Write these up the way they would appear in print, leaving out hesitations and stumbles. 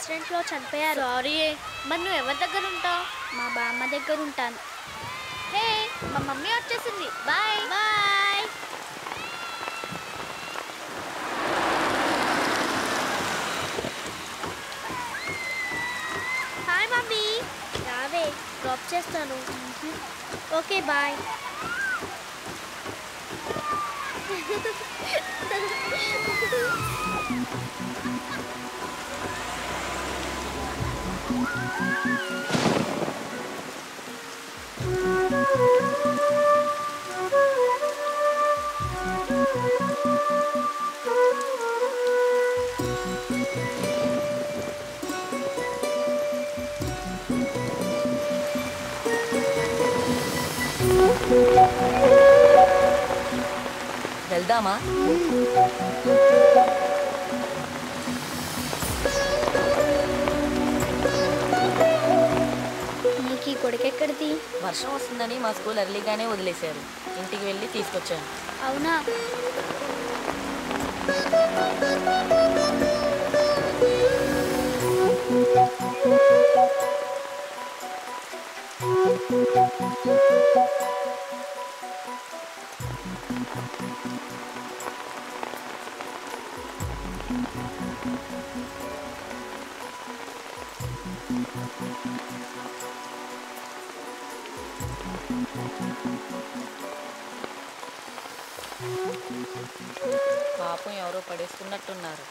యాక్సిడెంట్లో చనిపోయారు. సారీ. మరి నువ్వు ఎవరి దగ్గర ఉంటావు? మా బామ్మ దగ్గర ఉంటాను. హే, మా మమ్మీ వచ్చేసింది. Bye bye. Hi mummy. రావే, డ్రాప్ చేస్తాను. Okay bye. వెళ్దామా? నీకు ఈ కొడుకెక్కడిది? వర్షం వస్తుందని మా స్కూల్ ఎర్లీగానే వదిలేశారు. ఇంటికి వెళ్ళి తీసుకొచ్చాను. అవునా? పాపం ఎవరో పడేసుకున్నట్టున్నారు.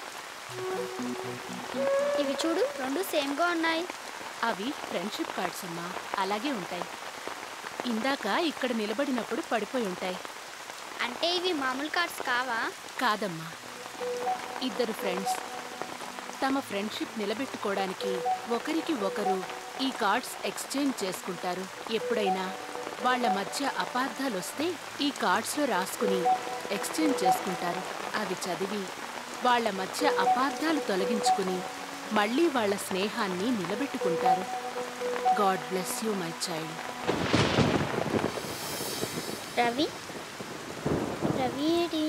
ఇవి చూడు, రెండు సేమ్గా ఉన్నాయి. అవి ఫ్రెండ్షిప్ కార్డ్స్ అమ్మా, అలాగే ఉంటాయి. ఇందాక ఇక్కడ నిలబడినప్పుడు పడిపోయి ఉంటాయి. అంటే ఇవి మామూలు కార్డ్స్ కావా? కాదమ్మా, ఇద్దరు ఫ్రెండ్స్ తమ ఫ్రెండ్షిప్ నిలబెట్టుకోవడానికి ఒకరికి ఒకరు ఈ కార్డ్స్ ఎక్స్చేంజ్ చేసుకుంటారు. ఎప్పుడైనా వాళ్ళ మధ్య అపార్థాలు వస్తే ఈ కార్డ్స్లో రాసుకుని ఎక్స్చేంజ్ చేసుకుంటారు. అవి చదివి వాళ్ళ మధ్య అపార్థాలు తొలగించుకుని మళ్ళీ వాళ్ళ స్నేహాన్ని నిలబెట్టుకుంటారు. God bless you my child. Ravi, Ravi ఏడి?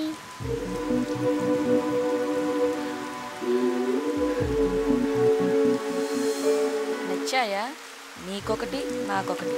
నచ్చాయా? నీకొకటి, నాకొకటి.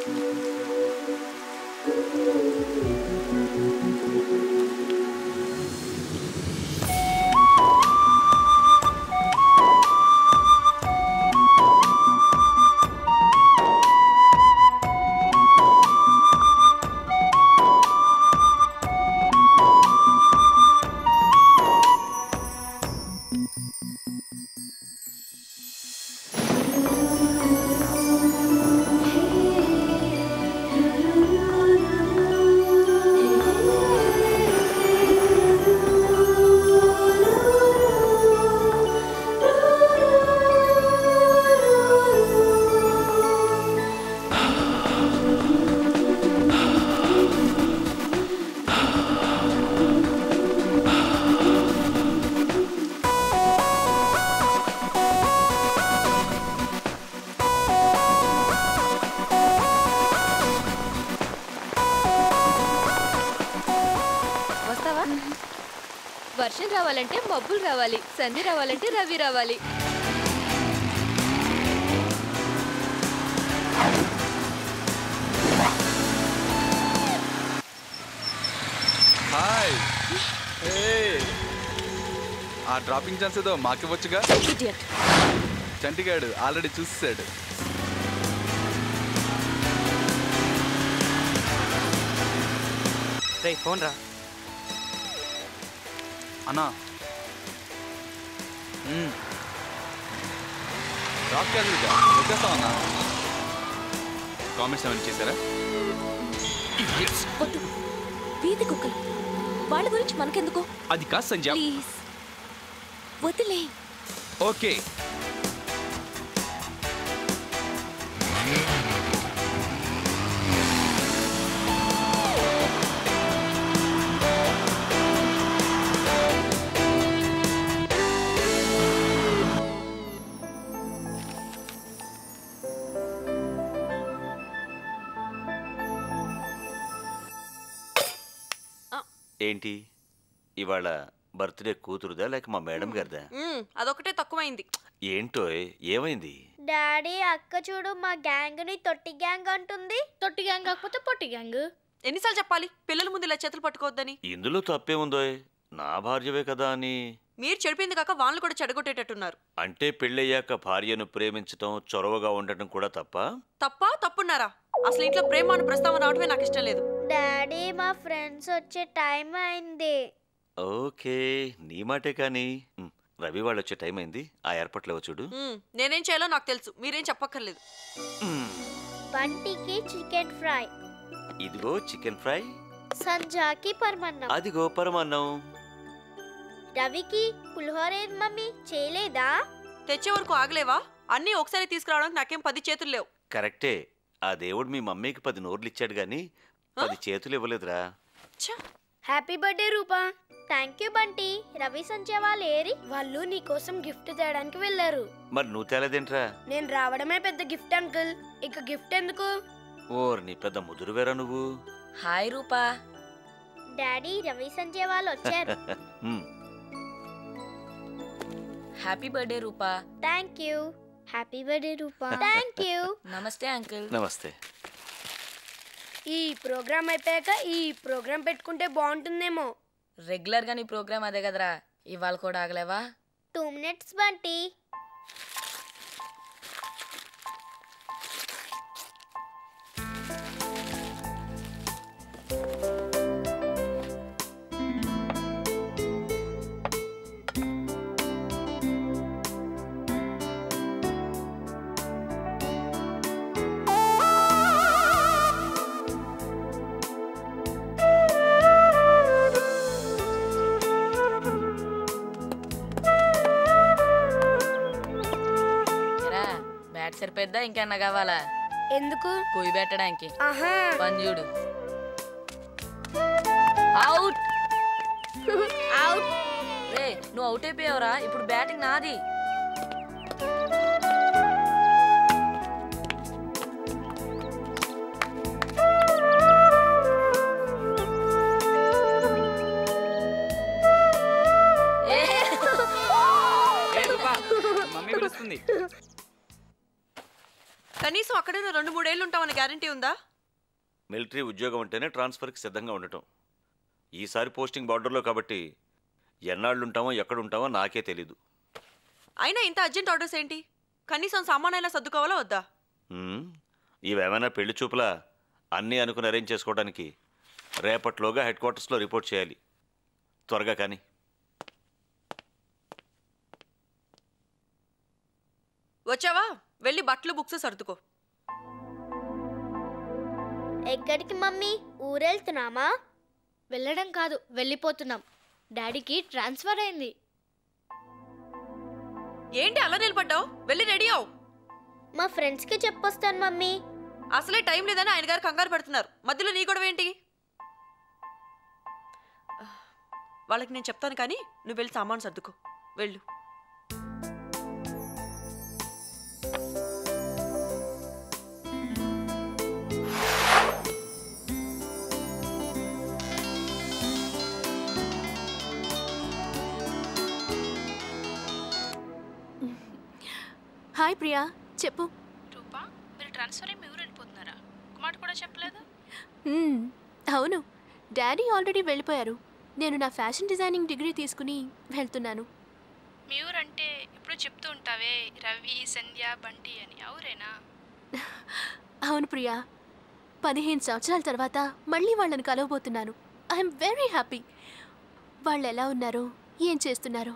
వర్షం రావాలంటే మబ్బులు రావాలి, సంధి రావాలంటే రవి రావాలి. హాయ్. ఆ డ్రాపింగ్ ఛాన్స్ ఏదో మాకివ్వచ్చుగా. చంటిగాడు ఆల్రెడీ చూసాడు. రే ఫోన్ రా అన్నా. డ్రాప్ క్యాన్సిల్గా వచ్చేస్తాం అన్నా. కామెంట్స్ ఏమైనా చేశారా? వీధి కుక్కలు వాళ్ళ గురించి మనకెందుకు? అది కాదు సంజయ్, ప్లీజ్ వదిలే. ఓకే. ఏంటి ఇవాళ బర్త్డే కూతురుదా లేక మా మేడం గారిదా? అదొకటే తక్కువైంది. ఏంటో ఏమైంది? డాడీ అక్క చూడు మా గ్యాంగ్ ని తొట్టి గ్యాంగ్ అంటుంది. తొట్టి గ్యాంగ్ కాకపోతే పొట్టి గ్యాంగ్. ఎన్నిసార్లు చెప్పాలి పిల్లల ముందు ఇలా చేతులు పట్టుకోవద్దని? ఇందులో తప్పేముందో, నా భార్యవే కదా అని. మీరు చెడిపోయింది కాక వాళ్ళు కూడా చెడగొట్టేటట్టున్నారు. అంటే పెళ్ళయ్యాక భార్యను ప్రేమించటం, చొరవగా ఉండటం కూడా తప్పున్నారా? అసలు ఇంట్లో ప్రేమ అని ప్రస్తావన రావటమే నాకు ఇష్టం లేదు. డాడీ మా ఫ్రెండ్స్ వచ్చే టైం అయింది. ఓకే, నీ మాటే కానీ. రవి వాళ్ళు వచ్చే టైం అయింది, ఆ ఏర్పాట్లు చూడు. నేనేం చేయాలో నాకు తెలుసు, మీరేం చెప్పక్కర్లేదు. బంటికి చికెన్ ఫ్రై. ఇదిగో చికెన్ ఫ్రై. సంజాకి పరమన్నం. అదిగో పరమాన్నం. రవికి పులిహోర ఏది మమ్మీ, చేయలేదా? తెచ్చే వరకు ఆగలేవా? అన్నీ ఒకసారి తీసుకురావడానికి నాకేం 10 చేతులు లేవు. కరెక్టే, ఆ దేవుడు మీ మమ్మీకి 10 నోర్లు ఇచ్చాడు గాని 10 చేతులు ఇవ్వలేదురా. Happy birthday Rupa. Thank you Bunty. Ravi Sanjay వాళ్ళు ఏరి? వాళ్ళు నీ కోసం గిఫ్ట్ తేయడానికి వెళ్ళారు. మరి నువ్వు తేలేదేంట్రా? నేను రావడమే పెద్ద గిఫ్ట్ అంకుల్, ఇక గిఫ్ట్ ఎందుకు? ఓర్ నీ పెద్ద ముదురువేరా నువ్వు. హాయ్ రూపా. డాడీ రవి సంజయ్ వాళ్ళు వచ్చారు. Happy birthday Rupa. Thank you. Happy birthday Rupa. Thank you. నమస్తే అంకుల్. నమస్తే. ఈ ప్రోగ్రామ్ అయిపోయాక ఈ ప్రోగ్రామ్ పెట్టుకుంటే బాగుంటుందేమో. రెగ్యులర్ గా నీ ప్రోగ్రామ్ అదే కదరా, ఇవాళ కూడా ఆగలేవా? 2 minutes బంటి. సరిపోద్దా ఇంకన్నా కావాలా? ఎందుకు? కుయ్యి పెట్టడానికి. ఆహా, పని చూడు. అవుట్. అవుట్. రే నువ్వు అవుట్ అయిపోయావురా, ఇప్పుడు బ్యాటింగ్ నాది. మమ్మీ పిలుస్తుంది. కనీసం అక్కడైనా 2-3 ఏళ్ళు ఉంటామని గ్యారంటీ ఉందా? మిలిటరీ ఉద్యోగం అంటేనే ట్రాన్స్ఫర్కి సిద్ధంగా ఉండటం. ఈసారి పోస్టింగ్ బార్డర్లో కాబట్టి ఎన్నాళ్ళు ఉంటామో ఎక్కడ ఉంటామో నాకే తెలీదు. అయినా ఇంత అర్జెంట్ ఆర్డర్స్ ఏంటి? కనీసం సామానైనా సర్దుకోవాలా వద్దా? ఇవేమైనా పెళ్లి చూపులా? అన్నీ అనుకుని అరేంజ్ చేసుకోవడానికి రేపట్లోగా హెడ్ క్వార్టర్స్లో రిపోర్ట్ చేయాలి. త్వరగా కానీ. వచ్చావా? వెళ్ళి బట్టలు బుక్స్ సర్దుకో. ఎక్కడికి మమ్మీ? ఊరెళ్తున్నామా? వెళ్ళడం కాదు, వెళ్ళిపోతున్నాం. డాడీకి ట్రాన్స్ఫర్ అయింది. ఏంటి అలా నిలబడ్డావు? వెళ్ళి రెడీ అవు. మా ఫ్రెండ్స్కి చెప్పొస్తాను మమ్మీ. అసలే టైం లేదని ఆయన గారు కంగారు పెడుతున్నారు, మధ్యలో నీ గొడవ ఏంటి? వాళ్ళకి నేను చెప్తాను కానీ నువ్వు వెళ్ళి సామాను సర్దుకో. వెళ్ళు. హాయ్ ప్రియా, చెప్పు. రూపా, మీరు ట్రాన్స్ఫర్ అయ్యి మీ ఊరు వెళ్ళిపోతున్నారా? ఒక మాట కూడా చెప్పలేదు. అవును, డాడీ ఆల్రెడీ వెళ్ళిపోయారు. నేను నా ఫ్యాషన్ డిజైనింగ్ డిగ్రీ తీసుకుని వెళ్తున్నాను. మీ ఊరు అంటే ఎప్పుడు చెప్తూ ఉంటావే, రవి, సంధ్య, బంటి అని. అవురేనా? అవును ప్రియా, 15 సంవత్సరాల తర్వాత మళ్ళీ వాళ్ళని కలవబోతున్నాను. I'm very happy. వాళ్ళు ఎలా ఉన్నారో, ఏం చేస్తున్నారో.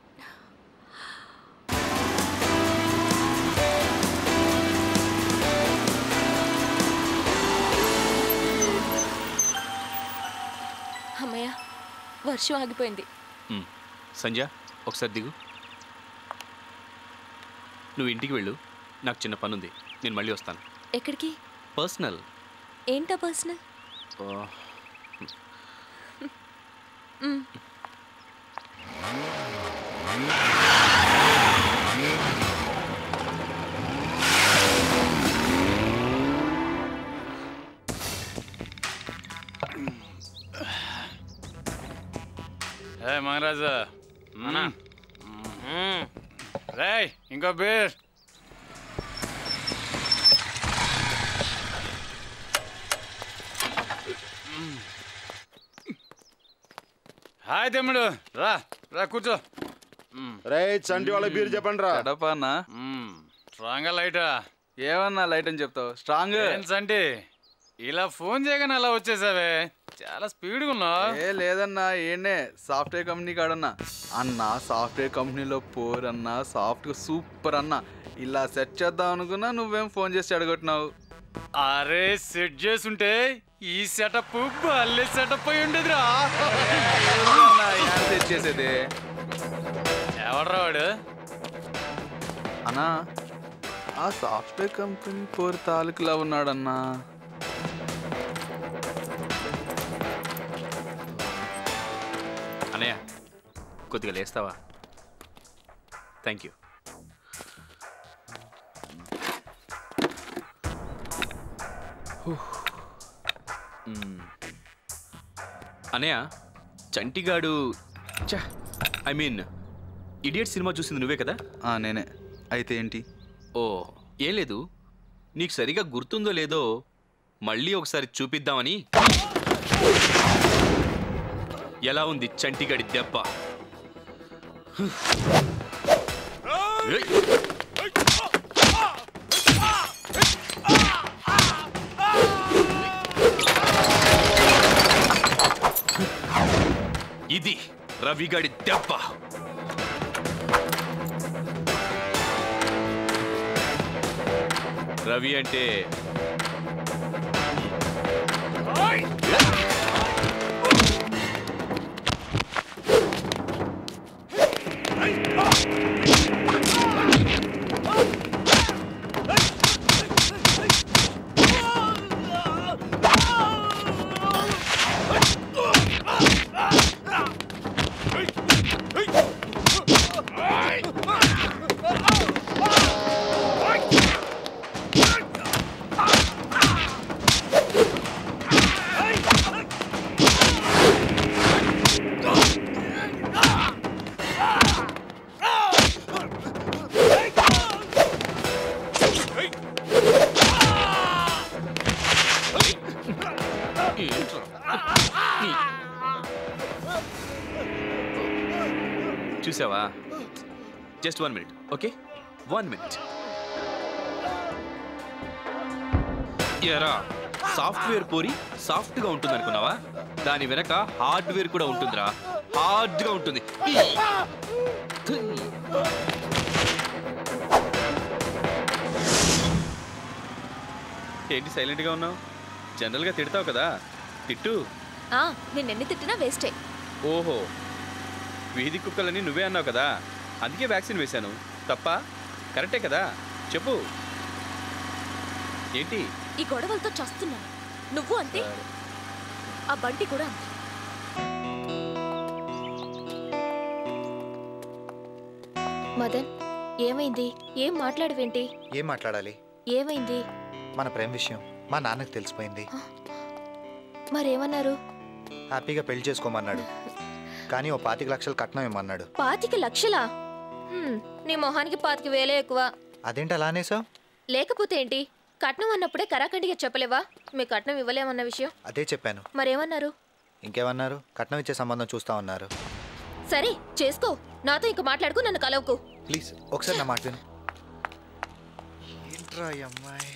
అమ్మయ్య, వర్షం ఆగిపోయింది. సంధ్య, ఒకసారి దిగు. నువ్వు ఇంటికి వెళ్ళు, నాకు చిన్న పని ఉంది. నేను మళ్ళీ వస్తాను. ఎక్కడికి? పర్సనల్. ఏంటా పర్సనల్? మహారాజా, రేయ్ ఇంకో బీర్. హాయ్ తమ్ముడు, రా రా కూర్చో. రే చంటి వాళ్ళ బీర్ చెప్పండి రా. అన్నా స్ట్రాంగ్ లైటా? ఏమన్నా లైట్ అని చెప్తావు, స్ట్రాంగ్ అంటే ఇలా ఫోన్ చేయగానే అలా వచ్చేసావే, చాలా స్పీడ్గా ఉన్నావు. ఏ లేదన్నా, ఏండే సాఫ్ట్వేర్ కంపెనీ కాడన్నా. అన్న సాఫ్ట్వేర్ కంపెనీలో పోర్ అన్న, సాఫ్ట్వేర్ సూపర్ అన్న. ఇలా సెట్ చేద్దాం అనుకున్నా, నువ్వేం ఫోన్ చేసి అడగొట్టినావు. అరే సెట్ చేసుంటే ఈ సెటప్ భలే సెటప్ అయి ఉండేదిరా. సెట్ చేసేది ఎవడరా వాడు? అన్నా ఆ సాఫ్ట్వేర్ కంపెనీ పోర్ తాలూకులా ఉన్నాడన్నా. అన్నయ్య కొద్దిగా లేస్తావా? Thank you. అన్నయ్య చంటిగాడు ఐ మీన్ ఇడియట్ సినిమా చూసింది నువ్వే కదా? నేనే. అయితే ఏంటి? ఓ ఏం లేదు, నీకు సరిగా గుర్తుందో లేదో మళ్ళీ ఒకసారి చూపిద్దామని. ఎలా ఉంది చంటిగాడి దెబ్బ? ఇది రవిగాడి దెబ్బ. రవి అంటే చూసావా? Just 1 minute, okay? 1 minute. ఎరా సాఫ్ట్వేర్ పోరి సాఫ్ట్గా ఉంటుంది అనుకున్నావా? దాని వెనక హార్డ్వేర్ కూడా ఉంటుందిరా, హార్డ్గా ఉంటుంది. ఏంటి సైలెంట్గా ఉన్నావు? జనరల్గా తిడతావు కదా, తిట్టు. నేను ఎన్ని తిట్టినా వేస్టే. ఓహో, వీధి కుక్కలని నువ్వే అన్నావు కదా, అందుకే వ్యాక్సిన్ వేశాను. తప్ప? కరెక్టే కదా, చెప్పు. ఏంటి ఈ గొడవలతో చస్తున్నాను. నువ్వు అంతే, ఆ బంటి కూడా అంతే. మదన్ ఏమైంది? ఏం మాట్లాడవేంటి? ఏం మాట్లాడాలి? ఏమైంది? మన ప్రేమ విషయం మా నాన్నకు తెలిసిపోయింది. మరేమన్నారు? హ్యాపీగా పెళ్లి చేసుకోమన్నాడు, కానీ ఓ 25 లక్షలు కట్నం ఇమ్మన్నాడు. 25 లక్షలా? నీ మొహానికి 25,000 ఎక్కువ. అదేంటి అలా అనేసావు? లేకపోతే ఏంటి? కట్నం అన్నప్పుడే కరాఖండిగా చెప్పలేవా మీ కట్నం ఇవ్వలేమన్న విషయం? అదే చెప్పాను. మరేమన్నారు? ఇంకేమన్నారు? కట్నం ఇచ్చే సంబంధం చూస్తా ఉన్నారు. సరే చేసుకో, నాతో ఇంక మాట్లాడుకు, నన్ను కలవకు ప్లీజ్. ఒకసారి నా మాట విను. ఏంట్రా అమ్మాయి?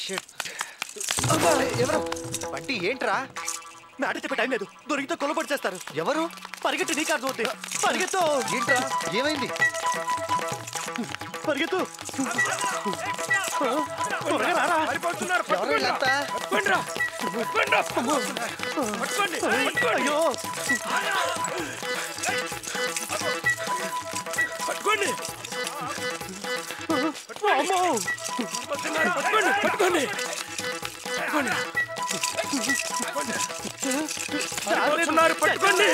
ఎవరు? బంటి ఏంట్రా? మ్యాటర్ చెప్పే టైం లేదు, దొరికితే కొలబడి చేస్తారు. ఎవరు? పరిగెట్టు, నీకు అర్థం అవుతుంది. పరిగెత్తు. ఏంట్రా ఏమైంది? పరిగెత్తు. అయ్యో పట్టుకోండి. పట్టుకోండి. పట్టుకోండి.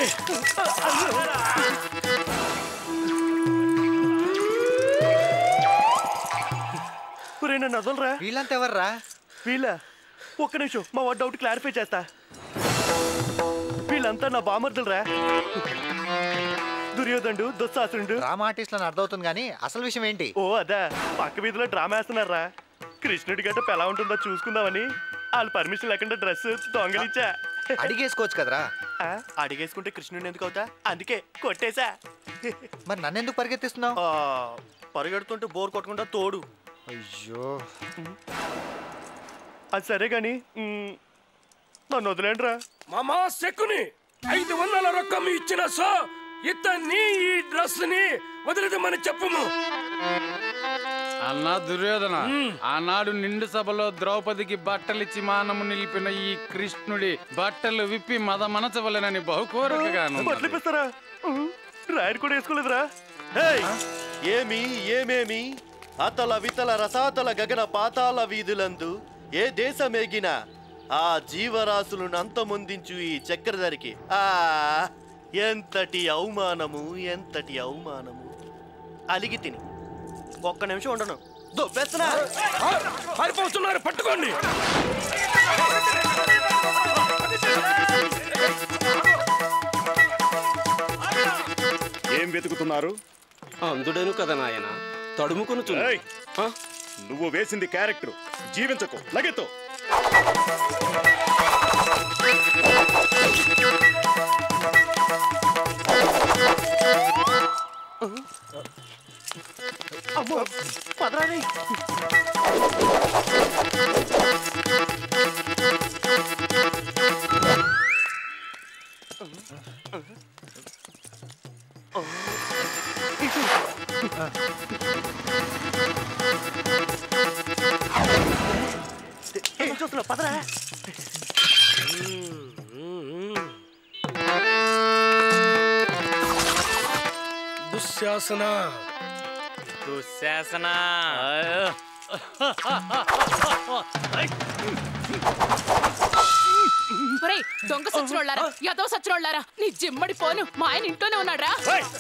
నన్ను వదలరా. వీళ్ళంతా ఎవర్రా? వీళ్ళ ఒక్క నిమిషం, మా వాడు డౌట్ క్లారిఫై చేస్తా. వీళ్ళంతా నా బామర్దులరా. దుర్యోధనుడు దుస్సాసురుడు డ్రామా ఆర్టిస్ట్లను అర్థమవుతుంది కానీ అసలు విషయం ఏంటి? ఓ అదా పక్క వీధిలో డ్రామా వేస్తున్నారా కృష్ణుడి గట్ట ఎలా ఉంటుందో చూసుకుందామని వాళ్ళు పర్మిషన్ లేకుండా డ్రెస్ దొంగలిచ్చా. అడిగేసుకోవచ్చు కదరా. అడిగేసుకుంటే కృష్ణుడిని ఎందుకు అవుతా, అందుకే కొట్టేశా. మరి నన్ను ఎందుకు పరిగెత్తిస్తున్నావు? పరిగెడుతుంటే బోర్ కొట్టకుండా తోడు. అయ్యో అది సరే గాని నన్ను వదిలేండిరా. మామా శకుని 500 రొక్కం ఇచ్చిన సో ఇతన్ని ఈ డ్రెస్ ని వదిలేదమని చెప్పము. అన్నా దుర్యోధన, ఆనాడు నిండు సభలో ద్రౌపదికి బట్టలిచ్చి మానము నిలిపిన ఈ కృష్ణుడి బట్టలు విప్పి మద మనచవలెనని బహుకోరికగాను. బట్టలిపిస్తారా? రాయర్ కూడా వేసుకోలేదురా. ఏమేమి అతల వితల రసాతల గగన పాతాల వీధులందు ఏ దేశమేగినా ఆ జీవరాశులను అంతమొందించు ఈ చక్రధరికి ఎంతటి అవమానము, ఎంతటి అవమానము. అలిగి తిని ఒక్క నిమిషం ఉండను, దొబ్బేస్తున్నా. పారిపోతున్నారు, పట్టుకోండి. ఏం వెతుకుతున్నారు? అందుడను కదా నాయన, తడుముకొని నువ్వు వేసింది క్యారెక్టర్, జీవించకు. లగెత్తో. అమ్మో పదరాని. చూస్తున్నా పదరా. దుశ్శాసన దుశ్శాసన. దొంగ సచ్చినోళ్ళారా, యదో సచ్చినోళ్ళారా, నీ జిమ్మడి పోను మా ఆయన ఇంట్లోనే ఉన్నాడ్రా.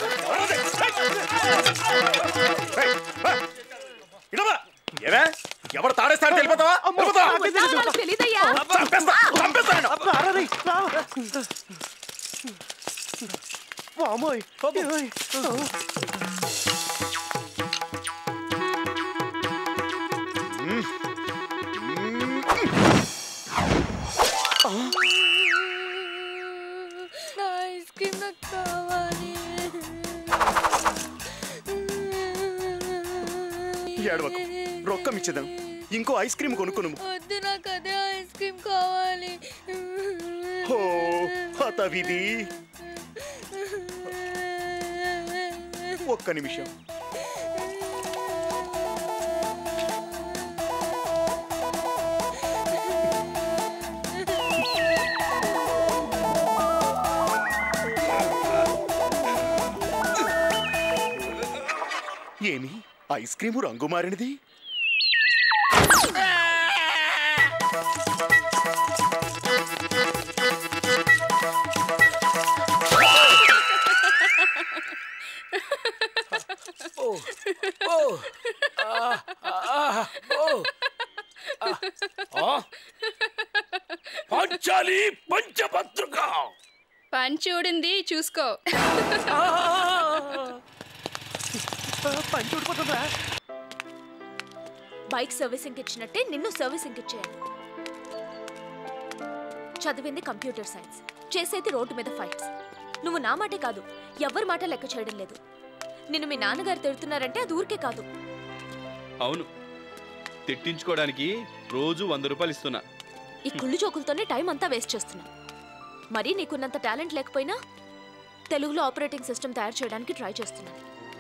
ఎవరు తాడేస్తాడు తెలిపోతావా? తెలీదయ్యా. ఐస్ క్రీమ్ నాకు కావాలి. ఏడవకు, రొక్కం ఇచ్చేదాం. ఇంకో ఐస్ క్రీమ్ కొనుక్కును. వద్దు, నాకు అదే ఐస్ క్రీమ్ కావాలి. ఓ హతవిధి. ఒక్క నిమిషం. ఏమి ఐస్ క్రీము రంగు మారినది? పంచాలి పంచపత్రిక పంచూడింది చూసుకో. బైక్ సర్వీసింగ్ ఇచ్చినట్టే నిన్ను సర్వీసింగ్ ఇచ్చేయాలి. చదివింది కంప్యూటర్ సైన్స్, చేసేది రోడ్డు మీద ఫైట్స్. నువ్వు నా మాటే కాదు, ఎవరి మాట లెక్క చేయడం లేదు. నిన్ను మీ నాన్నగారు తిడుతున్నారంటే అది ఊరికే కాదు. అవును, తిట్టించుకోవడానికి రోజు 100 రూపాయలు ఇస్తున్నా. ఈ కుళ్ళు జోకులతోనే టైం అంతా వేస్ట్ చేస్తున్నా. మరి నీకున్నంత టాలెంట్ లేకపోయినా తెలుగులో ఆపరేటింగ్ సిస్టమ్ తయారు చేయడానికి ట్రై చేస్తున్నాను.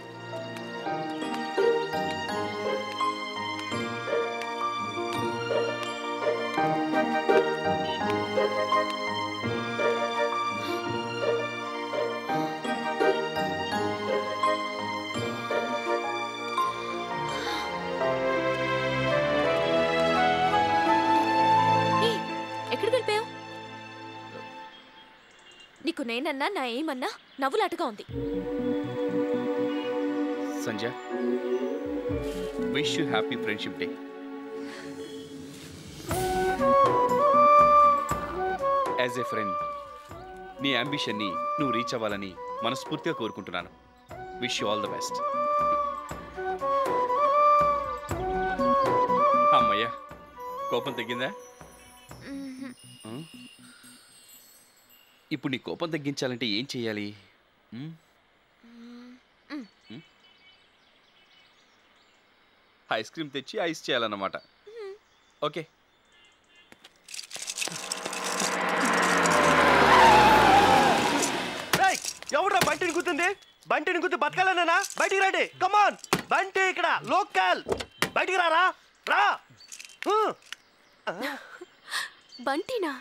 ఎక్కడికి వెళ్ళిపోయావు? నీకు నేనన్నా నా ఏమన్నా నవ్వులాటగా ఉంది. Sanjay, wish you happy friendship day. As a friend నీ అంబిషన్ని నువ్వు రీచ్ అవ్వాలని మనస్ఫూర్తిగా కోరుకుంటున్నాను. Wish you all the best. అమ్మయ్యా, కోపం తగ్గిందా? ఇప్పుడు నీ కోపం తగ్గించాలంటే ఏం చేయాలి? ఐస్ క్రీమ్ తెచ్చి ఐస్ చేయాలన్నమాట. ఓకే. ఎవడ్రా బంటిని గుర్తుంది? బంటిని గుర్తు బతకాలన్నా బయటికి రండి. కమాన్ బంటి, ఇక్కడ లోకల్, బయటికి రారా రా. బంటినా?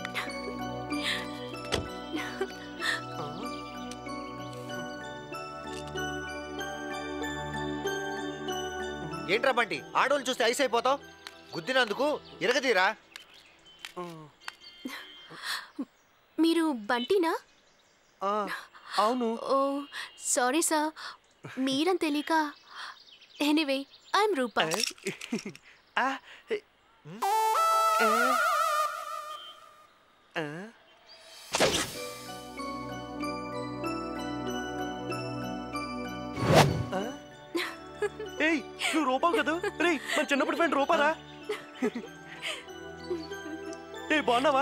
ఏంట్రా బంటి, ఆడోళ్ళు చూస్తే ఐస్ అయిపోతావు? గుద్దినందుకు ఇరగదీరా. మీరు బంటినా? అవును. ఓ సారీ సార్, మీరని తెలియక. Anyway, I'm Rupa. ఏయ్, నువ్వు రూపా కదా? రే, మన చిన్నప్పుడు ఫ్రెండ్ రూపారా? ఏ బాగున్నావా?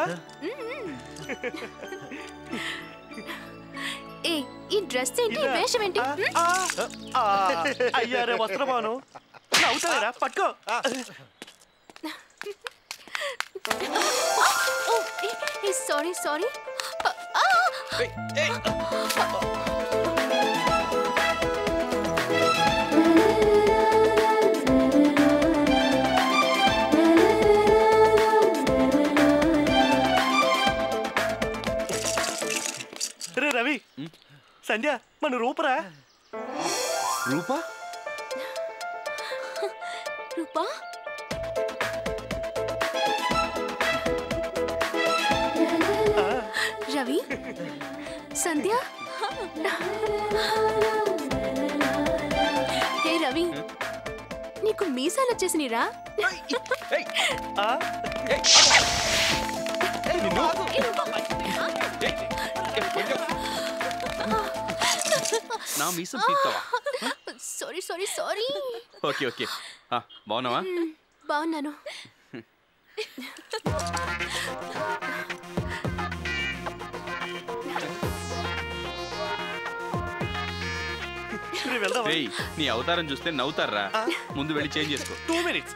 ఏ, ఈ డ్రెస్ ఏంటి, వేషం ఏంటి? అయ్యారే వస్త్రమాను, అవుతారా? పట్టుకో. Sorry sorry. రే రవి, సంధ్య మన రూపరా? రూపా? రూపా? రవి, సంధ్య. హే రవి, నీకు మీసాలు వచ్చేసినరా? నా మీసం తీస్తావా? Sorry sorry sorry. Okay okay. బాగున్నావా? బాగున్నాను. నీ అవతారం చూస్తే నవ్వుతారా? ముందు వెళ్ళి చేంజ్ చేసుకో. 2 minutes.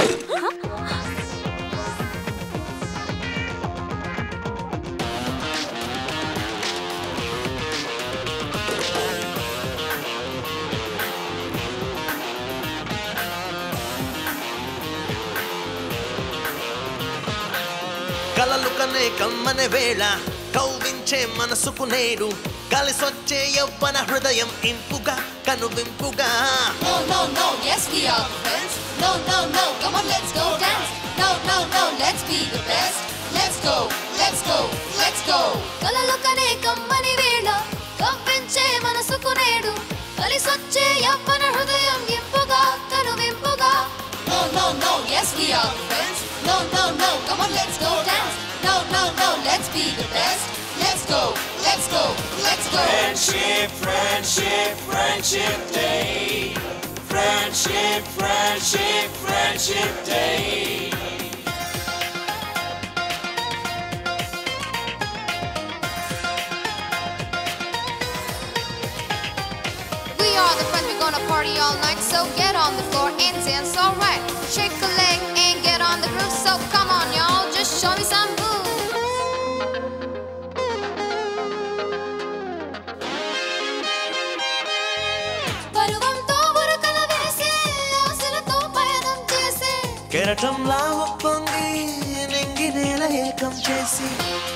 కలలు కనే కమ్మనే వేళ కౌవించే మనసుకు నేడు కలిసొచ్చే యవ్వన హృదయం ఇంపుగా కనువింపుగా. No no no, yes we are friends. No no no, come on let's go dance. No no no, let's be the best. Let's go, let's go, let's go. కలలు కనే కమ్మని వేళ కవ్వించే మనసుకు నేడు కలిసొచ్చే యవ్వన హృదయం ఇంపుగా కనువింపుగా. No no no, yes we are friends. No no no, come on let's go dance. No no no, let's be the best. Let's go, let's go, let's go. Friendship, friendship, friendship day. Friendship, friendship, friendship day. We are the friends, we're gonna party all night. So get on the floor and dance alright. Shake a leg and get on the groove. So come on y'all, just show me some moves. కెరటంలా ఉప్పొంగి నింగి నేల ఏకం చేసి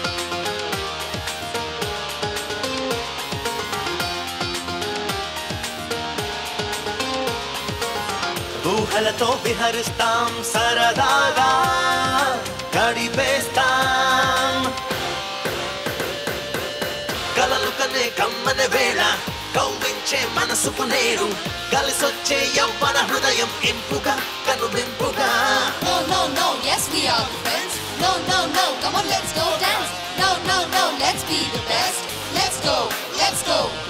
ఊహలతో విహరిస్తాం సరదాగా గడిపేస్తాం కలలు కనే కమ్మన వేళ కౌవించే మనసుకు నేడు కలిసొచ్చే యవ్వన హృదయం ఇంపుగా కనువింపుగా. No no no, yes we are the friends. No no no, come on let's go dance. No no no, let's be the best. Let's go, let's go,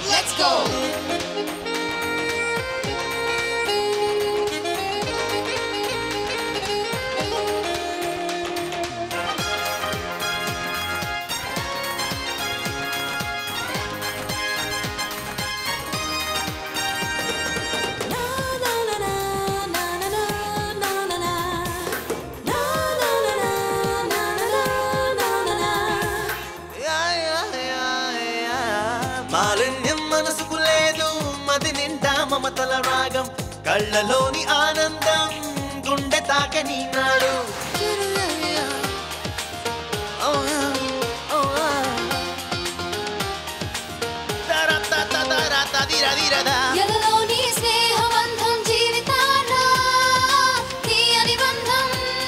మాలిన్యం మనసుకు లేదు మది నిండా మమతల రాగం కళ్ళలోని ఆనందం గుండె తాకని నాడు ఎదలోని స్నేహబంధం జీవితాన తీయని బంధం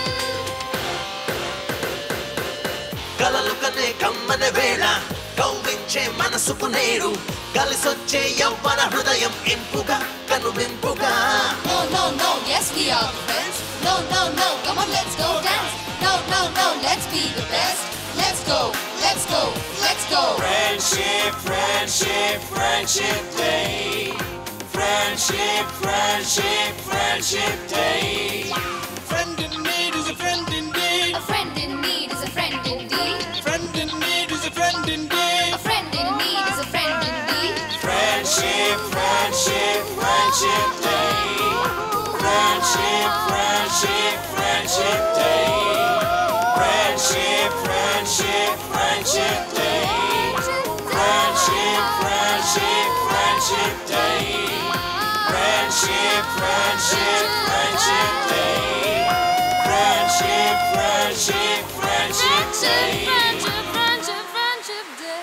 కలలు కనే కమ్మన వేళ కౌవించే మనసుకు నేడు కలిసొచ్చే యవ్వన హృదయం ఇంపుగా కనువింపుగా No, no, no, yes we are the friends. No, no, no, come on let's go dance. No, no, no, let's be the best. Let's go, let's go, let's go. Friendship, friendship, friendship day. Friendship, friendship, friendship day. Friend in need is a friend indeed. A friend in need is a friend indeed. Friend in need is a friend indeed. A friend in need is a friend indeed. Friendship, friendship, friendship day. Friendship, friendship, friendship day. Friendship, friendship, friendship day. Friendship, friendship, friendship day. Friendship, friendship, friendship day. Friendship, friendship, friendship day. Friendship, friendship, friendship day.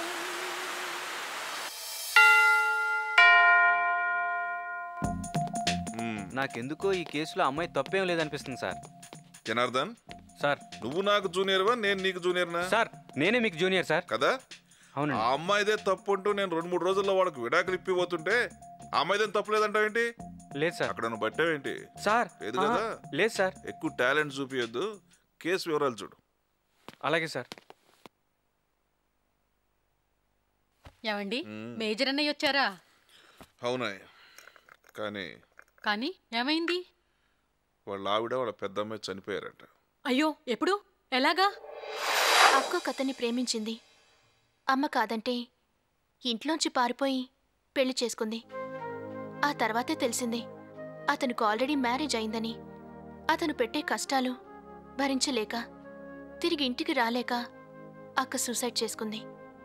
నాకెందుకో ఈ కేసులో అమ్మాయి తప్పేం లేదనిపిస్తుంది sir. Janardhan sir, నువ్వు నాకు జూనియర్వా, నేను నీకు జూనియర్నా? Sir, నేనే మీకు జూనియర్ సార్. కదా? అవును. ఆ అమ్మాయిదే తప్పు అంటూ నేను 2-3 రోజుల్లో వాడికి విడాకులు ఇప్పిపోతుంటే ఆ అమ్మాయిదేం తప్పులేదంటావేంటి? లేదు సార్. అక్కడ నువ్వు బట్టావేంటి? సార్, లేదు కదా? లేదు సార్. ఎక్కువ టాలెంట్ చూపియొద్దు, కేసు వివరాలు చూడు. అలాగే సార్. ఏమండి, మేజర్ అన్నయ్య వచ్చారా? అవునాయ్, కానీ కానీ ఏమైంది? వాళ్ళ ఆవిడ వాళ్ళ పెద్దమ్మాయి చనిపోయారట. అయ్యో, ఎప్పుడు? ఎలాగా? అక్క కథని ప్రేమించింది. అమ్మ కాదంటే ఇంట్లోంచి పారిపోయి పెళ్లి చేసుకుంది. ఆ తర్వాతే తెలిసింది అతనికి ఆల్రెడీ మ్యారేజ్ అయిందని. అతను పెట్టే కష్టాలు భరించలేక తిరిగి ఇంటికి రాలేక అక్క సూసైడ్ చేసుకుంది.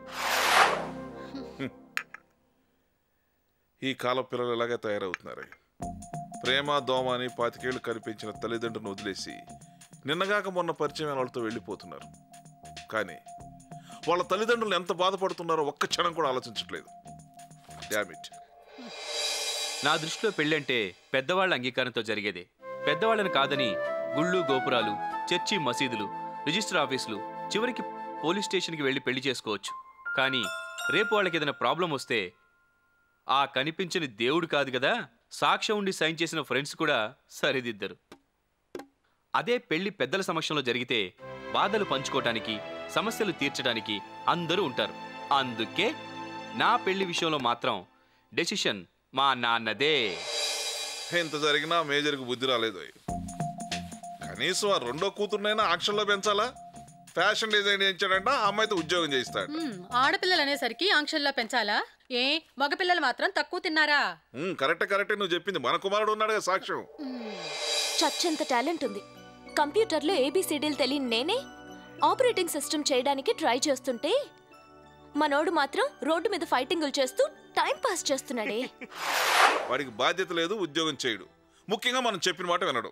ఈ కాల పిల్లలు ఎలాగే తయారవుతున్నారు. ప్రేమ దోమ అని 25 ఏళ్ళు కనిపించిన తల్లిదండ్రులను వదిలేసి నిన్నగాక మొన్న పరిచయం వాళ్ళతో వెళ్ళిపోతున్నారు. కానీ వాళ్ళ తల్లిదండ్రులు ఎంత బాధపడుతున్నారో ఒక్క క్షణం కూడా ఆలోచించట్లేదు. Damn it. నా దృష్టిలో పెళ్ళంటే పెద్దవాళ్ళ అంగీకారంతో జరిగేదే. పెద్దవాళ్ళని కాదని గుళ్ళు గోపురాలు, చర్చి మసీదులు, రిజిస్టర్ ఆఫీసులు, చివరికి పోలీస్ స్టేషన్కి వెళ్ళి పెళ్లి చేసుకోవచ్చు. కానీ రేపు వాళ్ళకి ఏదైనా ప్రాబ్లం వస్తే ఆ కనిపించని దేవుడు కాదు కదా, సాక్ష్యం ఉండి సైన్ చేసిన ఫ్రెండ్స్ కూడా సరిదిద్దరు. అదే పెళ్లి పెద్దల సమక్షంలో జరిగితే బాధలు పంచుకోవటానికి, సమస్యలు తీర్చడానికి అందరూ ఉంటారు. అందుకే నా పెళ్లి విషయంలో మాత్రం డెసిషన్ మా నాన్నదే. ఎంత జరిగినా మేజర్కి బుద్ధి రాలేదు. కనీసం ఆ రెండో కూతురునైనా ఆక్షన్లో పెంచాలా? ఫ్యాషన్ డిజైన్ చేయించాడంట, ఆ అమ్మాయితో ఉద్యోగం చేయిస్తాడు. ఆడపిల్లలు అనేసరికి ఆంక్షల్లో పెంచాలా? ఏ మగపిల్లలు మాత్రం తక్కువ తిన్నారా? కరెక్టే నువ్వు చెప్పింది. మన కుమారుడు ఉన్నాడుగా సాక్ష్యం. చచ్చంత టాలెంట్ ఉంది. కంప్యూటర్లో ఏబిసిడీలు తెలియని నేనే ఆపరేటింగ్ సిస్టమ్ చేయడానికి ట్రై చేస్తుంటే మనోడు మాత్రం రోడ్డు మీద ఫైటింగులు చేస్తూ టైం పాస్ చేస్తున్నాడే. వాడికి బాధ్యత లేదు, ఉద్యోగం చేయడు, ముఖ్యంగా మనం చెప్పిన మాట వినడు.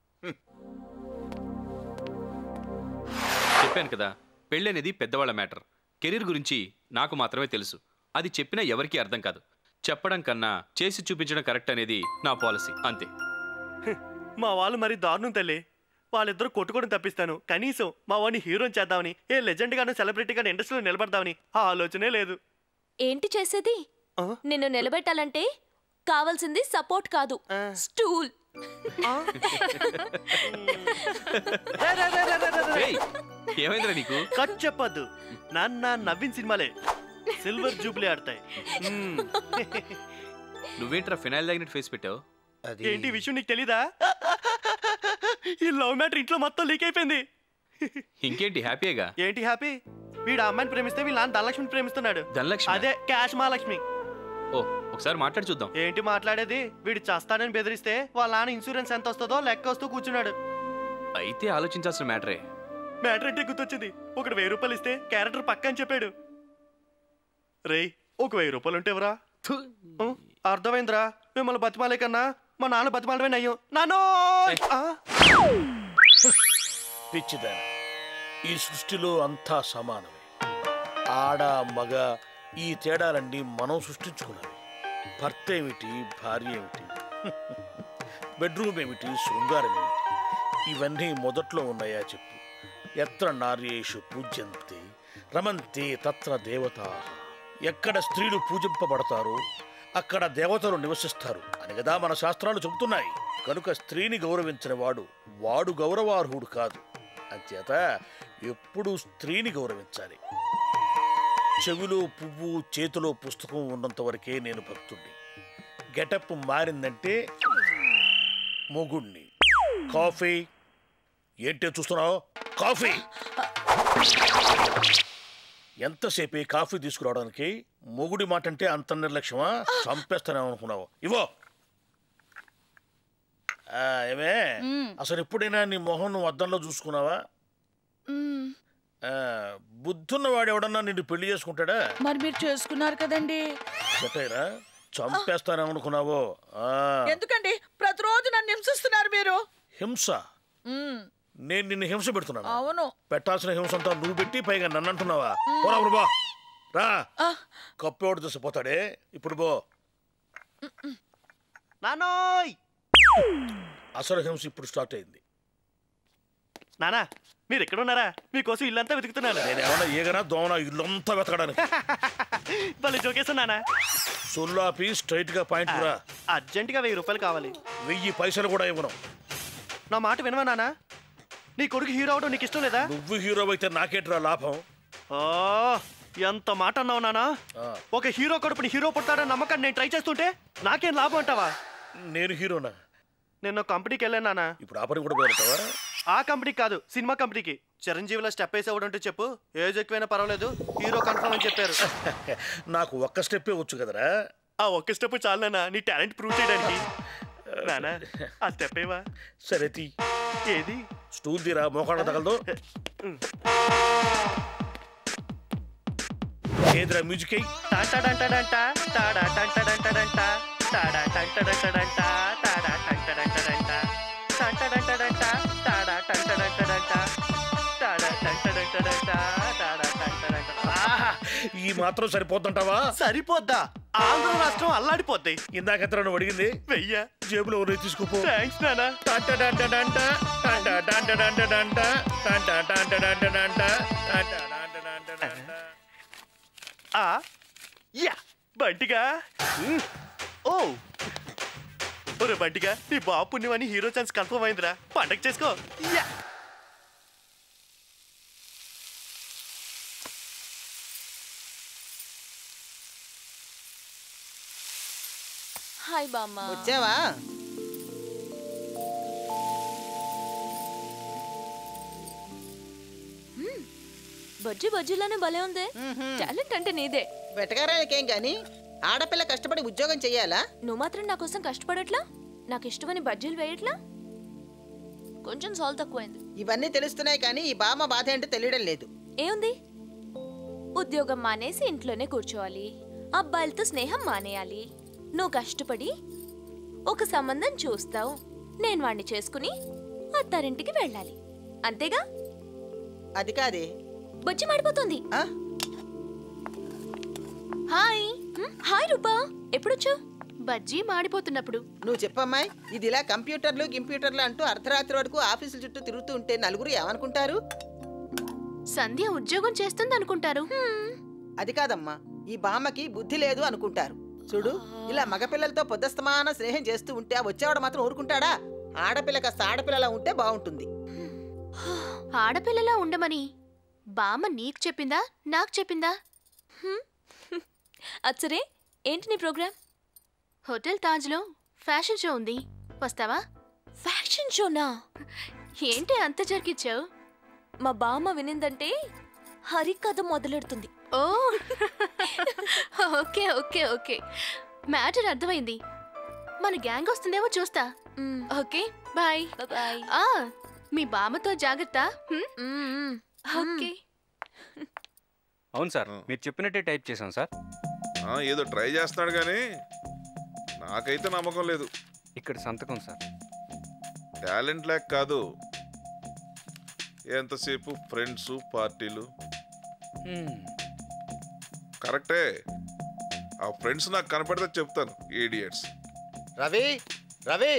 చెప్పాను కదా, పెళ్ళనేది పెద్దవాళ్ళ మ్యాటర్. కెరీర్ గురించి నాకు మాత్రమే తెలుసు. అది చెప్పినా ఎవరికీ అర్థం కాదు. చెప్పడం కన్నా చేసి చూపించడం కరెక్ట్ అనేది నా పాలసీ, అంతే. మా వాళ్ళు మరి దారుణం తల్లి. వాళ్ళిద్దరూ కొట్టుకోవడం తప్పిస్తాను, కనీసం మా వాడిని హీరోని చేద్దామని, ఏ లెజెండ్ గాను సెలబ్రిటీ గాను ఇండస్ట్రీలో నిలబడదామని ఆ ఆలోచనే లేదు. ఏంటి చేసేది? నిన్ను నిలబెట్టాలంటే కావాల్సింది సపోర్ట్ కాదు, స్టూల్. ఏమైందిరా నీకు? కట్ చెప్పద్దు నాన్న, నవ్విన సినిమాలే సిల్వర్ జూబ్లీ ఆడతాయి. నువ్వేంట్రా ఫినాయిల్ తాగినట్టు ఫేస్ పెట్టావు? ఏంటి విషయం నీకు తెలీదా? ఈ లవ్ మ్యాటర్ ఇంట్లో మొత్తం లీక్ అయిపోయింది. ఇంకేంటి హ్యాపీగా? ఏంటి హ్యాపీ? వీడు ఆ అమ్మాయిని ప్రేమిస్తే వీళ్ళ నాన్న ధనలక్ష్మిని ప్రేమిస్తున్నాడు. ధనలక్ష్మి? అదే క్యాష్ మహాలక్ష్మి. ఓ, ఒకసారి మాట్లాడి చూద్దాం. ఏంటి మాట్లాడేది? వీడు చేస్తానని బెదిరిస్తే వాళ్ళ నాన్న ఇన్సూరెన్స్ ఎంత వస్తుందో లెక్క వస్తూ కూర్చున్నాడు. అయితే ఆలోచించాల్సిన మ్యాటరే. మ్యాటర్ అంటే గుర్తొచ్చింది. ఒకడు 1000 రూపాయలు ఇస్తే క్యారెక్టర్ పక్క అని చెప్పాడు. రేయ్, ఒక 1000 రూపాయలు ఉంటే ఎవరా? అర్థమైందిరా, మిమ్మల్ని బతిమాలే కన్నా మా నాన్న బతిమాలమే నయ్యం. నాన్నో పిచ్చిదాన, ఈ సృష్టిలో అంతా సమానమే. ఆడ మగ ఈ తేడాలన్నీ మనం సృష్టించుకున్నవి. భర్త ఏమిటి, భార్య ఏమిటి, బెడ్రూమ్ ఏమిటి, శృంగారం ఏమిటి, ఇవన్నీ మొదట్లో ఉన్నాయా చెప్పు? ఎత్ర నార్యేషు పూజ్యంతే రమంతే తత్ర దేవతా. ఎక్కడ స్త్రీలు పూజింపబడతారో అక్కడ దేవతలు నివసిస్తారు అని కదా మన శాస్త్రాలు చెబుతున్నాయి. కనుక స్త్రీని గౌరవించిన వాడు గౌరవార్హుడు కాదు. అంచేత ఎప్పుడూ స్త్రీని గౌరవించాలి. చెవిలో పువ్వు చేతిలో పుస్తకం ఉన్నంత వరకే నేను భక్తుడిని. గెటప్ మారిందంటే మొగుణ్ణి. కాఫీ ఏంటే చూస్తున్నావు? కాఫీ ఎంతసేపు కాఫీ తీసుకురావడానికి? మొగుడి మాట అంటే అంత నిర్లక్ష్యమా? చంపేస్తానేమనుకున్నావు? ఇవో. ఏమే, అసలు ఎప్పుడైనా నీ మొహం నువ్వు అద్దంలో చూసుకున్నావా? బుద్ధున్నవాడు ఎవడన్నా నిన్ను పెళ్లి చేసుకుంటాడా? మరి మీరు చేసుకున్నారు కదండి. చెప్పేరా, చంపేస్తానేమనుకున్నావో? ఎందుకండి ప్రతిరోజు నన్ను హింసిస్తున్నారు మీరు? హింస? నేను నిన్ను హింస పెడుతున్నాను? అవును. పెట్టాల్సిన హింస అంతా నువ్వు పెట్టి పైగా నన్ను అంటున్నావా? పోరా బా, రా. కప్పెవడు తీసిపోతాడే. ఇప్పుడు బో. నానోయ్, అసలు హింస ఇప్పుడు స్టార్ట్ అయింది. నానా, మీరు ఎక్కడ ఉన్నారా? మీకోసం ఇల్లంతా వెతుకుతున్నాను. నేను ఏమన్నా ఏగనా దోమనా ఇల్లంతా వెతకడానికి? భలే జోకేసా నానా. సొల్లాపి స్ట్రైట్ గా పాయింట్ రా. అర్జెంటుగా 1000 రూపాయలు కావాలి. 1000 పైసలు కూడా ఇవ్వను. నా మాట వినవా నానా? నీ కొడుకు హీరో అవడం నీకు ఇష్టం లేదా? నువ్వు హీరో అయితే నాకేట్రా లాభం? ఎంత మాట అన్నావు నానా. ఒక హీరో కడుపుని హీరో పుడతాడని నమ్మకాన్ని నేను ట్రై చేస్తుంటే నాకేం లాభం అంటావా? నేను హీరోనా? నేను కంపెనీకి వెళ్ళాను నానా. ఇప్పుడు ఆ పని కూడా పోతావా? ఆ కంపెనీకి కాదు, సినిమా కంపెనీకి. చిరంజీవిలో స్టెప్ వేసి అవ్వడంటే చెప్పు, ఏజ్ ఎక్కువైనా పర్వాలేదు, హీరో కన్ఫర్మ్ అని చెప్పారు. నాకు ఒక్క స్టెప్పే వచ్చు కదరా. ఆ ఒక్క స్టెప్ చాలు నానా నీ టాలెంట్ ప్రూవ్ చేయడానికి. నానా, ఆ స్టెప్ ఏవా? సరే తీ. ఏది? స్టూల్ తీరా, మోకాళ్ళ తగలదు. ఏదిరా మ్యూజిక్? ఈ మాత్రం సరిపోతుంటావా? సరిపోద్దా? ఆంధ్ర రాష్ట్రం అల్లాడిపోద్ది. ఇందాక నువ్వు అడిగింది 1000 జేబులో తీసుకోపో. థ్యాంక్స్ నానా. బంటిగా. ఓ ఒరే బంటిగా, నీ బాబు పుణ్యమని హీరో ఛాన్స్ కన్ఫర్మ్ అయిందిరా. పండగ చేసుకో. హాయ్ బామ్మ. వచ్చావా? బజ్జీ బజ్జీలోనే భలే ఉంది. టాలెంట్ అంటే నీదే. వెటకారాలకేం గాని ఆడపిల్ల కష్టపడి ఉద్యోగం చెయ్యాలా? నువ్వు మాత్రం నా కోసం కష్టపడట్లా? నాకు ఇష్టమని బజ్జీలు వేయట్లా? కొంచెం సాల్ట్ తక్కువైంది. ఇవన్నీ తెలుస్తున్నాయి కానీ ఈ బామ్మ బాధ ఏంటో తెలియడం లేదు. ఏముంది? ఉద్యోగం మానేసి ఇంట్లోనే కూర్చోవాలి, అబ్బాయిలతో స్నేహం మానేయాలి. నువ్వు కష్టపడి ఒక సంబంధం చూస్తావు, నేను వాణ్ణి చేసుకుని అత్తారింటికి వెళ్ళాలి. అంతేగా? అది కాదే, బజ్జీ మాడిపోతుంది. హాయ్. హాయ్ రూపా, ఎప్పుడొచ్చావు? బజ్జీ మాడిపోతున్నప్పుడు. నువ్వు చెప్పమ్మాయి, ఇది ఇలా కంప్యూటర్లు అంటూ అర్ధరాత్రి వరకు ఆఫీసుల చుట్టూ తిరుగుతూ ఉంటే నలుగురు ఏమనుకుంటారు? సంధ్య ఉద్యోగం చేస్తుంది అనుకుంటారు. అది కాదమ్మా, ఈ బామ్మకి బుద్ధి లేదు అనుకుంటారు. చూడు, ఇలా మగపిల్లలతో పొద్దస్తమాన స్నేహం చేస్తూ ఉంటే వచ్చేవాడు మాత్రం ఊరుకుంటాడా? ఆడపిల్ల కాస్త ఆడపిల్లలా ఉంటే బాగుంటుంది. ఆడపిల్లలా ఉండమని బామ్మ నీకు చెప్పిందా, నాకు చెప్పిందా? అచ్చరే, ఏంటి నీ ప్రోగ్రామ్? హోటల్ తాజ్లో ఫ్యాషన్ షో ఉంది, వస్తావా? ఫ్యాషన్ షోనా? ఏంటి అంత జరిగిచ్చావు? మా బామ్మ వినిందంటే హరికథ మొదలెడుతుంది. ఓ ఓకే ఓకే ఓకే, మ్యాటర్ అర్థమైంది. మన గ్యాంగ్ వస్తుందేమో చూస్తా. Okay bye. బాయ్. మీ బామ్మతో జాగ్రత్త. ఓకే. అవును సార్, మీరు చెప్పినట్టే టైప్ చేశాం సార్. ఏదో ట్రై చేస్తున్నాడు కానీ నాకైతే నమ్మకం లేదు. ఇక్కడ సంతకం సార్. టాలెంట్ లేక కాదు, ఎంతసేపు ఫ్రెండ్స్ పార్టీలు. కరెక్టే, ఆ ఫ్రెండ్స్ నాకు కనపడితే చెప్తాను. ఈడియట్స్. రవి రవి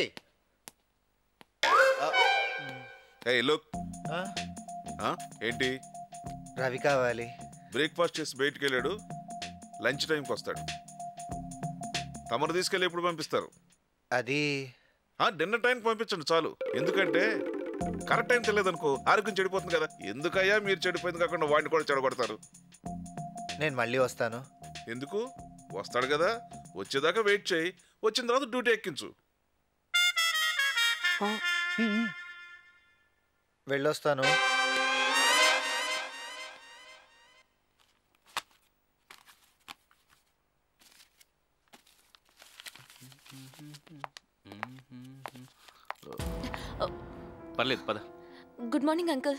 లుక్. ఏంటి? రవి కావాలి. బ్రేక్ఫాస్ట్ చేసి బయటికి వెళ్ళాడు, లంచ్ టైంకి వస్తాడు. తమరు తీసుకెళ్ళి ఎప్పుడు పంపిస్తారు? అది డిన్నర్ టైంకి పంపించండి చాలు. ఎందుకంటే కరెక్ట్ టైం తెలియదనుకో ఆరోగ్యం చెడిపోతుంది కదా. ఎందుకయ్యా మీరు చెడిపోయింది కాకుండా వాడిని కూడా చెడగొడతారు? నేను మళ్ళీ వస్తాను. ఎందుకు? వస్తాడు కదా, వచ్చేదాకా వెయిట్ చేయి. వచ్చిన తర్వాత డ్యూటీ ఎక్కించు. వెళ్ళొస్తాను. పర్లేదు పద. Good morning uncle.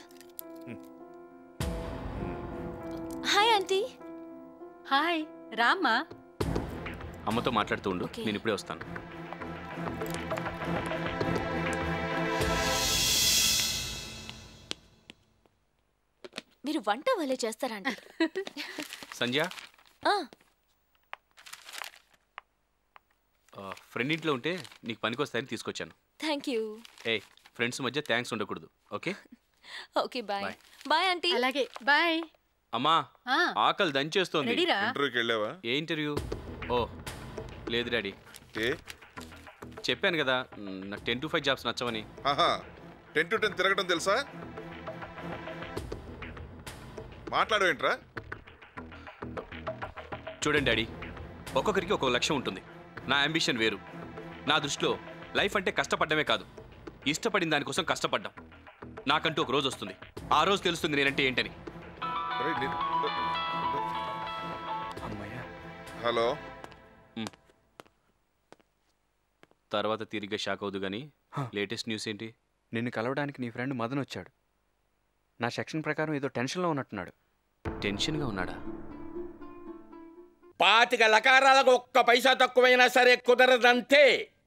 Hi aunty. Hi రామ్మా. అమ్మతో మాట్లాడుతూ ఉండు, నేను ఇప్పుడే వస్తాను. మీరు వంట వాళ్ళే చేస్తారండి. సంధ్య, ఫ్రెండ్ ఇంట్లో ఉంటే నీకు పనికొస్తాయని తీసుకొచ్చాను. Thank you. ఫ్రెండ్స్ మధ్య థ్యాంక్స్ ఉండకూడదు. Okay okay bye. Bye aunty. అలాగే బాయ్. అమ్మా ఆకలి దంచేస్తోంది. ఇంటర్వ్యూకి వెళ్ళావా? ఏ ఇంటర్వ్యూ? ఓ లేదు డాడీ. చెప్పాను కదా నాకు 10 to 5 జాబ్స్ నచ్చవని. 10 to 10 తిరగడం తెలుసా? మాట్లాడవేంట్రా? చూడండి డాడీ, ఒక్కొక్కరికి ఒక్కొక్క లక్ష్యం ఉంటుంది. నా అంబిషన్ వేరు. నా దృష్టిలో లైఫ్ అంటే కష్టపడ్డమే కాదు, ఇష్టపడిన దానికోసం కష్టపడ్డాం. నాకంటూ ఒక రోజు వస్తుంది, ఆ రోజు తెలుస్తుంది నేనంటే ఏంటని. హలో. తర్వాత తిరిగి షాక్ అవుదు కానీ లేటెస్ట్ న్యూస్ ఏంటి? నిన్ను కలవడానికి నీ ఫ్రెండ్ మదన్ వచ్చాడు. నా సెక్షన్ ప్రకారం ఏదో టెన్షన్లో ఉన్నట్టున్నాడు. టెన్షన్గా ఉన్నాడా? 25 లకారాలకు ఒక్క పైసా తక్కువైనా సరే కుదరదంతే.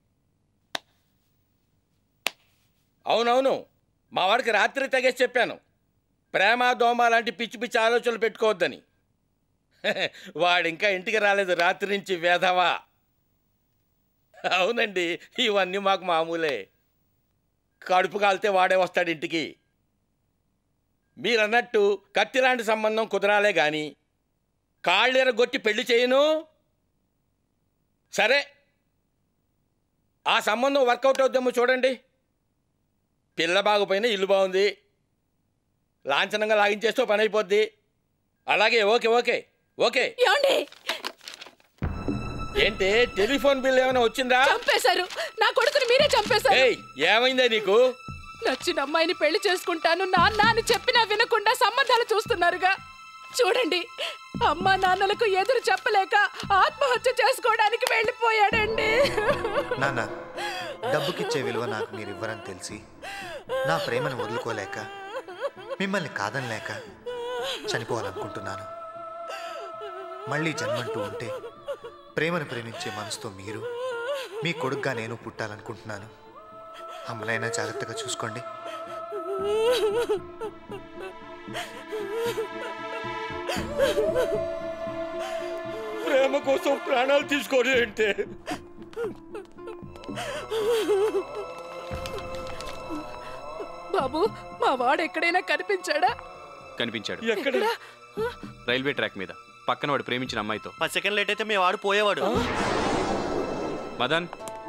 అవునవును, మా వాడికి రాత్రి తెగేసి చెప్పాను, ప్రేమ దోమ లాంటి పిచ్చి పిచ్చి ఆలోచనలు పెట్టుకోవద్దని. వాడు ఇంకా ఇంటికి రాలేదు రాత్రి నుంచి, వేధవా. అవునండి, ఇవన్నీ మాకు మామూలే. కడుపు కాలితే వాడే వస్తాడు ఇంటికి. మీరన్నట్టు కత్తిలాంటి సంబంధం కుదరాలే కానీ కాళ్ళెరగొట్టి పెళ్లి చేయను. సరే, ఆ సంబంధం వర్కౌట్ అవుద్దామో చూడండి. పిల్ల బాగుపోయినా ఇల్లు బాగుంది, లాంఛనంగా లాగించేస్తూ పని అయిపోద్ది. అలాగే, ఓకే ఓకే ఓకే. ఏంటి టెలిఫోన్ బిల్ ఏమైనా వచ్చిందా? చంపేశారు నా కొడుకుని, మీరే చంపేశారు. ఏమైందా నీకు? నచ్చిన అమ్మాయిని పెళ్లి చేసుకుంటాను నాన్న అని చెప్పినా వినకుండా సంబంధాలు చూస్తున్నారుగా. చూడండి, అమ్మా నాన్నలకు ఎదురు చెప్పలేక ఆత్మహత్య చేసుకోవడానికి వెళ్ళిపోయాడండి. నాన్న, డబ్బుకిచ్చే విలువ నాకు మీరు ఇవ్వరని తెలిసి నా ప్రేమను వదులుకోలేక మిమ్మల్ని కాదనలేక చనిపోవాలనుకుంటున్నాను. మళ్ళీ జన్మంటూ ఉంటే ప్రేమను ప్రేమించే మనసుతో మీరు, మీ కొడుకుగా నేను పుట్టాలనుకుంటున్నాను. అమ్మనైనా జాగ్రత్తగా చూసుకోండి. ప్రేమ కోసం ప్రాణాలు తీసుకోరు అంటే? బాబు, మా వాడు ఎక్కడైనా కనిపించాడా? కనిపించాడు. ఎక్కడ? రైల్వే ట్రాక్ మీద, పక్కన వాడు ప్రేమించిన అమ్మాయితో. 10 సెకండ్ లేట్ అయితే మీ వాడు పోయేవాడు. మదన్,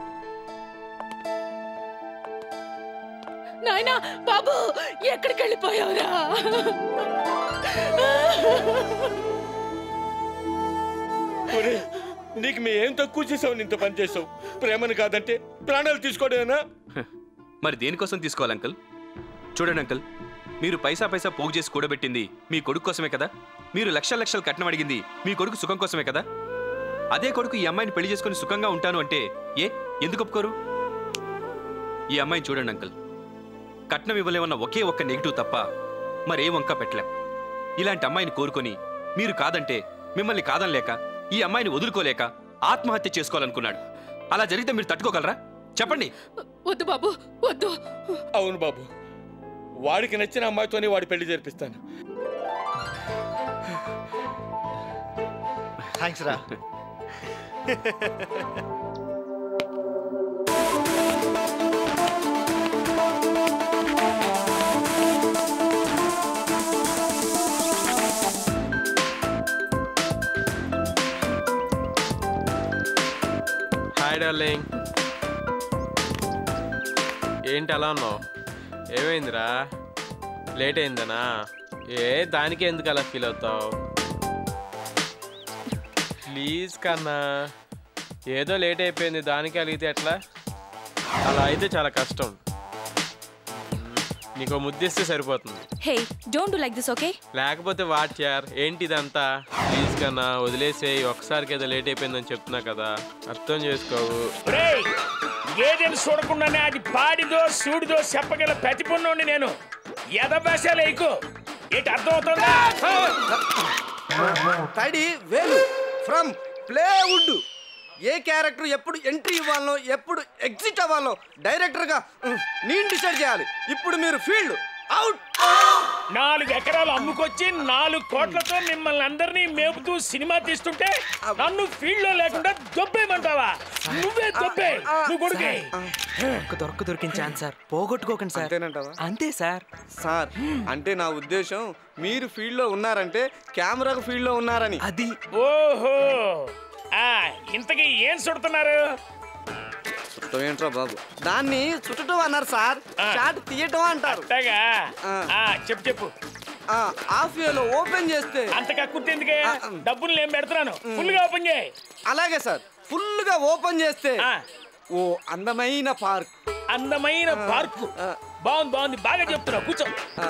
నాయనా బాబు, ఎక్కడికి వెళ్ళిపోయావురా? నీకు మేం తక్కువ చేసావు, ఇంత పని చేసావు. ప్రేమను కాదంటే ప్రాణాలు తీసుకోవడమేనా? మరి దేనికోసం తీసుకోవాలి అంకుల్? చూడండి అంకుల్, మీరు పైసా పైసా పోగు చేసి కూడబెట్టింది మీ కొడుకు కోసమే కదా. మీరు లక్షల లక్షలు కట్నం అడిగింది మీ కొడుకు సుఖం కోసమే కదా. అదే కొడుకు ఈ అమ్మాయిని పెళ్లి చేసుకుని సుఖంగా ఉంటాను అంటే ఎందుకు ఒప్పుకోరు? ఈ అమ్మాయిని చూడండి అంకుల్, కట్నం ఇవ్వలేమన్న ఒకే ఒక్క నెగిటివ్ తప్ప మరే వంక పెట్టలేం. ఇలాంటి అమ్మాయిని కోరుకొని మీరు కాదంటే మిమ్మల్ని కాదనలేక ఈ అమ్మాయిని వదులుకోలేక ఆత్మహత్య చేసుకోవాలనుకున్నాడు. అలా జరిగితే మీరు తట్టుకోగలరా? చెప్పండి. వద్దు బాబు, వద్దు. అవును బాబు, వాడికి నచ్చిన అమ్మాయితోనే వాడి పెళ్లి జరిపిస్తాను. థ్యాంక్స్ రా. Hi darling. ఏంటి అలా ఉన్నావు? ఏమైందిరా? లేట్ అయిందనా? దానికి ఎందుకు అలా ఫీల్ అవుతావు? ప్లీజ్ కన్నా, ఏదో లేట్ అయిపోయింది దానికి అలిగితే ఎట్లా? అలా అయితే చాలా కష్టం. నీకు ముద్దిస్తే సరిపోతుంది. Hey, don't do like this, okay? లేకపోతే వాట్ యార్, ఏంటి ఇదంతా? ప్లీజ్ కన్నా వదిలేసే. ఒకసారికి ఏదో లేట్ అయిపోయిందని చెప్తున్నా కదా, అర్థం చేసుకోవు. ఏదేమి చూడకుండానే అది పాడిదో సూడిదో చెప్పగల ప్రతిపన్నుండి నేను ఎదభాషలు ఎక్కువ ఏంటి అర్థం అవుతుందా? తడి వేలు ఫ్రమ్ ప్లేవుడ్. ఏ క్యారెక్టర్ ఎప్పుడు ఎంట్రీ ఇవ్వాలో ఎప్పుడు ఎగ్జిట్ అవ్వాలో డైరెక్టర్గా నేను డిసైడ్ చేయాలి. ఇప్పుడు మీరు ఫీల్డ్ అవుట్. 4 ఎకరాలు అమ్ముకొచ్చి 4 కోట్లతో మిమ్మల్ని అందరినీ మేపుతూ సినిమా తీస్తుంటే నన్ను ఫీల్డ్ లో లేకుండా దొబ్బేయమంటావా? నువ్వే దొబ్బే. నువ్వు కొడుకే. దొరికిన ఛాన్స్ సార్, పోగొట్టుకోకండి సార్. అంతే సార్. సార్ అంటే నా ఉద్దేశం మీరు ఫీల్డ్ లో ఉన్నారంటే కెమెరాకు ఫీల్డ్ లో ఉన్నారని. అది ఓహో, ఇంతకీ ఏం చుడుతున్నారు? ఏంట్రా బాబు, దాన్ని చుట్టడం అన్నారు సార్, షాట్ తీయటం అంటారు. చెప్పు చెప్పు. హాఫ్ వేలో ఓపెన్ చేస్తే అంతగా కుట్టేందుకే? డబ్బులు నేను పెడుతున్నాను, ఫుల్ గా ఓపెన్ చేయి. అలాగే సార్, ఫుల్ గా ఓపెన్ చేస్తే ఓ అందమైన పార్క్. అందమైన పార్క్. బాగుంది బాగుంది, బాగా చెప్తున్నావు, కూర్చో.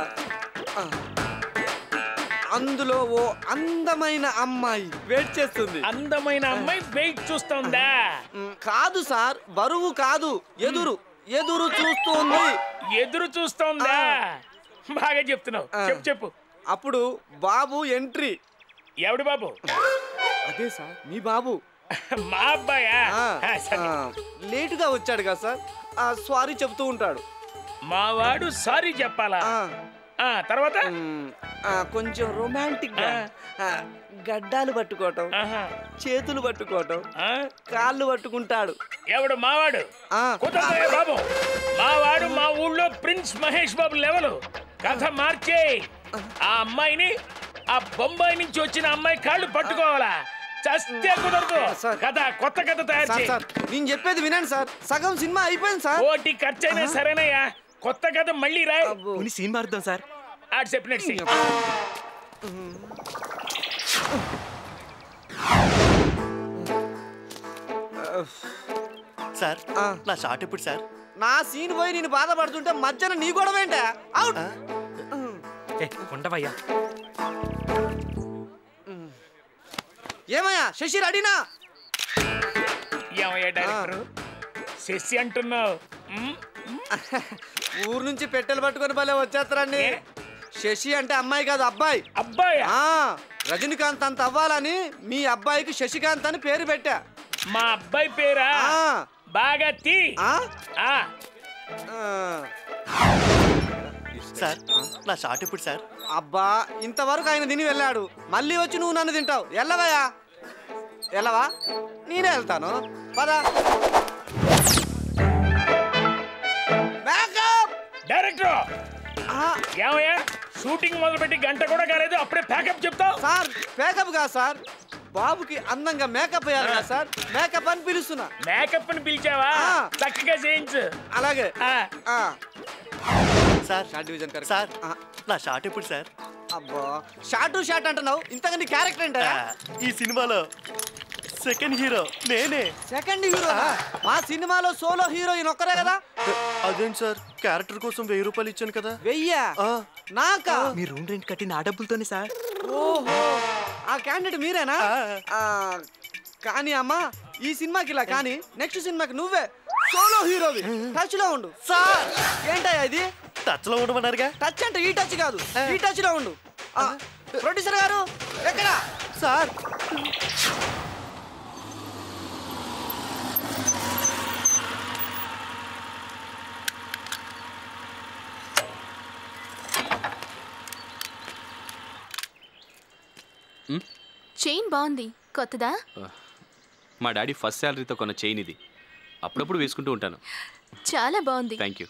అందులో ఓ అందమైన అమ్మాయి వెయిట్ చేస్తుంది. అందమైన అమ్మాయి వెయిట్ చూస్తుందా? కాదు సార్, బరువు కాదు, ఎదురు ఎదురు చూస్తుంది. ఎదురు చూస్తుందా? బాగా చెప్తున్నావు, చెప్పు చెప్పు. అప్పుడు బాబు ఎంట్రీ. ఎవడు బాబు? అదే సార్, మీ బాబు. మా అబ్బాయా? లేటుగా వచ్చాడు కదా సార్, సారీ చెప్తూ ఉంటాడు. మావాడు సారీ చెప్పాలా? తర్వాత కొంచెం రొమాంటిక్ గా గడ్డాలు పట్టుకోవటం, చేతులు పట్టుకోవటం, కాళ్ళు పట్టుకుంటాడు. ఎవడు? మావాడు. బాబు, మావాడు మా ఊళ్ళో ప్రిన్స్ మహేష్ బాబు లెవెల్. కథ మార్చే. ఆ అమ్మాయిని ఆ బొంబాయి నుంచి వచ్చిన అమ్మాయి కాళ్ళు పట్టుకోవాలా? చస్తే కుదరదు. కథ కొత్త కథ తయారు చేయి. నేను చెప్పేది వినండి సార్, సగం సినిమా అయిపోయింది సార్. కోటి ఖర్చైనా సరేనయ్యా, కొత్త కథ మళ్ళీ రాయ్. Scene మారుద్దాం sir. ఆడు చెప్పినట్టు సార్, నా షాట్ ఎప్పుడు సార్? నా సీన్ పోయి నేను బాధపడుతుంటే మధ్యన నీ గొడవ ఏంటా? అవుట్. ఉండవయ్యా. ఏమయ్యా శశి రెడీనా? ఏమయ్యా డైరెక్టర్ శశి అంటున్నావు? ఊరు నుంచి పెట్టెలు పట్టుకొని భలే వచ్చేస్తారండి. శశి అంటే అమ్మాయి కాదు, అబ్బాయి. అబ్బాయి? రజనీకాంత్ అంత అవ్వాలని మీ అబ్బాయికి శశికాంత్ అని పేరు పెట్టా. మా అబ్బాయి పేరా? బాగా తీ. సార్, నా షాట్ ఎప్పుడు సార్? అబ్బా, ఇంతవరకు ఆయన తిని వెళ్ళాడు, మళ్ళీ వచ్చి నువ్వు నన్ను తింటావు. వెళ్ళవయ్యా. వెళ్ళవా? నేనే వెళ్తాను, పదా. డైరెక్టర్ ఏమయ్యా, షూటింగ్ మొదలుపెట్టి గంట కూడా కాలేదు, అప్పుడే ప్యాకప్ చెప్తావు? సార్ ప్యాకప్ కాదు సార్, బాబుకి అందంగా మేకప్ వేయాలి కదా సార్, మేకప్ అని పిలుస్తున్నా. మేకప్ అని పిలిచావా? చక్కగా చేయించు. అలాగే sir. Short division correct sir, నా షాట్ ఎప్పుడు సార్? అబ్బా, షార్ట్ అంటున్నావు, ఇంతగా నీ క్యారెక్టర్ ఏంటా? ఈ సినిమాలో సెకండ్ హీరో నేనే. Second hero? మా సినిమాలో సోలో హీరోయిన్ ఒక్కరే కదా. అదేంటి సార్, క్యారెక్టర్ కోసం 1000 రూపాయలు ఇచ్చాను కదా. 1000? నాకా? మీ రూమ్ రెంట్ కట్టిన ఆ డబ్బులతోనే సార్. ఓహో, ఆ క్యాండిడేట్ మీరేనా? కానీ అమ్మా, ఈ సినిమాకి ఇలా కానీ నెక్స్ట్ సినిమాకి నువ్వే సోలో హీరోవి. టచ్ లో ఉండు. సార్ ఏంటయ్యా ఇది? టచ్ లో ఉండమన్నారుగా. టచ్ అంటే ఈ టచ్ కాదు, ఈ టచ్ లో ఉండు. ప్రొడ్యూసర్ గారు ఎక్కడ? సార్ చైన్ బాగుంది, కొత్తదా? మా డాడీ ఫస్ట్ శాలరీతో కొన్న చైన్ ఇది. అప్పుడప్పుడు వేసుకుంటూ ఉంటాను. చాలా బాగుంది. Thank you.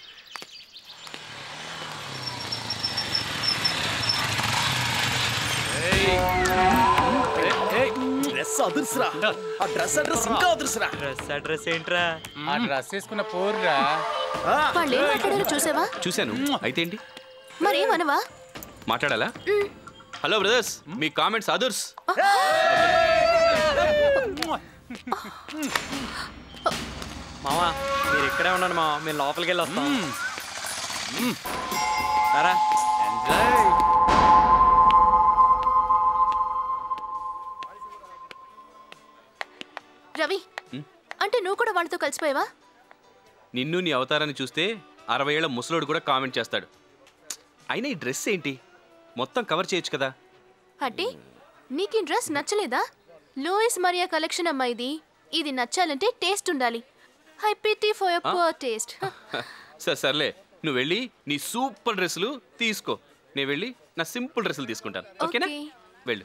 డ్రెస్ అదుర్స్రా. ఆ డ్రెస్ అడ్రస్ ఇంకా అదుర్స్రా. డ్రెస్ అడ్రస్ ఏంట్రా? ఆ డ్రెస్ వేసుకున్న పోర్రా. వాళ్ళు ఏం మాట్లాడారో చూసావా? చూశాను. అయితే ఏంటి? మరేమనవా? మాట్లాడాలా? హలో బ్రదర్స్, మీ కామెంట్స్ అదర్స్. మావా మీరు ఇక్కడే ఉన్నాను మావా, మేము లోపలికి వెళ్ళి వస్తాం. సరా రవి, అంటే నువ్వు కూడా వాళ్ళతో కలిసిపోయావా? నిన్ను నీ అవతారాన్ని చూస్తే 60 ఏళ్ల ముసలోడు కూడా కామెంట్ చేస్తాడు. అయినా ఈ డ్రెస్ ఏంటి? మొత్తం కవర్ చేయొచ్చు కదా. అంటే నీకు ఈ డ్రెస్ నచ్చలేదా? లూయిస్ మరియా కలెక్షన్ అమ్మా ఇది. ఇది నచ్చాలంటే టేస్ట్ ఉండాలి. I pity for your poor taste. సర్లే, నువ్వు వెళ్ళి నీ సూపర్ డ్రెస్సులు తీసుకో. నేను వెళ్ళి నా సింపుల్ డ్రెస్సులు తీసుకుంటాను. ఓకేనా? వెళ్ళు.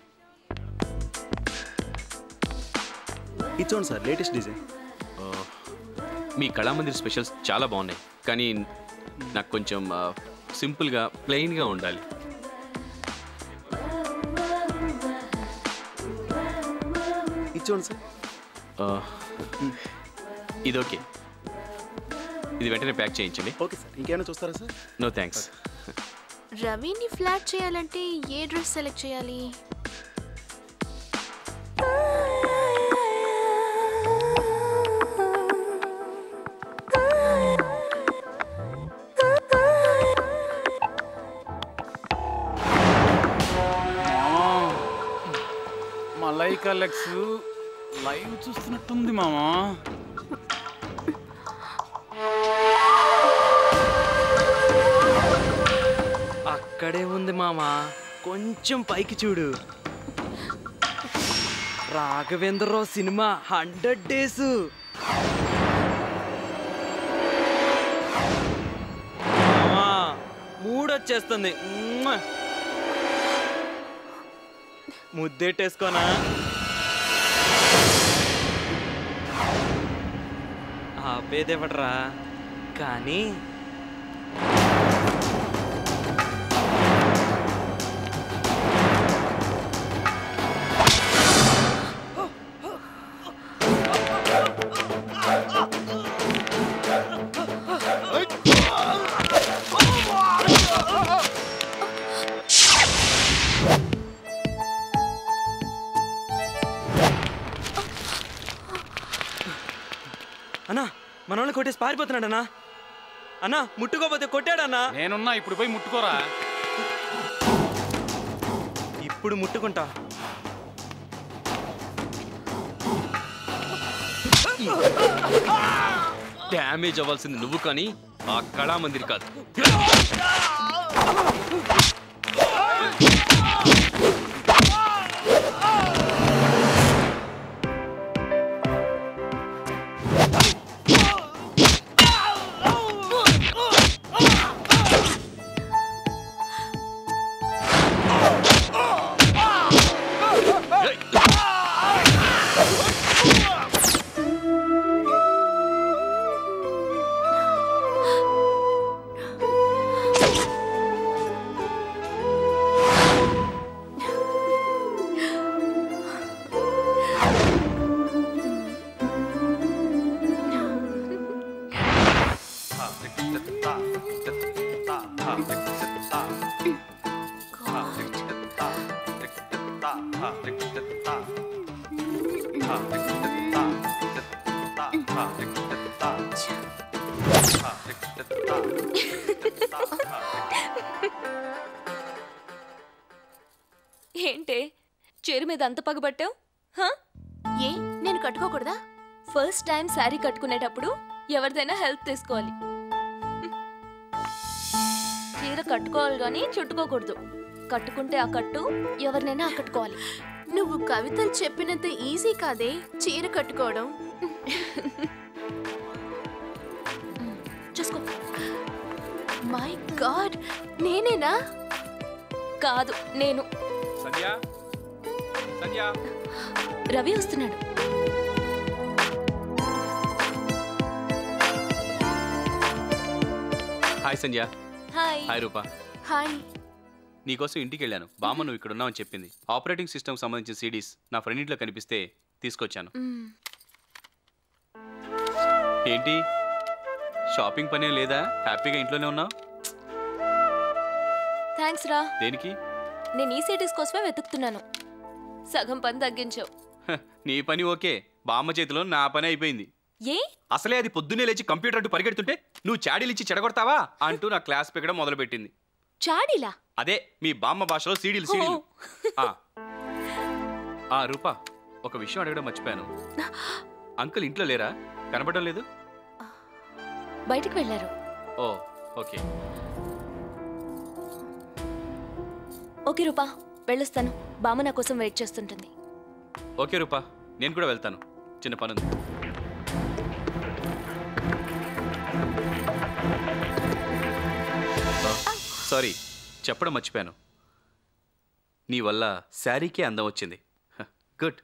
ఇది చూడండి సార్, లేటెస్ట్ డిజైన్. మీ కళామందిర్ స్పెషల్స్ చాలా బాగున్నాయి, కానీ నాకు కొంచెం సింపుల్గా ప్లెయిన్గా ఉండాలి. ఇది చూడండి సార్. ఇది ఓకే. ఇది వెంటనే ప్యాక్ చేయించండి. Okay sir. ఇంకేమైనా చూస్తారా సార్? No thanks. రవిని ఫ్లాట్ చేయాలంటే ఏ డ్రెస్ సెలెక్ట్ చేయాలి? మలైకా లెక్స్ లైవ్ చూస్తున్నట్టుంది మామా. అక్కడే ఉంది మామా, కొంచెం పైకి చూడు. Raghavendra Rao cinema 100 days. మామా మూడొచ్చేస్తుంది. ముద్దెట్టేసుకోనా? ఆపేదేవట్రా కానీ అన్నా మనోళ్ళని కొట్టేసి పారిపోతున్నాడన్నా. అన్నా ముట్టుకోపోతే కొట్టాడన్నా. నేనున్నా, ఇప్పుడు పోయి ముట్టుకోరా. ఇప్పుడు ముట్టుకుంటా. డ్యామేజ్ అవ్వాల్సింది నువ్వు కానీ ఆ కళామందిర్ కాదు. ఏంటే చీర మీద అంత పగబట్టావు? ఏ నేను కట్టుకోకూడదా? ఫస్ట్ టైం శారీ కట్టుకునేటప్పుడు ఎవరిదైనా హెల్ప్ తీసుకోవాలి. చీర కట్టుకోవాలి కానీ చుట్టుకోకూడదు. కట్టుకుంటే ఆ కట్టు ఎవరినైనా ఆకట్టుకోవాలి. నువ్వు కవితలు చెప్పినంత ఈజీ కాదే చీర కట్టుకోవడం. చూసుకో. మై గాడ్, నేనేనా? కాదు, నేను. సంధ్య సంధ్య రవి వస్తున్నాడు. Hi Sandhya. Hi. Hi Rupa. Hi. నీకోసం ఇంటికి వెళ్ళాను. బామ్మ నువ్వు ఇక్కడ ఉన్నావని చెప్పింది. ఆపరేటింగ్ సిస్టమ్ సంబంధించిన సిడీస్ నా ఫ్రెండ్ ఇంట్లో కనిపిస్తే తీసుకొచ్చాను. ఏంటి షాపింగ్ పనే లేదా? హ్యాపీగా ఇంట్లోనే ఉన్నావు? థ్యాంక్స్ రా. దేనికి? నేను ఈ సిటీస్ కోసమే వెతుకుతున్నాను. సగం పని తగ్గించావు. నీ పని ఓకే, బామ్మ చేతిలో నా పని అయిపోయింది. ఏ? అసలే అది పొద్దున్నే లేచి కంప్యూటర్ అంటూ పరిగెడుతుంటే నువ్వు చాడీలిచ్చి చెడగొడతావా అంటూ నా క్లాస్ పెక్కడం మొదలుపెట్టింది. చాడీలా? అదే మీ బామ్మ భాషలో సీడీలు. రూపా, ఒక విషయం అడగడం మర్చిపోయాను. అంకుల్ ఇంట్లో లేరా? కనపడడం లేదు. బయటికి వెళ్ళారు. ఓ ఓకే. ఓకే రూపా, వెళ్ళొస్తాను. బామ్మ నా కోసం వెయిట్ చేస్తుంటుంది. ఓకే రూపా, నేను కూడా వెళ్తాను, చిన్న పనుంది. సారీ, చెప్పడం మర్చిపోయాను. నీ వల్ల శారీకే అందం వచ్చింది. గుడ్.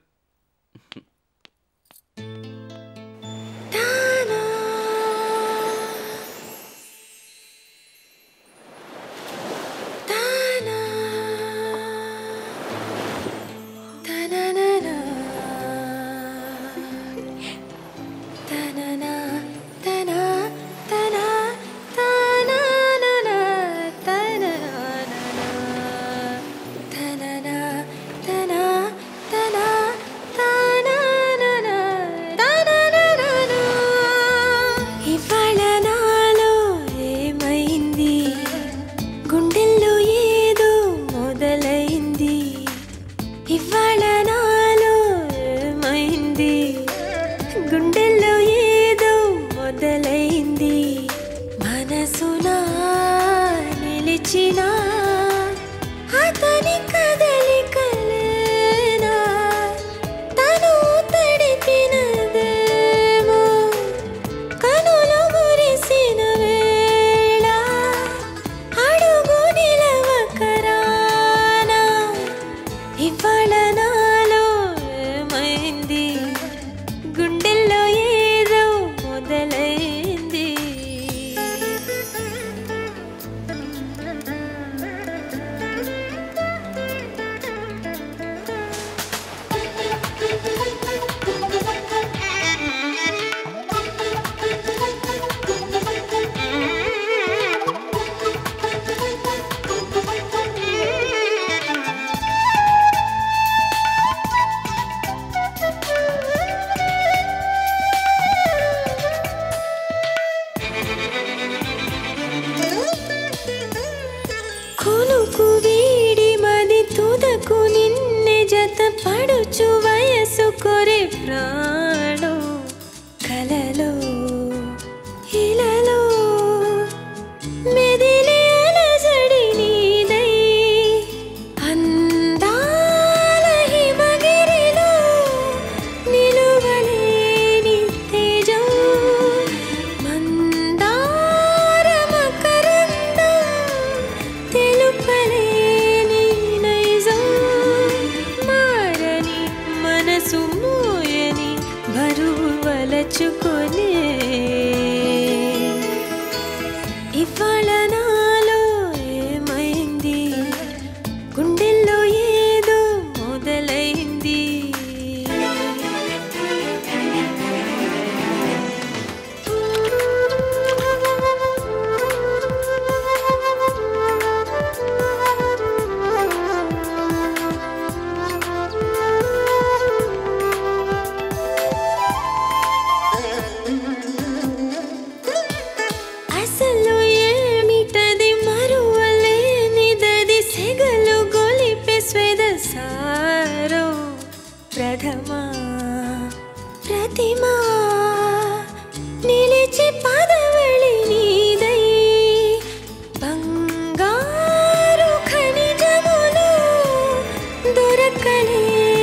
బంగారు ఖనిజములు దొరకలే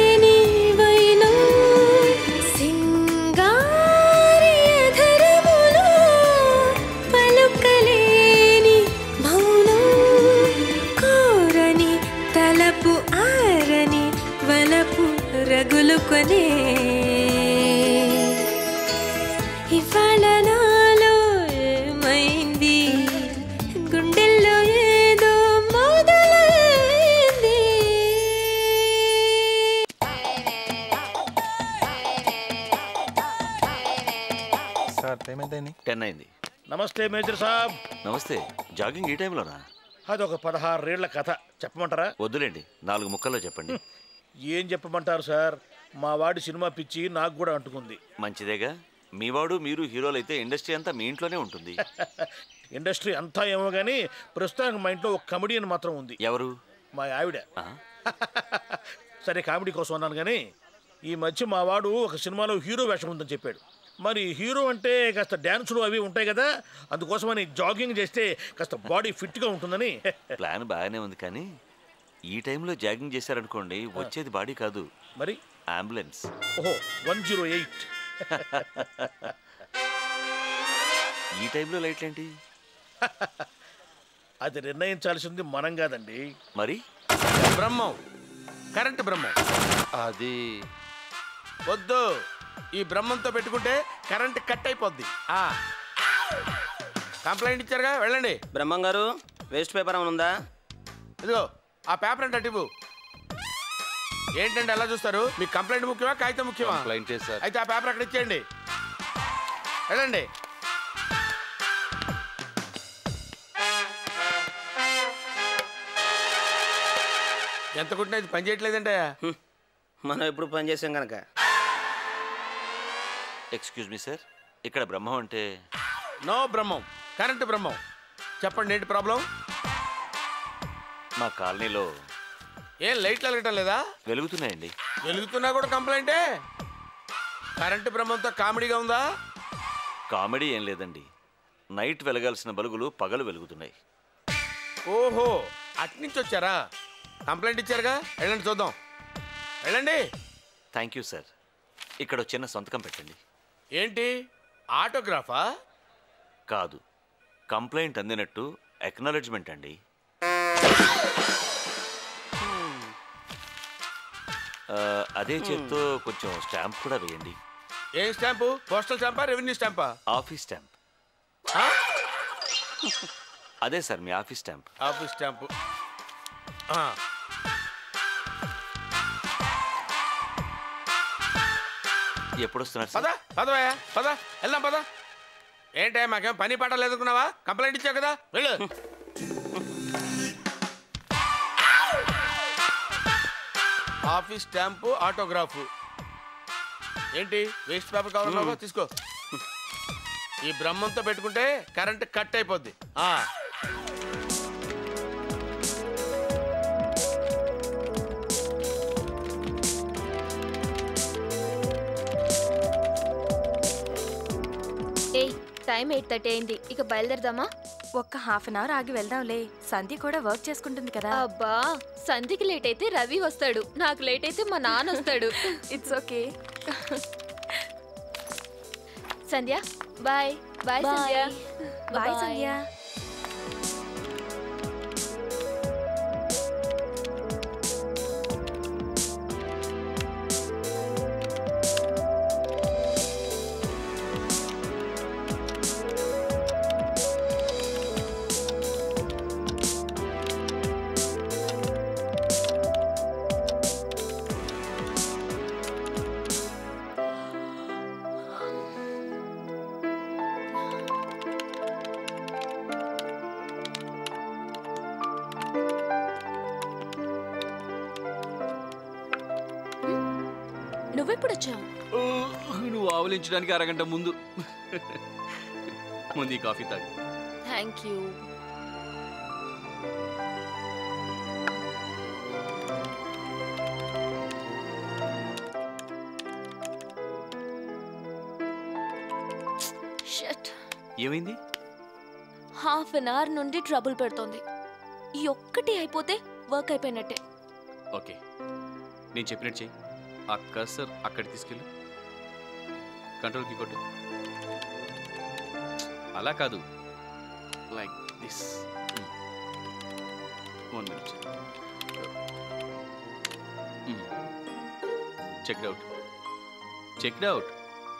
తలపు ఆరని వలపు రగులుకొనే ఇవాళ నాలో ఏమైంది గుండెల్లో ఏదో మొదలైంది. సార్ పేమెంట్ అయింది 10 అయింది. నమస్తే మేజర్ సాబ్. నమస్తే. జాగింగ్ ఈ టైంలోనా? అదొక 16 ఏళ్ల కథ చెప్పమంటారా? వద్దులేండి, 4 ముక్కల్లో చెప్పండి. ఏం చెప్పమంటారు సార్, మా వాడి సినిమా పిచ్చి నాకు కూడా అంటుకుంది. మంచిదేగా, మీవాడు మీరు హీరోలైతే ఇండస్ట్రీ అంతా మీ ఇంట్లోనే ఉంటుంది. ఇండస్ట్రీ అంతా ఏమో కానీ ప్రస్తుతానికి మా ఇంట్లో ఒక కమెడియన్ మాత్రం ఉంది. ఎవరు? మా ఆవిడ. సరే కామెడీ కోసం అన్నాను కానీ ఈ మధ్య మా వాడు ఒక సినిమాలో హీరో వేషం ఉందని చెప్పాడు. మరి హీరో అంటే కాస్త డ్యాన్సులు అవి ఉంటాయి కదా, అందుకోసమని జాగింగ్ చేస్తే కాస్త బాడీ ఫిట్గా ఉంటుందని. ప్లాన్ బాగానే ఉంది కానీ ఈ టైంలో జాగింగ్ చేశారనుకోండి వచ్చేది బాడీ కాదు, మరి అంబులెన్స్. ఓహో 108. ఈ టైంలో లైట్లేంటి? అది నిర్ణయించాల్సింది మనం కాదండి. మరి బ్రహ్మం, కరెంట్ బ్రహ్మం. అది వద్దు, ఈ బ్రహ్మంతో పెట్టుకుంటే కరెంట్ కట్ అయిపోద్ది. కంప్లైంట్ ఇచ్చారుగా, వెళ్ళండి. బ్రహ్మం గారు, వేస్ట్ పేపర్ ఏమైనా ఉందా? ఇదిగో ఆ పేపర్ అంటే అటు. ఏంటంటే ఎలా చూస్తారు? మీకు కంప్లైంట్ ముఖ్యమా కాగితం ముఖ్యమా? కంప్లైంటే సార్. అయితే ఆ పేపర్ అక్కడ ఇచ్చేయండి, వెళ్ళండి. ఎంత కుట్టినా ఇది పని చేయట్లేదంటే మనం ఎప్పుడు పని చేసాం కనుక. ఎక్స్క్యూజ్ మీ సార్, ఇక్కడ బ్రహ్మం అంటే? No Brahmam, current Brahmam. చెప్పండి ఏంటి ప్రాబ్లం? మా కాలనీలో ఏం లైట్లు వెలగటం లేదా? వెలుగుతున్నాయండి. వెలుగుతున్నా కూడా కంప్లైంటే? కరెంటు బ్రహ్మంతో కామెడీగా ఉందా? కామెడీ ఏం లేదండి, నైట్ వెలగాల్సిన బలుగులు పగలు వెలుగుతున్నాయి. ఓహో, అట్నుంచి వచ్చారా? కంప్లైంట్ ఇచ్చారుగా, వెళ్ళండి చూద్దాం, వెళ్ళండి. Thank you sir. ఇక్కడ చిన్న సంతకం పెట్టండి. ఏంటి, ఆటోగ్రాఫా? కాదు, కంప్లైంట్ అందినట్టు ఎక్నాలెడ్జ్మెంట్ అండి. అదే చేత్తో కొంచెం స్టాంప్ కూడా వేయండి. ఏ స్టాంపు? పోస్టల్ స్టాంపా, రెవెన్యూ స్టాంపా? Office stamp. అదే సార్ మీ ఆఫీస్ స్టాంప్. Office stamp. ఎప్పుడు వస్తున్నారు పద పదవయ్యా, పద వెళ్దాం, పద. ఏంటే మాకేం పని పాట లేదుకున్నావా? కంప్లైంట్ ఇచ్చావు కదా, వెళ్ళు. Office stamp, autograph. ఏంటి వేస్ట్ పేపర్ కావాలన్నావా? తీసుకో. ఈ బ్రహ్మంతో పెట్టుకుంటే కరెంట్ కట్ అయిపోద్ది. టైం 8:30 అయింది, ఇక బయలుదేరదామా? ఒక్క హాఫ్ అన్ అవర్ ఆగి వెళ్దాంలే, సంధ్య కూడా వర్క్ చేసుకుంటుంది కదా. అబ్బా, సంధ్యకి లేట్ అయితే రవి వస్తాడు, నాకు లేట్ అయితే మా నాన్న వస్తాడు. It's okay. Sandhya bye. Bye Sandhya. Bye Sandhya. నువ్వెప్పుడొచ్చా? నువ్వు ఆవలించడానికి అరగంట ముందు. ముందు ఈ కాఫీ తాగు. Thank you. ఏమైంది? హాఫ్ అన్ అవర్ నుండి ట్రబుల్ పెడుతోంది. ఈ ఒక్కటి అయిపోతే వర్క్ అయిపోయినట్టే. ఓకే, నేను చెప్పినట్టు చెయ్యి. ఆ కర్సర్ అక్కడ తీసుకెళ్ళు, కంట్రోల్కి కొట్టు. అలా కాదు, like this. 1 minute. Check out check out.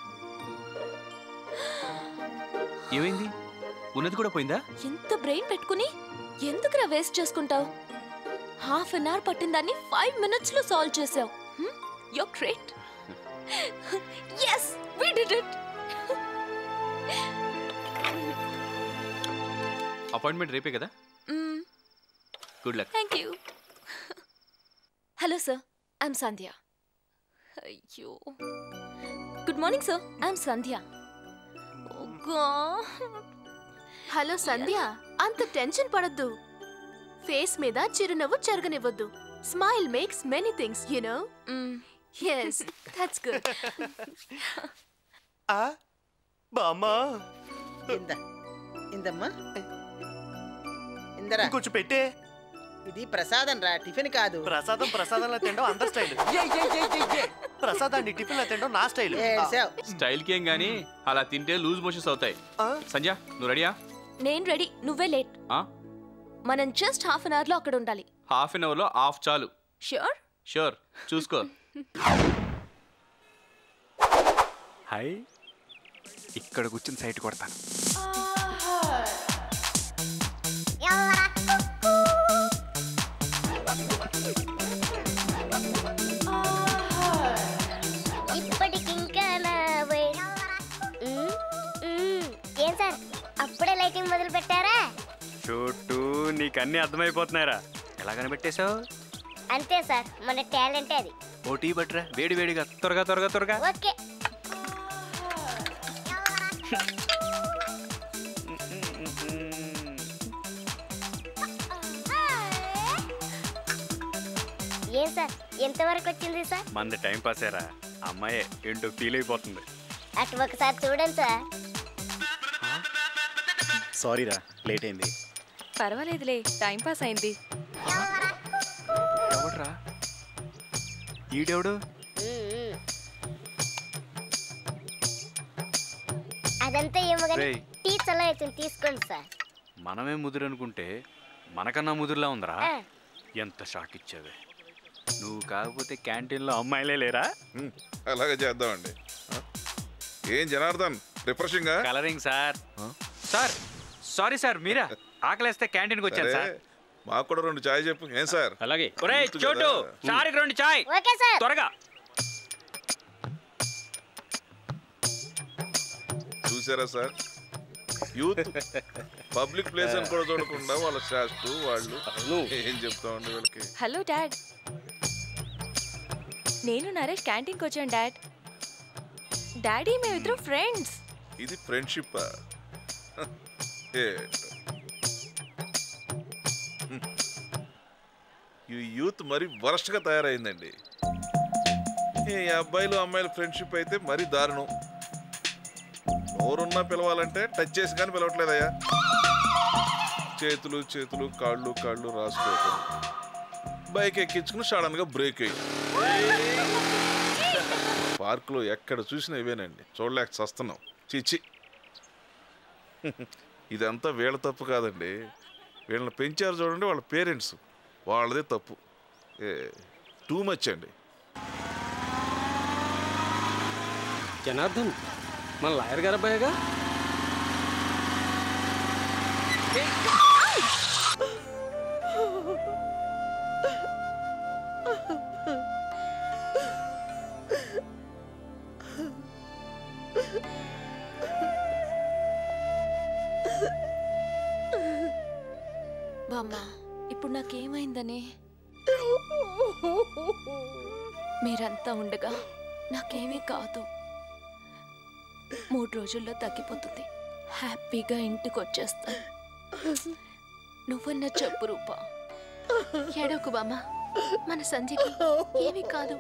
ఏమైంది? ఉన్నది కూడా పోయిందా? ఎంత బ్రెయిన్ పెట్టుకుని ఎందుకురా వేస్ట్ చేసుకుంటావు? హాఫ్ అన్ అవర్ పట్టిన దాన్ని 5 minutes లో సాల్వ్ చేసావు. You are great. yes we did it. Appointment రేపే కదా? Good luck. Thank you. Hello sir, I'm Sandhya. అయ్యో, good morning sir, I'm Sandhya. Hello Sandhya, అంత టెన్షన్ పడద్దు. ఫేస్ మీద చిరునవ్వు చెరగనివ్వద్దు. Smile makes many things, you know. yes that's good. బామ్మా ఇందమ్మా ఇందరా కొంచెం పెట్టే. ఇది ప్రసాదం రా, టిఫిన్ కాదు. ప్రసాదంలో తినడం అందరి స్టైల్. ప్రసాదాన్ని టిఫిన్ లో తినడం నా స్టైల్. స్టైల్ కేం గానీ అలా తింటే లూజ్ మోషన్స్ అవుతాయి. సంధ్య నువ్వు రెడీయా? నేను రెడీ, నువ్వే లేట్. మనం జస్ట్ హాఫ్ అన్ అవర్ లో అక్కడ ఉండాలి. హాఫ్ అన్ అవర్ లో ఆఫ్ చాలు. ష్యూర్? ష్యూర్, చూసుకో. హాయ్, ఇక్కడ కూర్చుని సైట్ కొడతాను. ఏం సార్ అప్పుడే లైటింగ్ మొదలు పెట్టారా? చుట్టూ నీకు అన్ని అర్థమైపోతున్నాయిరా. ఎలా కనిపెట్టేశావు? అంతే సార్, మన టాలెంట్ అది. ఓటీ బట్రా, వేడి వేడిగా త్వరగా త్వరగా త్వరగా. ఓకే. ఏం సార్ ఎంతవరకు వచ్చింది సార్? మంది టైం పాసేరా, అమ్మాయే ఏంటో ఫీల్ అయిపోతుంది. అటు ఒకసారి చూడండి సార్. సారీరా, లేట్ అయింది. పర్వాలేదులే, టైం పాస్ అయింది. ఎవడ్రా ఈడెవడు? అదంతా ఏమో కానీ టీ చల్ల అవుతుంది, తీసుకోండి సార్. మనమే ముదురు అనుకుంటే మనకన్నా ముదురులా ఉందరా. ఎంత షాక్ ఇచ్చావే. నువ్వు కాకపోతే క్యాంటీన్లో అమ్మాయిలే లేరా? అలాగే చేద్దామండి. ఏం Janardhan, refreshing colouring sir. Sir sorry sir, మీరా? ఆకలేస్తే క్యాంటీన్కి వచ్చాను సార్. మాకు కూడా 2 చాయ్ చెప్పు. ఏం సార్? అలాగే. ఒరేయ్ చోటు, సారికి 2 చాయ్. Okay sir. త్వరగా. చూసారా సార్, యూత్ పబ్లిక్ ప్లేస్ అని కూడా చూడకుండా వాళ్ళ శాస్త్రు వాళ్ళు ఏం చెప్తా ఉండే వీళ్ళకి. హలో డాడ్, నేను నరేష్ క్యాంటీన్కి వచ్చాను డాడ్. డాడీ మేమిద్దరం ఫ్రెండ్స్. ఇది ఫ్రెండ్షిప్? ఈ యూత్ మరి వరస్ట్ గా తయారైందండి. ఈ అబ్బాయిలు అమ్మాయిల ఫ్రెండ్షిప్ అయితే మరీ దారుణం. నోరున్నా పిలవాలంటే టచ్ చేసి కానీ పిలవట్లేదయ్యా. చేతులు చేతులు, కాళ్ళు కాళ్ళు రాసుకోవటం, బైక్ ఎక్కించుకుని సడన్ గా బ్రేక్ అయ్యి. పార్కులో ఎక్కడ చూసినా ఇవేనండి, చూడలేక చస్తున్నాం. చిచ్చి, ఇదంతా వీళ్ళ తప్పు కాదండి. వీళ్ళని పెంచారు చూడండి వాళ్ళ పేరెంట్స్, వాళ్ళదే తప్పు. టూ మచ్ అండి. జనార్దన్, మన లాయర్ గారు అబ్బాయిగా. బామ్మ, ఇప్పుడు నాకేమైందని? మీరంతా ఉండగా నాకేమీ కాదు. 3 రోజుల్లో తగ్గిపోతుంది. హ్యాపీగా ఇంటికి వచ్చేస్తాను. నువ్వన్నా చెప్పు రూపా. ఏడవకు బామ్మ, మన సంధ్యకి ఏమీ కాదు.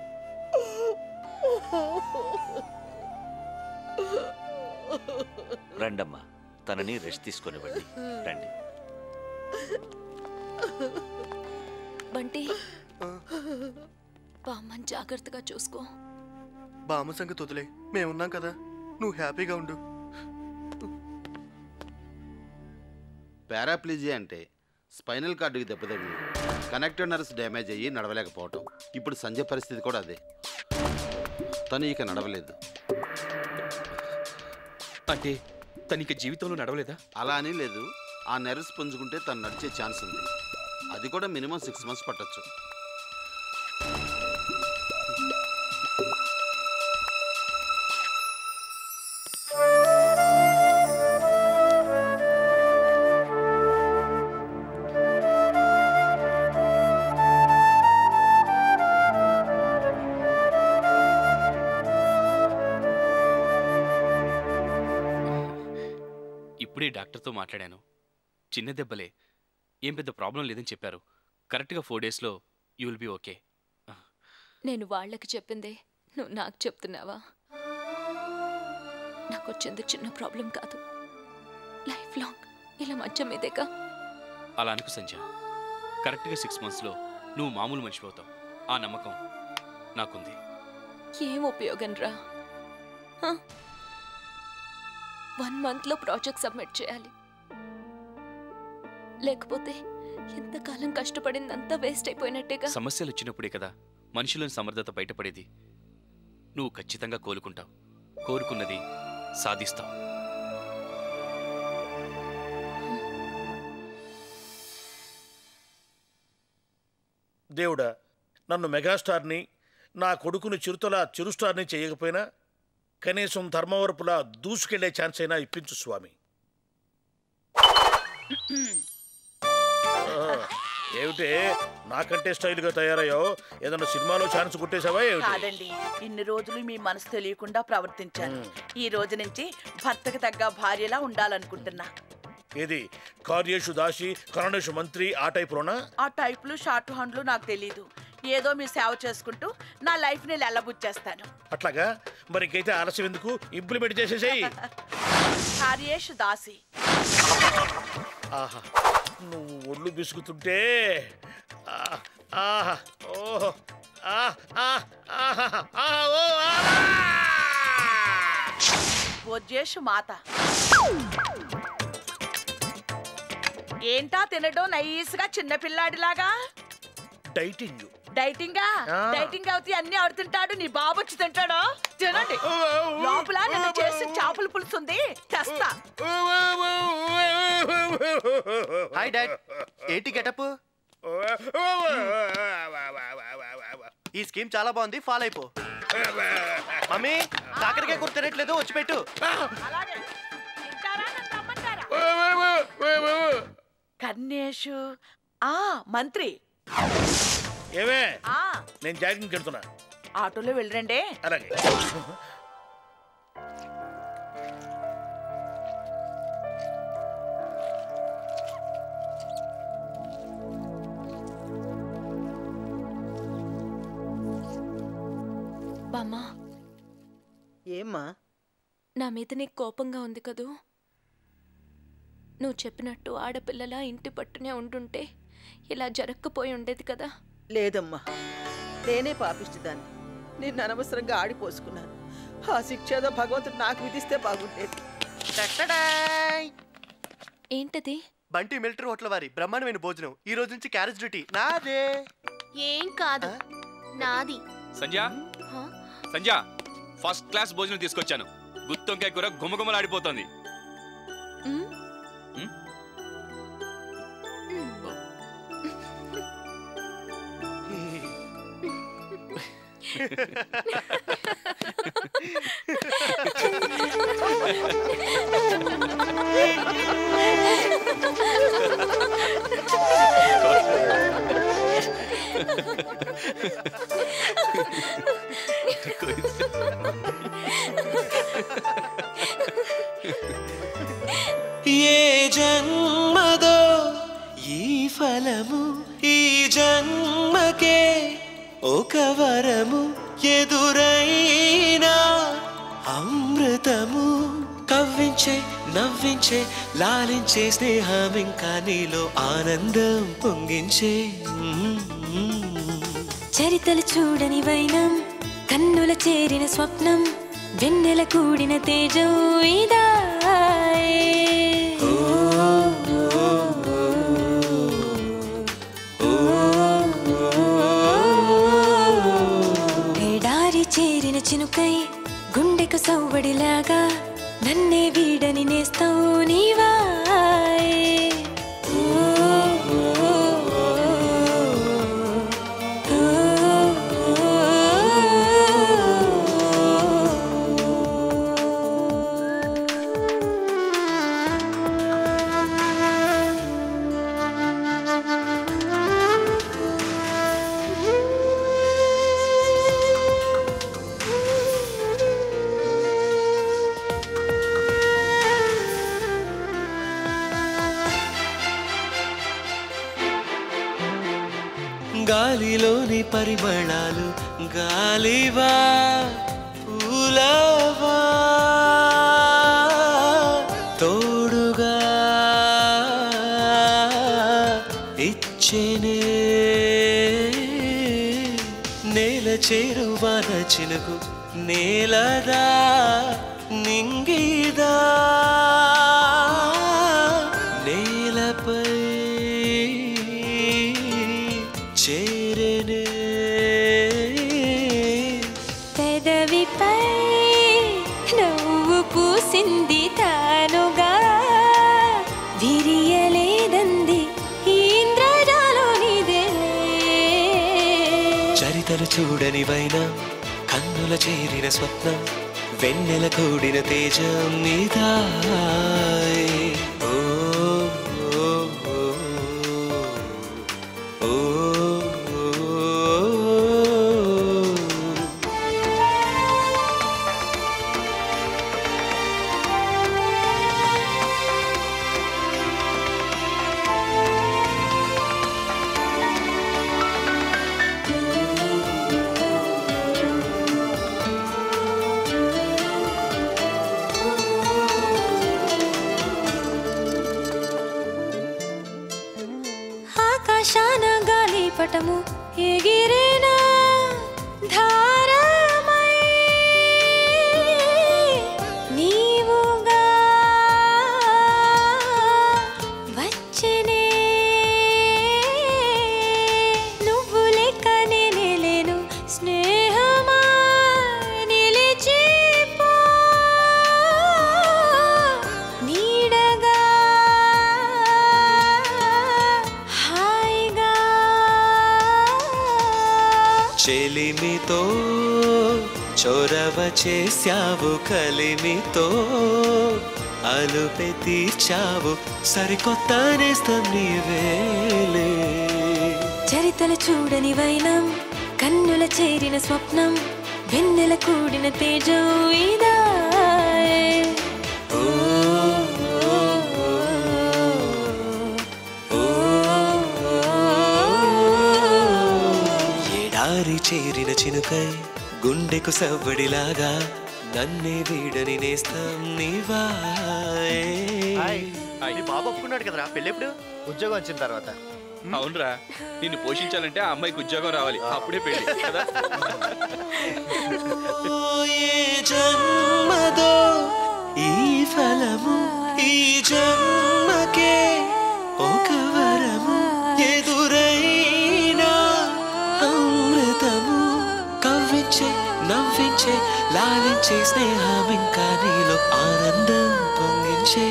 రండమ్మా, తనని రెస్ట్ తీసుకొనివ్వండి. రండి. బంటి, బామ్మని జాగ్రత్తగా చూసుకో. బామ్మ సంగతి వదిలే, మేమున్నాం కదా, నువ్వు హ్యాపీగా ఉండు. పారాప్లీజియా అంటే స్పైనల్ కార్డుకి దెబ్బతగిలి కనెక్టివ్ నర్వ్స్ డ్యామేజ్ అయ్యి నడవలేకపోవటం. ఇప్పుడు సంజయ్ పరిస్థితి కూడా అదే. తను ఇక నడవలేదు. అంటే తనిక జీవితంలో నడవలేదా? అలా అని లేదు. ఆ నెర్వ్స్ పుంజుకుంటే తను నడిచే ఛాన్స్ ఉంది. అది కూడా మినిమం 6 months పట్టచ్చు. ఇప్పుడే డాక్టర్తో మాట్లాడాను. చిన్న దెబ్బలే, ఏం పెద్ద ప్రాబ్లం లేదని చెప్పారు. కరెక్ట్గా 4 daysలో యూ విల్ బి ఓకే. నేను వాళ్ళకి చెప్పిందే నువ్వు నాకు చెప్తున్నావా? నాకు వచ్చింది చిన్న ప్రాబ్లం కాదు, లైఫ్ లాంగ్ ఇలా మంచం మీదేగా. అలా అనుకు సంజ. కరెక్ట్గా 6 monthsలో నువ్వు మామూలు మనిషిపోతావు. ఆ నమ్మకం నాకుంది. ఏం ఉపయోగం రా? 1 monthలో ప్రాజెక్ట్ సబ్మిట్ చేయాలి. లేకపోతే ఎంతకాలం కష్టపడిందంతా వేస్ట్ అయిపోయినట్టేగా. సమస్యలు వచ్చినప్పుడే కదా మనుషులను సమర్థత బయటపడేది. నువ్వు ఖచ్చితంగా కోలుకుంటావు. కోరుకున్నది సాధిస్తావు. దేవుడా, నన్ను మెగాస్టార్ని, నా కొడుకుని చిరుతలా చిరుస్టార్ని చేయకపోయినా కనీసం ధర్మవరపులా దూసుకెళ్లే ఛాన్స్ అయినా ఇప్పించు స్వామి. ఏమిటే నాకంటే స్టైల్గా తయారయ్యో? ఏదన్నా సినిమాలో ఛాన్స్ కొట్టేసావా? కాదండి, ఇన్ని రోజులు మీ మనసు తెలియకుండా ప్రవర్తించాను. ఈ రోజు నుంచి భర్తకు తగ్గ భార్యలా ఉండాలనుకుంటున్నా. ఏది కార్యేషు దాసి కరణేషు మంత్రి ఆ టైపులోనా? ఆ టైపులు షార్ట్ హ్యాండ్లు నాకు తెలీదు. ఏదో మీ సేవ చేసుకుంటూ నా లైఫ్ ని లెల్లబుచ్చేస్తాను. అట్లాగా? మరి ఇంకైతే ఆలస్యం ఎందుకు? ఇంప్లిమెంట్ చేసేసేయి. కార్యేషు దాసి. ఆహా, నువ్వు ఒళ్ళు బిసుకుతుంటే ఆహా, ఓహో, భోజ్యేషు మాత. ఏంటా తినడం నైస్గా చిన్నపిల్లాడిలాగా? డైటింగ్. డైటింగా? డైటింగ్ అవుతాయి అన్ని ఆడుతుంటాడు. నీ బాబు వచ్చి తింటాడా? తినండి. లోపల నిన్న చేసి చేపల పులుసు ఉంది, తెస్తా. హాయ్ డాడ్, ఏంటి గెటప్? ఈ స్కీమ్ చాలా బాగుంది, ఫాలో అయిపో. మమ్మీ, కాకరకాయ కూర తినట్లేదు, వచ్చి పెట్టు. కన్నేషు మంత్రి. ఏమే, నేను జాగింగ్ వెళ్తున్నా. ఆటోలో వెళ్ళరండి. అలాగే. బామ్మా, ఏమ్మా? నా మీద నీకు కోపంగా ఉంది కదూ? నువ్వు చెప్పినట్టు ఆడపిల్లలా ఇంటి పట్టునే ఉంటుంటే ఇలా జరగకపోయి ఉండేది కదా. లేదమ్మా, నేనే పాపిష్టిదాన్ని. నిన్ను అనవసరంగా ఆడిపోసుకున్నాను. ఆ శిక్ష ఏదో భగవంతుడు నాకు విధిస్తే బాగుండేది. ఏంటది? బంటి మిలిటరీ హోటల్ వారి బ్రహ్మాండమైన భోజనం. ఈ రోజు నుంచి క్యారేజ్ డ్యూటీ నాదే. ఏం కాదు, నాది. సంజా, సంజా, ఫస్ట్ క్లాస్ భోజనం తీసుకొచ్చాను. గుత్తొంకాయ కూర గుమగుమలాడిపోతుంది. ఏ జన్మదో ఈ ఫలము, ఈ జన్మకే ఒక వరము, ఎదురైనా అమృతము. కవ్వించే నవ్వించే లాలించే స్నేహం ఇంకా నీలో ఆనందం పొంగించే. చరితలు చూడని వైనం, కన్నుల చేరిన స్వప్నం, వెన్నెల కూడిన తేజం ఇదా. ఎడారి చేరిన చినుకై పరిమళాలు గాలివా పూలవా తోడుగా ఇచ్చేనే నేల చేరువాన చినుకు నేలదా నింగిదా నేలపై చేరనే పెదవిపై నవ్వు పూసింది తానుగా విరియలేదంది ఇంద్రజాలోనిదే చరితలు చూడనివైనా కన్నుల చేరిన స్వప్నం వెన్నెల కూడిన తేజం నీదా ఓ ఓ ఓ ఆకాశాన గాలిపటము ఎగిరేనా ధారమై నీవుగా వచ్చెనే నువ్వు లెక్క నేనే లేను స్నేహమా నిలిచిపో నీడగా హాయిగా చెలిమితో చొరవ చేశావు కలిమితో అలుపె తీర్చావు సరికొత్త నేస్తం నీవేలే చరితలు చూడని వైనం కన్నుల చేరిన స్వప్నం వెన్నెల కూడిన తేజం ఇదా ఓ ఎడారి చేరిన చినుకై గుండెకు సవ్వడిలాగా నన్నే వీడని నేస్తం నీవా మీ బాబు ఒప్పుకున్నాడు కదరా పెళ్ళెప్పుడు ఉద్యోగం వచ్చిన తర్వాత అవునరా నిన్ను పోషించాలంటే ఆ అమ్మాయికి ఉద్యోగం రావాలి అప్పుడే పెళ్లి కదా ఏ జన్మదో ఈ ఫలము ఈ జన్మకే ఒక వరము ఎదురైనా అమృతము కవ్వించే నవ్వించే లాలించే స్నేహం ఇంకా నీలో ఆనందం పొంగించే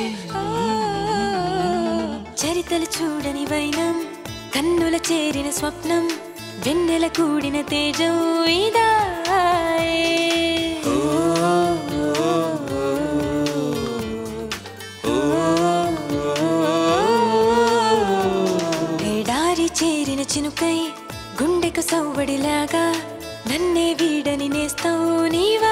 చరితలు చూడని వైనం కన్నుల చేరిన స్వప్నం వెన్నెల కూడిన తేజం ఇదా ఎడారి చేరిన చినుకై గుండెకు సవ్వడిలాగా నన్నే వీడని నేస్తావు నీవా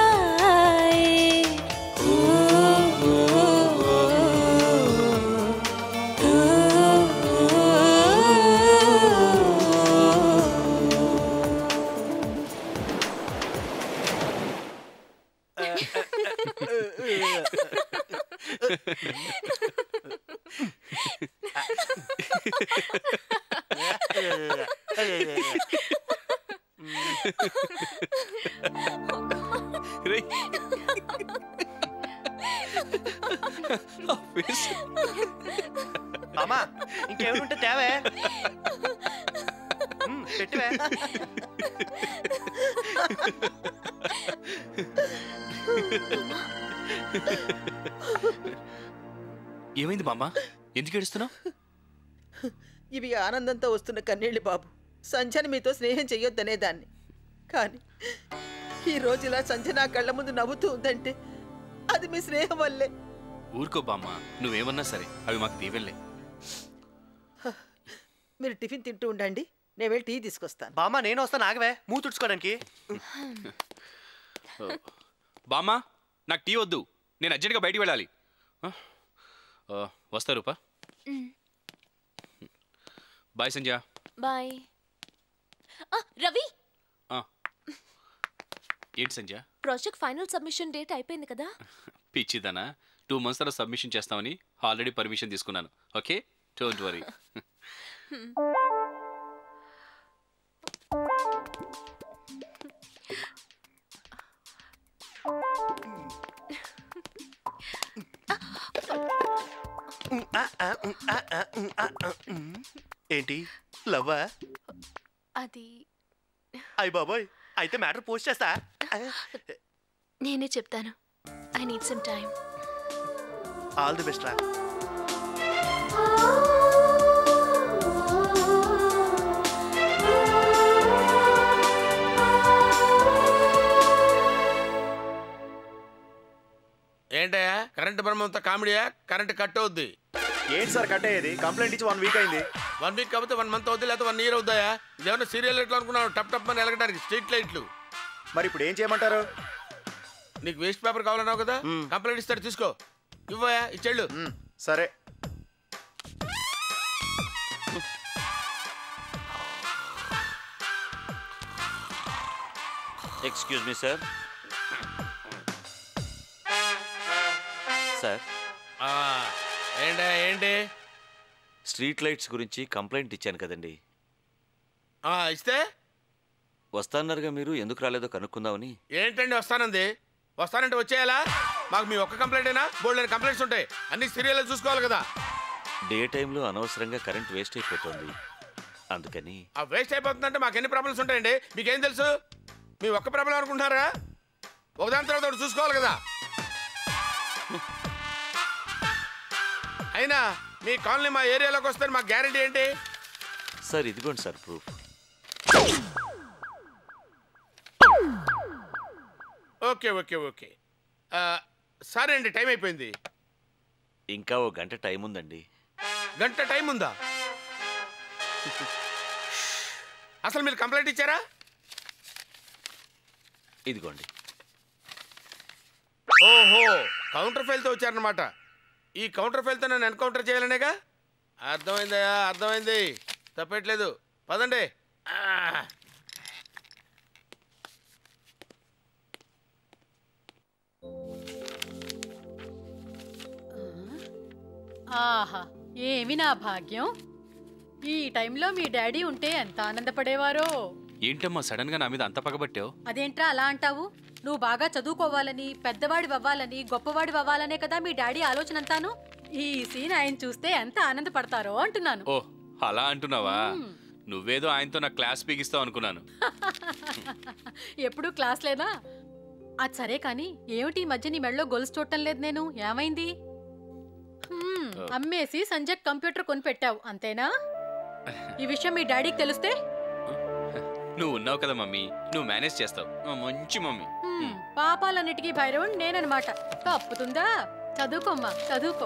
మామా ఇంకేమైనా తేవే పెట్టివే ఏమైంది బామ్మ ఎందుకు ఏడుస్తున్నావు ఇవి ఆనందంతో వస్తున్న కన్నీళ్ళు బాబు. సంజన మీతో స్నేహం చెయ్యొద్దనేదాన్ని, కానీ ఈ రోజు ఇలా సంజన కళ్ళ ముందు నవ్వుతూ ఉందంటే అది మీ స్నేహం వల్లే. ఊరుకో బామ్మ, నువ్వేమన్నా సరే అవి మాకు దీవెళ్ళే. మీరు టిఫిన్ తింటూ ఉండండి, నేను వెళ్ళి టీ తీసుకొస్తాను. బామ్మ నేను వస్తాను, ఆగవే మూత తుడుచుకోవడానికి. బామ్మ నాకు టీ వద్దు, నేను అర్జెంట్గా బయటికి వెళ్ళాలి. వస్తా రూపా. బాయ్ సంజయ్. బాయ్. రవి, ఏంటి Sanjay? Project final submission date అయిపోయింది కదా? పిచ్చిదనా, 2 months తర్వాత సబ్మిషన్ చేస్తామని ఆల్రెడీ పర్మిషన్ తీసుకున్నాను. Okay, don't worry. ఏంటి లవ్వా? అది అయ్య బాబోయ్, అయితే మ్యాటర్ పోస్ట్ చేస్తా. నేనే చెప్తాను. I need some time. All the best రా. ఏంటయ్యా కరెంట్ బ్రహ్మంతో కామెడీయా? కరెంట్ కట్ అవుద్ది. ఏంటి సార్ కట్ అయ్యేది? కంప్లైంట్ ఇచ్చి 1 week అయింది. 1 week కాకపోతే 1 month అవుద్ది, లేకపోతే 1 year అవుతాయా? ఇదేమన్నా సీరియల్ లైట్లు అనుకున్నావు? టప్ టప్ అని ఎలగడానికి స్ట్రీట్ లైట్లు. మరి ఇప్పుడు ఏం చేయమంటారు? నీకు వేస్ట్ పేపర్ కావాలన్నావు కదా, కంప్లైంట్ ఇస్తాడు, తీసుకో. ఇవ్వయా, ఇచ్చేళ్ళు. సరే. Excuse me sir. సార్ ఏంటి? స్ట్రీట్ లైట్స్ గురించి కంప్లైంట్ ఇచ్చాను కదండి. ఇస్తే వస్తాన్నారుగా మీరు, ఎందుకు రాలేదో కనుక్కుందామని. ఏంటండి వస్తానంది? వస్తానంటే వచ్చేయాలా? మాకు మీ ఒక్క కంప్లైంట్ అయినా బోల్డ్ కంప్లైంట్స్ ఉంటాయి, అన్ని సీరియల్ చూసుకోవాలి కదా. డే టైంలో అనవసరంగా కరెంట్ వేస్ట్ అయిపోతుంది, అందుకని. ఆ వేస్ట్ అయిపోతుందంటే మాకు ఎన్ని ప్రాబ్లమ్స్ ఉంటాయండి? మీకేం తెలుసు? మీ ఒక్క ప్రాబ్లం అనుకుంటున్నారా? ఒకదాని తర్వాత ఒకటి చూసుకోవాలి కదా. అయినా మీ కాలనీ మా ఏరియాలోకి వస్తే మాకు గ్యారెంటీ ఏంటి? సార్ ఇదిగోండి sir proof. Okay okay okay, సరే అండి, టైం అయిపోయింది. ఇంకా 1 గంట టైం ఉందండి. గంట టైం ఉందా? అసలు మీరు కంప్లైంట్ ఇచ్చారా? ఇదిగోండి. ఓహో, కౌంటర్ ఫెయిల్తో వచ్చారనమాట. ఈ కౌంటర్ ఫెయిల్తో నన్ను ఎన్కౌంటర్ చేయాలనేగా? అర్థమైందయ్యా, అర్థమైంది, తప్పట్లేదు, పదండి. ఆహా, ఏమి నా భాగ్యం. ఈ టైంలో మీ డాడీ ఉంటే ఎంత ఆనందపడేవారో. ఏంటమ్మా సడన్ గా నా మీద అంత పగబట్టావు? అదేంట్రా అలా అంటావు? నువ్వు బాగా చదువుకోవాలని, పెద్దవాడి అవ్వాలని, గొప్పవాడి అవ్వాలనే కదా మీ డాడీ ఆలోచన అంతాను. ఈ సీన్ ఆయన చూస్తే ఎంత ఆనందపడతారో అంటున్నాను. ఓ అలా అంటున్నావా? నువ్వేదో ఆయనతో నా క్లాస్ పీగిస్తావు అనుకున్నాను. ఎప్పుడు క్లాస్ లేదా? అది సరే కానీ ఏమిటి ఈ మధ్య నీ మెడలో గొలుసు చూడటం లేదు నేను, ఏమైంది? అమ్మేసి సంజయ్ కంప్యూటర్ కొనిపెట్టావు అంతేనా? ఈ విషయం మీ డాడీకి తెలిస్తే? నువ్వు ఉన్నావు కదా మమ్మీ, నువ్వు మేనేజ్ చేస్తావు. మంచి మమ్మీ. పాపాలన్నిటికీ భైరవుడు నేనన్నమాట. తప్పుతుందా? చదువుకోమ్మా, చదువుకో.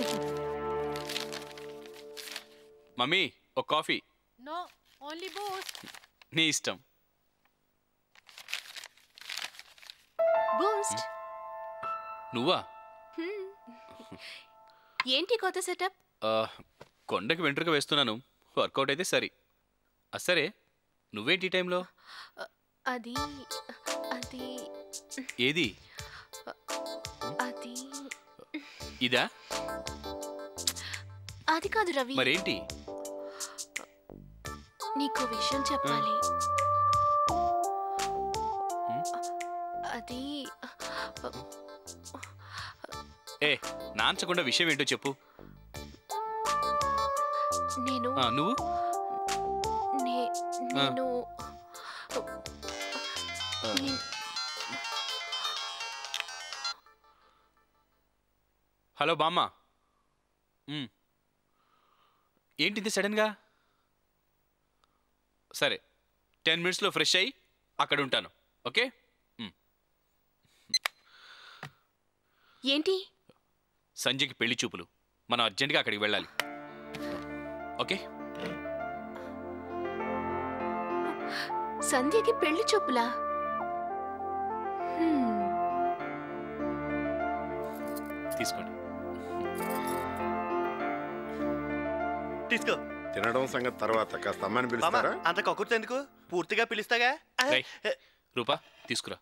మమ్మీ ఒక కాఫీ. No, only Boost. నీ ఇష్టం. బూస్ట్. నువ్వా? ఏంటి కొత్త సెటప్? కొండకి వెంట్రుక వేస్తున్నాను, వర్కౌట్ అయితే సరే. సరే, నువ్వేంటి ఈ టైంలో? అది అది ఏది? అది ఇదా? అది కాదు రవి. మరేంటి? నీకు విషయం చెప్పాలి. అది నాంచకుండా విషయం ఏంటో చెప్పు. నేను నువ్వు నేను హలో బామ్మ, ఏంటిది సడన్గా? సరే, 10 minutesలో ఫ్రెష్ అయ్యి అక్కడ ఉంటాను. ఓకే? ఏంటి? సంజయ్కి పెళ్లి చూపులు, మనం అర్జెంటుగా అక్కడికి వెళ్ళాలి. ఓకే? సంధ్యకి పెళ్లి చూపులా? తీసుకోండి. తీసుకో. తినడం సంగతి తర్వాత, కాస్త అమ్మాయిని పిలుస్తారా? అంత కక్కుర్తి ఎందుకు? పూర్తిగా పిలుస్తాగా. రేయ్, రూపా తీసుకురా.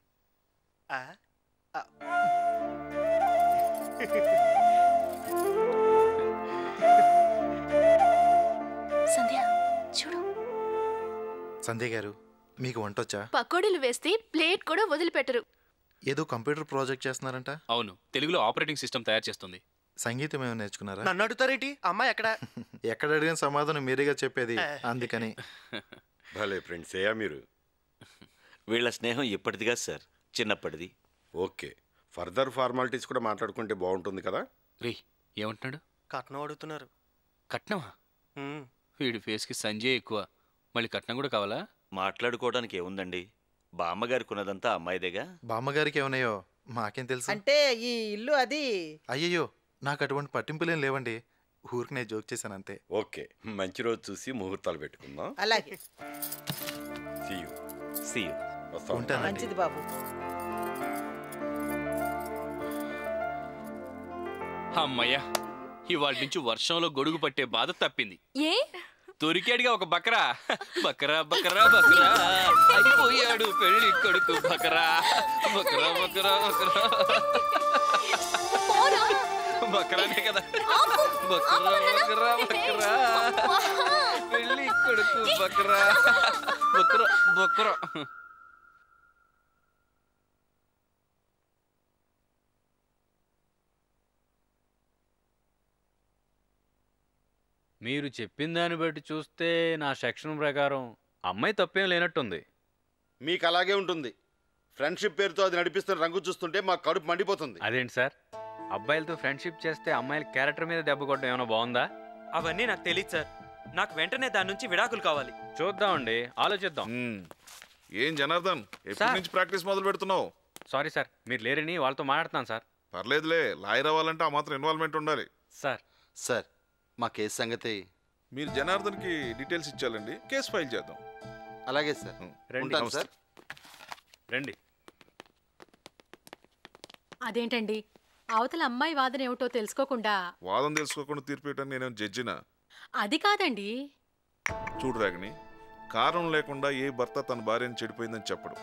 సంధ్య చూడు. సంధ్య గారు మీకు వంటొచ్చా? పకోడీలు వేస్తే ప్లేట్ కూడా వదిలిపెట్టరు. ఏదో కంప్యూటర్ ప్రాజెక్ట్ చేస్తున్నారంట. అవును, తెలుగులో ఆపరేటింగ్ సిస్టమ్ తయారు చేస్తుంది. సంగీతం ఏమైనా నేర్చుకున్నారా? నన్ను అడుగుతారేంటి? అమ్మాయి ఎక్కడ? ఎక్కడ అడిగిన సమాధానం మీరేగా చెప్పేది, అందుకని. భలే ఫ్రెండ్స్ అయ్యా మీరు. వీళ్ళ స్నేహం ఎప్పటిదిగా సార్, చిన్నప్పటిది. ఓకే, ఫర్దర్ ఫార్మాలిటీస్ కూడా మాట్లాడుకుంటే బాగుంటుంది కదా. రే ఏమంటున్నాడు? కట్నం అడుగుతున్నారు. కట్నమా? వీడి ఫేస్కి సంజయ్ ఎక్కువ, మళ్ళీ కట్నం కూడా కావాలా? మాట్లాడుకోవడానికి ఏముందండి, బామ్మగారికి ఉన్నదంతా అమ్మాయిదేగా. బామ్మగారికి ఏమన్నాయో మాకేం తెలుసు. అంటే ఈ ఇల్లు అది. అయ్యయ్యో, నాకు అటువంటి పట్టింపులేం లేవండి, ఊరికి నేను జోక్ చేశాను అంతే. ఓకే, మంచి రోజు చూసి ముహూర్తాలు పెట్టుకుందాం. అలాగే. See you. ఉంటానండి. మంచిది బాబు. అమ్మయ్యా, ఇవాళ నుంచి వర్షంలో గొడుగు పట్టే బాధ తప్పింది. ఏ దొరికాడుగా ఒక బకరా. బకరా బకరా బకరా అయిపోయాడు పెళ్లి కొడుకు. బకరా బకరా బకరా బకరా బకరానే కదా. బకరా బకరా బకరా పెళ్లి కొడుకు. బకరా బకరా బకరా. మీరు చెప్పిన దాన్ని బట్టి చూస్తే నా సెక్షన్ ప్రకారం అమ్మాయి తప్పేం లేనట్టుంది. మీకు అలాగే ఉంటుంది. ఫ్రెండ్షిప్ పేరుతో అది నడిపిస్తున్న రంగు చూస్తుంటే మా కడుపు మండిపోతుంది. అదేంటి సార్, అబ్బాయిలతో ఫ్రెండ్షిప్ చేస్తే అమ్మాయిల క్యారెక్టర్ మీద దెబ్బ కొట్టడం ఏమైనా బాగుందా? అవన్నీ నాకు తెలియదు సార్. నాకు వెంటనే దాని నుంచి విడాకులు కావాలి. చూద్దామండి, ఆలోచిద్దాం. ఏం జనార్దన్, ఎప్పటి నుంచి ప్రాక్టీస్ మొదలు పెడుతున్నావు? సారీ సార్, మీరు లేరని వాళ్ళతో మాట్లాడుతున్నాను సార్. పర్లేదులే, లాయర్ అవ్వాలంటే ఆ మాత్రం ఇన్వాల్వ్మెంట్ ఉండాలి. సార్ మా కేసు సంగతి మీరు జనార్దన్కి డీటెయిల్స్ ఇచ్చాలండి, కేసు ఫైల్ చేద్దాం. అలాగే సార్. ఉంటాను సార్. రండి. అదేంటండి, అవతల అమ్మాయి వాదన ఏమిటో తెలుసుకోకుండా? వాదన తెలుసుకోకుండా తీర్పు ఇవ్వడానికి నేనేం జడ్జినా? అది కాదండి. చూడు రాగిణి, కారణం లేకుండా ఏ భర్త తన భార్యను చెడిపోయిందని చెప్పడు.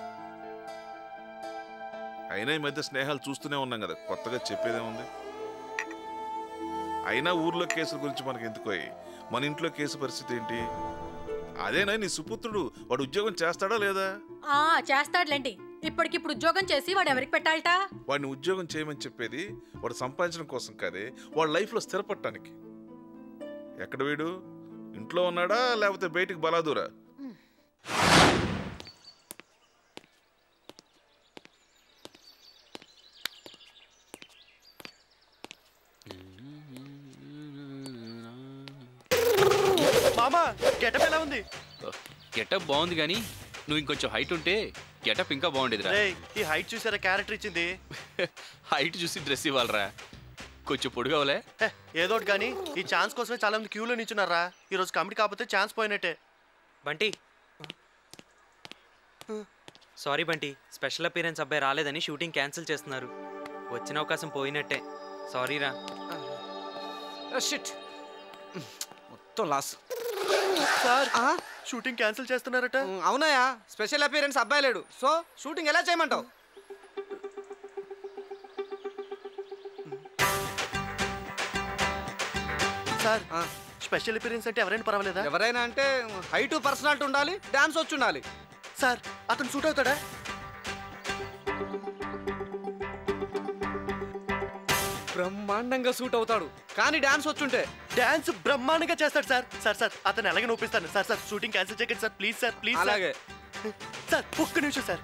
అయినా ఈ మధ్య స్నేహాలు చూస్తూనే ఉన్నాం కదా, కొత్తగా చెప్పేదేముంది? అయినా ఊర్లో కేసుల గురించి మనకి ఎందుకు, మన ఇంట్లో కేసు పరిస్థితి ఏంటి? అదేనా నీ సుపుత్రుడు, వాడు ఉద్యోగం చేస్తాడా లేదా? చేస్తాడులేండి. ఇప్పటికిప్పుడు ఉద్యోగం చేసి వాడు ఎవరికి పెట్టాలట? వాడిని ఉద్యోగం చేయమని చెప్పేది వాడు సంపాదించడం కోసం కాదే, వాడు లైఫ్లో స్థిరపడటానికి. ఎక్కడ వీడు, ఇంట్లో ఉన్నాడా లేకపోతే బయటికి బలాదూరా? మామా గెటప్ ఎలా ఉంది? గెటప్ బాగుంది కానీ నువ్వు ఇంకొంచెం హైట్ ఉంటే గెటప్ ఇంకా బాగుండేదిరా. ఈ హైట్ చూసారా క్యారెక్టర్ ఇచ్చింది. హైట్ చూసి డ్రెస్ ఇవ్వాలరా, కొంచెం పొడుగవలే. ఏదోటి కానీ ఈ ఛాన్స్ కోసమే చాలా మంది క్యూలో నిల్చున్నారా. ఈ రోజు కమిటీ కాకపోతే ఛాన్స్ పోయినట్టే. Bunty sorry Bunty, special appearance అబ్బాయి రాలేదని షూటింగ్ క్యాన్సిల్ చేస్తున్నారు. వచ్చిన అవకాశం పోయినట్టే, సారీరా. మొత్తం లాస్ సార్. షూటింగ్ క్యాన్సిల్ చేస్తున్నారట. అవునాయా, స్పెషల్ అపీరెన్స్ అబ్బాయి లేడు, సో షూటింగ్ ఎలా చేయమంటావు? సార్ స్పెషల్ అపీరెన్స్ అంటే ఎవరైనా పర్వాలేదా? ఎవరైనా అంటే హైట్ పర్సనాలిటీ ఉండాలి, డాన్స్ వచ్చి ఉండాలి. సార్ అతను సూట్ అవుతాడా? బ్రహ్మాండంగా సూట్ అవుతాడు, కానీ డాన్స్ వచ్చుంటే. డాన్స్ బ్రహ్మాండంగా చేస్తాడు సార్. సార్ అతను ఎలాగే నొప్పిస్తాను. సార్ షూటింగ్ క్యాన్సిల్ చేయకండి సార్, ప్లీజ్ సార్, ప్లీజ్. అలాగే సార్, ఒక్క నిమిషం సార్.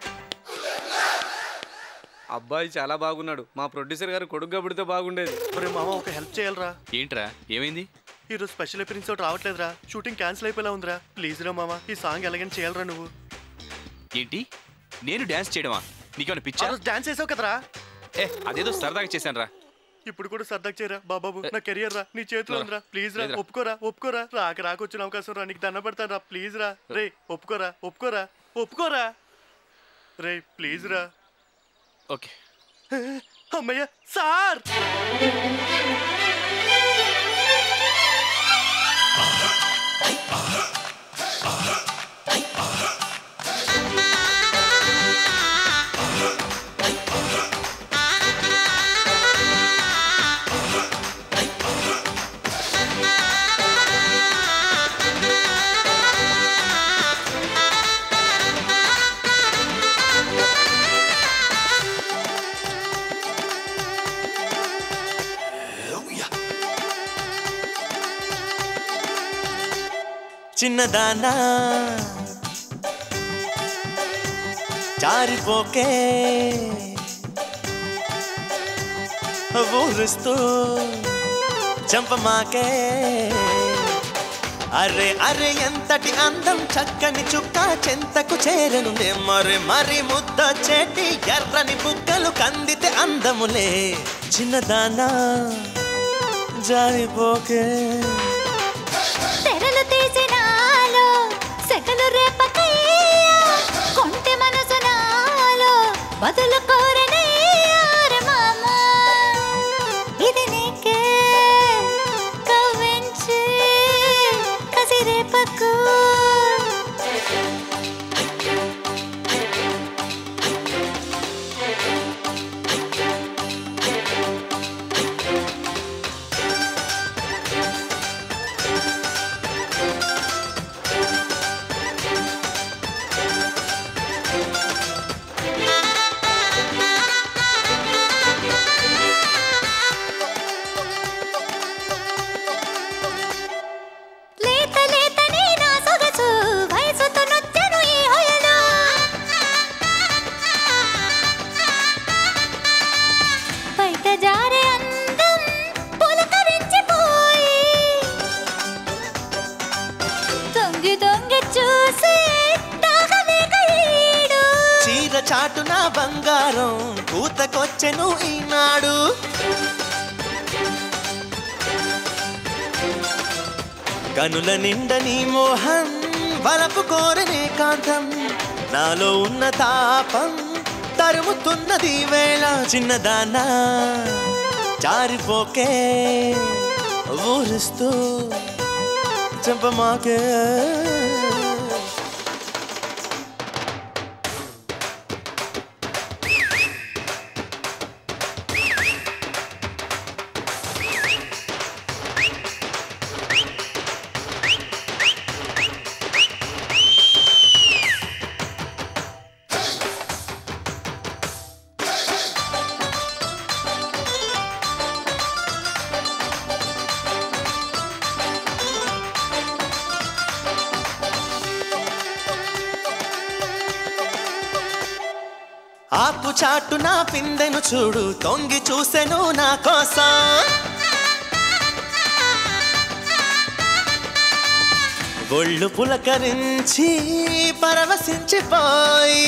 అబ్బాయి చాలా బాగున్నాడు, మా ప్రొడ్యూసర్ గారు కొడుకుగా పుడితే బాగుండేది. మరి మామ ఒక హెల్ప్ చేయాలరా. ఏంట్రా, ఏమైంది? ఈరోజు స్పెషల్ అపీరెన్స్ ఒకటి రావట్లేదురా, షూటింగ్ క్యాన్సిల్ అయిపోయేలా ఉందిరా. ప్లీజ్ రా మామ, ఈ సాంగ్ ఎలాగైనా చేయాలరా నువ్వు. ఏంటి, నేను డాన్స్ చేయడమా? నీకేమైనా పిచ్చా? డాన్స్ చేసావు కదరా. అదేదో సరదాగా చేశాను రా. ఇప్పుడు కూడా సరదాగా చేయరా బాబాబు, నా కెరియర్ రా నీ చేతిలో ఉందిరా. ప్లీజ్ రా, ఒప్పుకోరా. రాకొచ్చిన అవకాశం రా, నీకు దండ పెడతాను రా. ప్లీజ్ రా రే, ఒప్పుకోరా రే, ప్లీజ్ రా. ఓకే. అమ్మయ్య సార్. చిన్నదానా జారిపోకే ఊరుస్తూ చంపమాకే అరే అరే ఎంతటి అందం చక్కని చుక్క చెంతకు చేరనులే మరి మరి ముద్ద చేటి ఎర్రని బుగ్గలు కందితే అందములే చిన్నదానా జారిపోకే తెరలు తీసినాలో సెకలు రేపకయ్యా కొంటె మనసు నాలో బదులు కోరనయ్యారు మామా ఇది నీకే కవ్వించి కసి రేపకు చాటున బంగారం కూతకొచ్చెను ఈనాడు కనుల నిండా నీ మోహం వలపు కోరనే కాంతం నాలో ఉన్న తాపం తరుముతున్నది వేళ చిన్నదానా జారిపోకే ఊరుస్తూ చంపమాకే ఆపు చాటు నా పిందెను చూడు తొంగి చూసెను నా కోసం ఒళ్ళు పులకరించి పరవశించిపోయి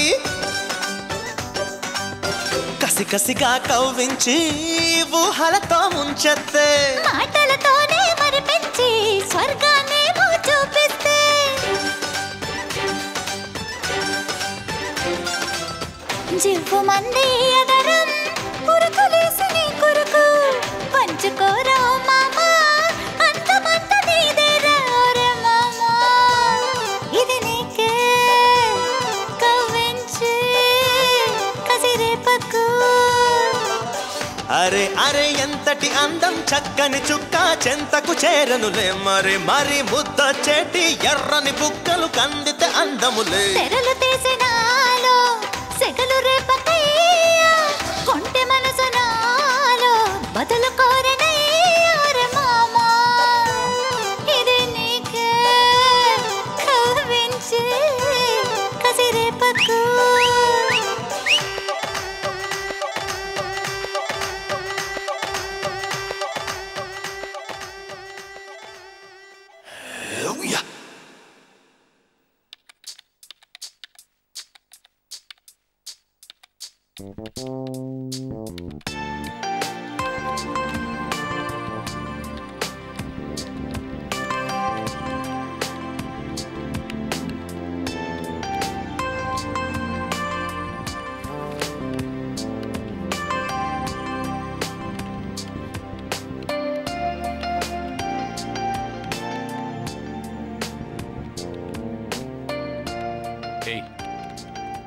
కసి కసిగా కవ్వించి ఊహలతో ముంచెత్తే మాటలతోనే మరిపించి స్వర్గాన్ని చూపిస్తే జివ్వు మంది ఎదరం కురుకులేసి నీ కురుకు పంచుకోరా మామా అంతమంత నీదేరా ఓరే మామా ఇది నీకే కవ్వించి కసి రేపకు అరే అరే ఎంతటి అందం చక్కని చుక్క చెంతకు చేరనులే మరి మరి ముద్ద చేటి ఎర్రని బుగ్గలు కందితే అందములే తెరలు తీసినాలో సెగలు రేపకయ్యా కొంటె మనసు నాలో బదులు కోరనయ్యారు మామా ఇది నీకే కవ్వించి కసి రేపకు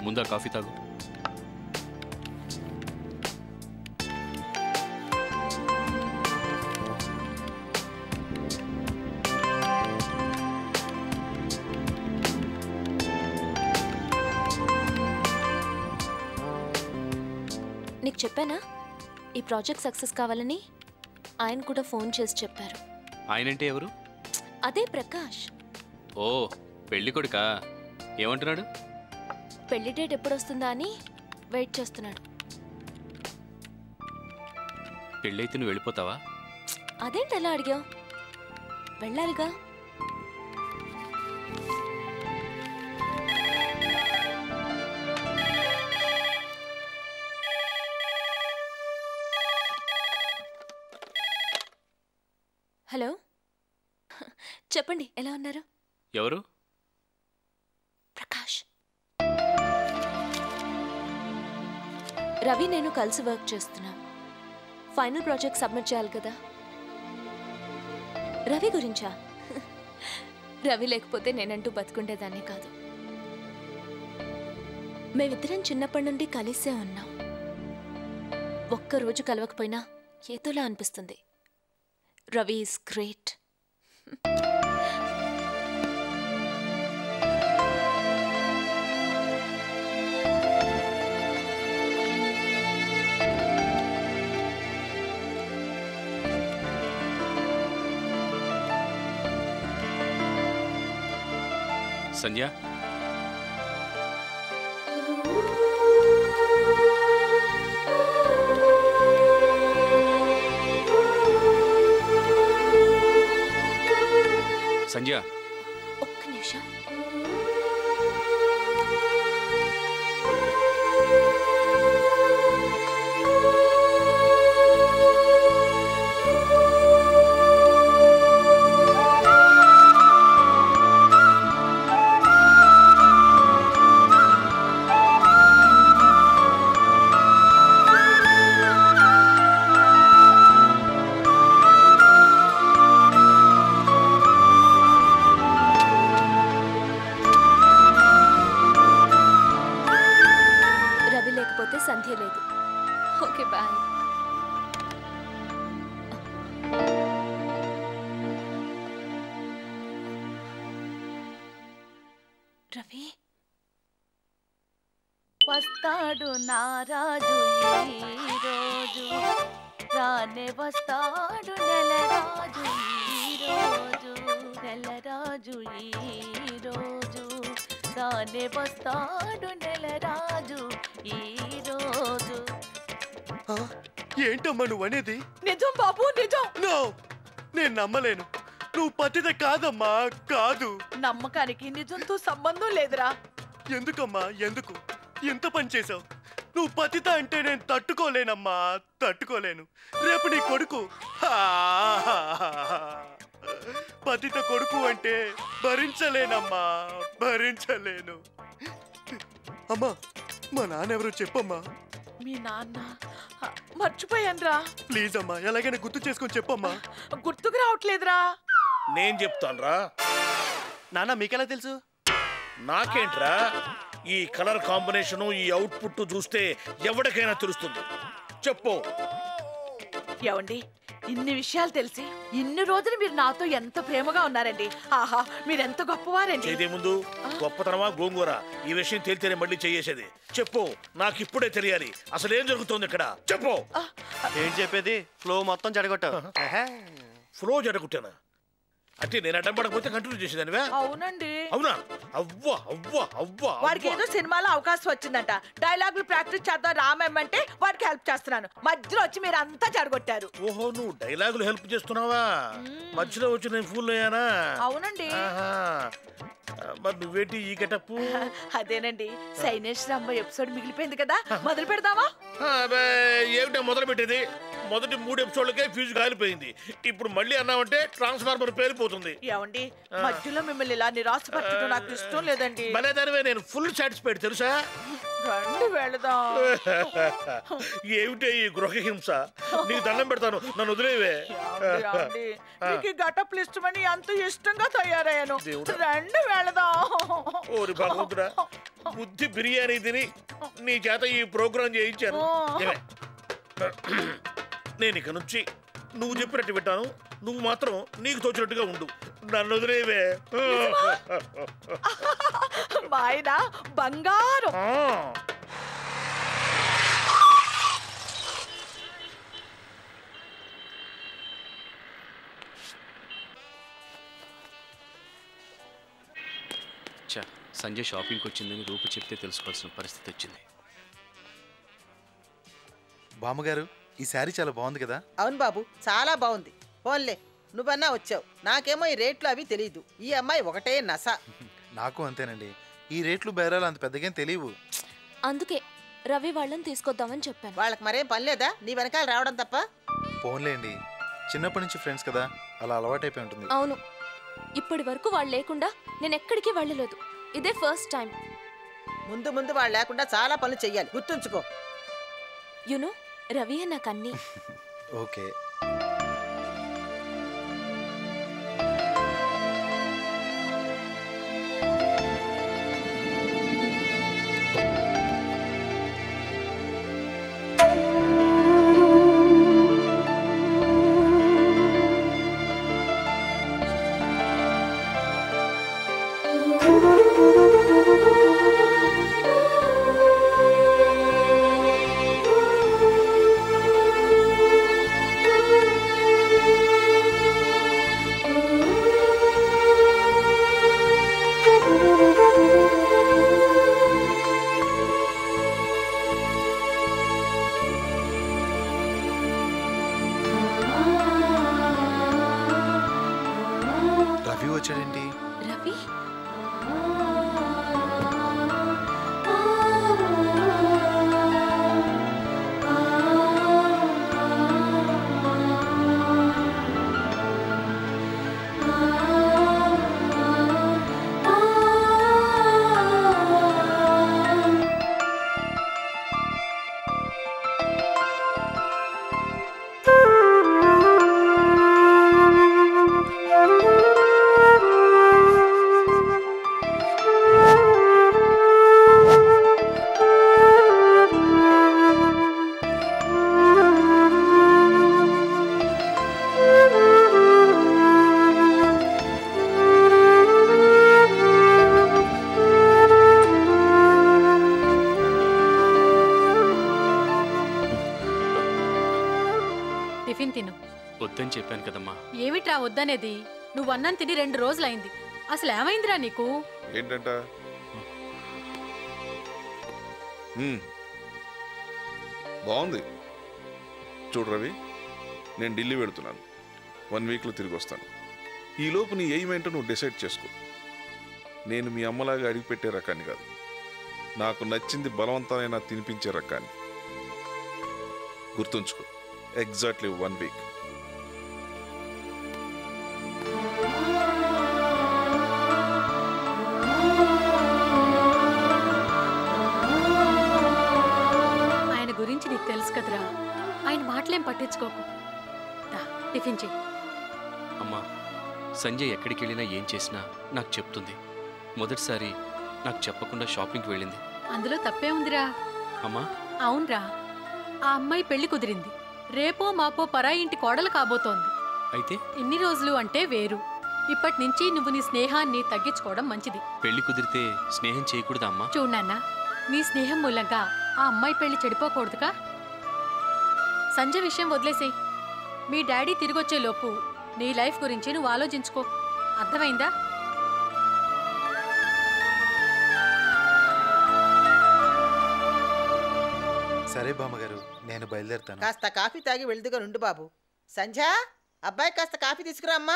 ముందా కాఫీ తాగు. నీకు చెప్పానా ఈ ప్రాజెక్ట్ సక్సెస్ కావాలని? ఆయన కూడా ఫోన్ చేసి చెప్పారు. ఆయనంటే ఎవరు? అదే ప్రకాష్. ఓ పెళ్లి కొడుకా? ఏమంటున్నాడు? పెళ్లి డేట్ ఎప్పుడు వస్తుందా అని వెయిట్ చేస్తున్నాడు. పెళ్ళైతే నువ్వు వెళ్ళిపోతావా? అదేంటి ఎలా అడిగావు? వెళ్ళాలిగా. హలో, చెప్పండి, ఎలా ఉన్నారు? ఎవరు? ప్రకాష్. రవి నేను కలిసి వర్క్ చేస్తున్నాం. ఫైనల్ ప్రాజెక్ట్ సబ్మిట్ చేయాలి కదా. రవి గురించా? రవి లేకపోతే నేనంటూ బతుకుండేదాన్ని కాదు. మేమిద్దరం చిన్నప్పటి నుండి కలిసే ఉన్నాం. ఒక్కరోజు కలవకపోయినా ఏదోలా అనిపిస్తుంది. Ravi is great. సంధ్య, సంధ్య, ఒక్క నిమిషం. సంధ్య లేదు. Okay, bye. రవి వస్తాడు నారాజు ఈరోజు, రానే వస్తాడు నెలరాజు ఈరోజు, నెలరాజు ఈరోజు, రానే వస్తాడు నెలరాజు ఈరోజు. ఏంటమ్మా నువ్వు అనేది? నిజం బాబు, నిజం. నో, నేను నమ్మలేను. నువ్వు పతిత కాదమ్మా, కాదు. నమ్మకానికి నిజంతో సంబంధం లేదురా. ఎందుకమ్మా, ఎందుకు ఎంత పని చేసావు? నువ్వు పతిత అంటే నేను తట్టుకోలేనమ్మా, తట్టుకోలేను. రేపు నీ కొడుకు పతిత కొడుకు అంటే భరించలేనమ్మా, భరించలేను. అమ్మా, మా నాన్న ఎవరో చెప్పమ్మా. మీ నాన్న మర్చిపోయానురా. ప్లీజ్ అమ్మా, ఎలాగైనా గుర్తు చేసుకొని చెప్పమ్మా. గుర్తుకు రావట్లేదురా. నేను చెప్తానురా. నాన్న మీకెలా తెలుసు? నాకేంట్రా, ఈ కలర్ కాంబినేషను, ఈ అవుట్పుట్ చూస్తే ఎవరికైనా తెలుస్తుంది. చెప్పు. ఏమండి, ఇన్ని విషయాలు తెలిసి ఇన్ని రోజులు మీరు నాతో ఎంత ప్రేమగా ఉన్నారండి. ఆహా, మీరెంత గొప్పవారండి. చేదే ముందు గొప్పతనమా గోంగూర, ఈ విషయం తేలితేనే మళ్ళీ చేయేసేది. చెప్పు, నాకు ఇప్పుడే తెలియాలి. అసలు ఏం జరుగుతుంది ఇక్కడ? చెప్పు. ఏం చెప్పేది? ఫ్లో మొత్తం జడగొట్టావు. ఫ్లో జడగొట్టానా? అంటే నేను అడ్డం పడకపోతే కంటిన్యూ చేసేదానివా? అవునండి. అవునా? అవ్వా అవ్వా అవ్వా. వాడికి ఏదో సినిమాలో అవకాశం వచ్చిందంట. డైలాగులు ప్రాక్టీస్ చేద్దాం రామేమంటే వాడికి హెల్ప్ చేస్తున్నాను. మధ్యలో వచ్చి మీరు అంతా చెడగొట్టారు. ఓహో, నువ్వు డైలాగులు హెల్ప్ చేస్తున్నావా? మధ్యలో వచ్చి నేను ఫూల్ అయ్యానా? అవునండి. మరి నువ్వేంటి ఈ గెటప్? అదేనండి, సైనేష్ రాంబ ఎపిసోడ్ మిగిలిపోయింది కదా, మొదలు పెడదామా? ఏమిటో మొదలు పెట్టేది? మొదటి 3 ఎపిసోడ్లకే ఫ్యూజ్ కాలిపోయింది. ఇప్పుడు మళ్ళీ అన్నామంటే ట్రాన్స్ఫార్మర్ పేలిపోతుంది. ఏమండి మధ్యలో మిమ్మల్ని ఇలా నిరాశపరచడం నాకు ఇష్టం లేదండి. భలేదానివే, నేను ఫుల్ సాటిస్ఫైడ్ తెలుసా. రండి వెళదాం. ఏమిటే ఈ గృహహింస? నీకు దండం పెడతాను, నన్ను వదిలేవే. మీకు గటప్ ఇష్టమని అంత ఇష్టంగా తయారయ్యాను. రండి వెళదాం. ఓరి భగవంతుడా, బుద్ధి బిర్యానీ తిని నీ చేత ఈ ప్రోగ్రాం చేయించాను. నేను ఇక నుంచి నువ్వు చెప్పినట్టు వింటాను. నువ్వు మాత్రం నీకు తోచినట్టుగా ఉండు. నన్ను వదిలేవే. ఆయన బంగారం. సంజయ్ షాపింగ్కి వచ్చిందని రూపు చెప్తే తెలుసుకోవాల్సిన పరిస్థితి వచ్చింది. బామ్మగారు, ఈ శారీ చాలా బాగుంది కదా? అవును బాబు, చాలా బాగుంది. పోన్లే, నువ్వన్నా వచ్చావు. నాకేమో ఈ రేట్లు అవి తెలియదు. ఈ అమ్మాయి ఒకటే నస. నాకు అంతేనండి. ఈ రేట్లు బేరాలు అంత పెద్దగా తెలియవు. అందుకే రవి వాళ్ళని తీసుకొద్దామని చెప్పాను. వాళ్ళకి మరేం పని లేదా నీ వెనకాల రావడం తప్ప? పోన్లేండి, చిన్నప్పటి నుంచి ఫ్రెండ్స్ కదా, అలా అలవాటైపోయి ఉంటుంది. అవును, ఇప్పటి వరకు వాళ్ళు లేకుండా నేను ఎక్కడికి వెళ్ళలేదు. ఇదే ఫస్ట్ టైం. ముందు ముందు వాళ్ళు లేకుండా చాలా పనులు చెయ్యాలి, గుర్తుంచుకో. యునో రవి నాకు అన్నీ. ఓకే. రవి వచ్చాడేంటి? రవి టిఫిన్ తిను. వద్దని చెప్పాను కదమ్మా. ఏమిట్రా వద్దనేది? నువ్వు అన్నం తిని 2 రోజులైంది. అసలు ఏమైందిరా నీకు? ఏంటంట? బాగుంది. చూడు రవి, నేను ఢిల్లీ వెళుతున్నాను. 1 వీక్లో తిరిగి వస్తాను. ఈలోపు నీ ఎయిమ్ ఏంటో నువ్వు డిసైడ్ చేసుకో. నేను మీ అమ్మలాగా అడిగి పెట్టే రకాన్ని కాదు. నాకు నచ్చింది బలవంతమైన తినిపించే రకాన్ని. గుర్తుంచుకో, ఎగ్జాక్ట్లీ 1 వీక్. ఆయన గురించి నీకు తెలుసు కదరా. ఆయన మాటలేం పట్టించుకోకు. టిఫిన్ చెయ్యి. అమ్మా, సంజయ్ ఎక్కడికి వెళ్ళినా ఏం చేసినా నాకు చెప్తుంది. మొదటిసారి నాకు చెప్పకుండా షాపింగ్కి వెళ్ళింది. అందులో తప్పే ఉందిరా. అమ్మా, అవునరా, ఆ అమ్మాయి పెళ్లి కుదిరింది. రేపో మాపో పరాయి ఇంటి కోడలు కాబోతోంది. అయితే ఇన్ని రోజులు అంటే వేరు. ఇప్పటి నుంచి నువ్వు నీ స్నేహాన్ని తగ్గించుకోవడం మంచిది. పెళ్లి కుదిరితే స్నేహం చేయకూడదా అమ్మా? చూడన్నా, నీ స్నేహం మూలంగా ఆ అమ్మాయి పెళ్లి చెడిపోకూడదుగా. సంజయ్ విషయం వదిలేసేయ్. మీ డాడీ తిరిగొచ్చే లోపు నీ లైఫ్ గురించి నువ్వు ఆలోచించుకో. అర్థమైందా? సరే బామ్మగారు, నేను బయలుదేరుతాను. కాస్త కాఫీ తాగి వెళ్దుగా నుండు బాబు. సంధ్య, అబ్బాయి కాస్త కాఫీ తీసుకురా అమ్మా.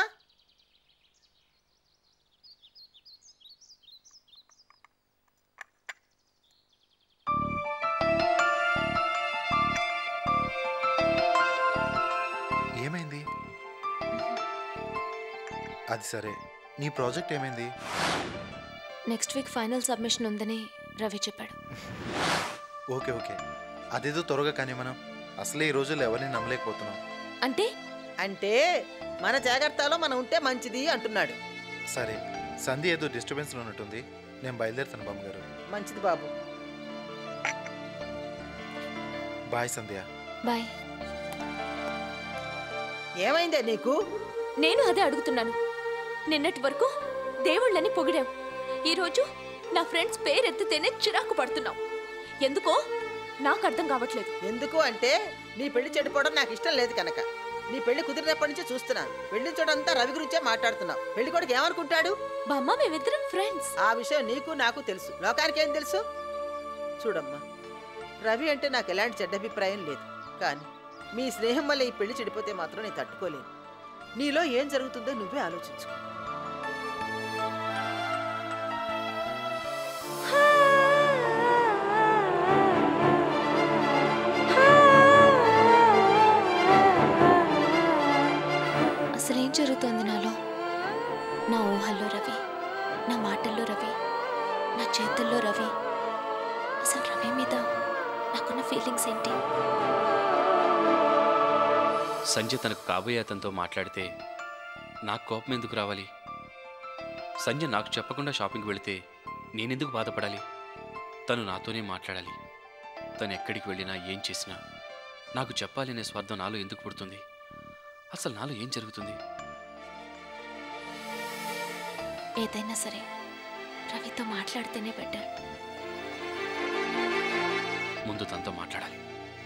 అది సరే, నీ ప్రాజెక్ట్ ఏమైంది? నెక్స్ట్ వీక్ ఫైనల్ సబ్మిషన్ ఉందని రవి చెప్పాడు. ఓకే ఓకే, అదేదో త్వరగా కానీ మనం అసలే ఈ రోజుల్లో ఎవరిని నమ్మలేకపోతున్నాం. అంటే అంటే మన జాగ్రత్తలో మనం ఉంటే మంచిది అంటున్నాడు. సరే, సంధి ఏదో డిస్టర్బెన్స్లో ఉన్నట్టుంది, నేను బయలుదేరుతాను బామ్మగారు. మంచిది బాబు. బాయ్ సంధ్య. బాయ్. ఏమైందే నీకు? నేను అదే అడుగుతున్నాను. నిన్నటి వరకు దేవుళ్ళని పొగిడాం, ఈరోజు నా ఫ్రెండ్స్ పేరెత్తితేనే చిరాకు పడుతున్నావు. ఎందుకో నాకు అర్థం కావట్లేదు. ఎందుకు అంటే నీ పెళ్లి చెడిపోవడం నాకు ఇష్టం లేదు కనుక. నీ పెళ్లి కుదిరినప్పటి నుంచి చూస్తున్నాను. పెళ్లి చోటంతా రవి గురించే మాట్లాడుతున్నావు. పెళ్లి కొడుకు ఏమనుకుంటాడు? బామ్మ, మేమిద్దరం ఫ్రెండ్స్. ఆ విషయం నీకు నాకు తెలుసు, లోకానికి ఏం తెలుసు? చూడమ్మా, రవి అంటే నాకు ఎలాంటి చెడ్డ అభిప్రాయం లేదు. కానీ మీ స్నేహం వల్ల ఈ పెళ్లి చెడిపోతే మాత్రం నేను తట్టుకోలేను. నీలో ఏం జరుగుతుందో నువ్వే ఆలోచించు. అసలేం జరుగుతోంది నాలో? నా ఊహల్లో రవి, నా మాటల్లో రవి, నా చేతుల్లో రవి. అసలు రవి మీద నాకున్న ఫీలింగ్స్ ఏంటి? సంజయ్ తనకు కాబోయే అతనితో మాట్లాడితే నాకు కోపం ఎందుకు రావాలి? సంజయ్ నాకు చెప్పకుండా షాపింగ్కి వెళితే నేనెందుకు బాధపడాలి? తను నాతోనే మాట్లాడాలి. తను ఎక్కడికి వెళ్ళినా ఏం చేసినా నాకు చెప్పాలి అనే స్వార్థం నాలో ఎందుకు పుడుతుంది? అసలు నాలో ఏం జరుగుతుంది? ఏదైనా సరే రవితో మాట్లాడితేనే బెటర్. ముందు తనతో మాట్లాడాలి.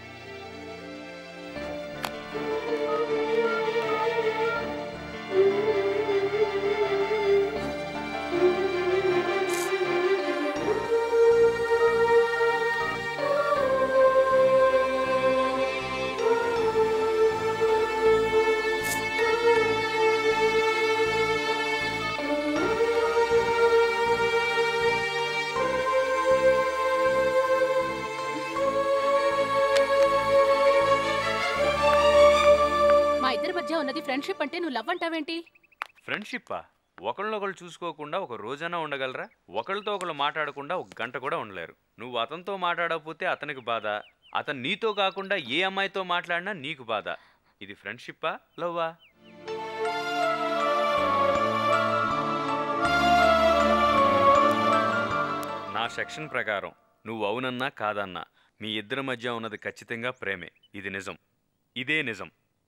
ఉన్నది ఫ్రెండ్షిప్ అంటే నువ్వు లవ్ అంటావేంటి? ఫ్రెండ్షిప్పా? ఒకళ్ళనొకళ్ళు చూసుకోకుండా ఒక రోజైనా ఉండగలరా? ఒకళ్ళతో ఒకళ్ళు మాట్లాడకుండా ఒక గంట కూడా ఉండలేరు. నువ్వు అతనితో మాట్లాడకపోతే అతనికి బాధ, అతను నీతో కాకుండా ఏ అమ్మాయితో మాట్లాడినా నీకు బాధ. ఇది ఫ్రెండ్షిప్పా, లవ్వా? నా సెక్షన్ ప్రకారం నువ్వు అవునన్నా కాదన్నా మీ ఇద్దరి మధ్య ఉన్నది ఖచ్చితంగా ప్రేమే. ఇది నిజం, ఇదే నిజం.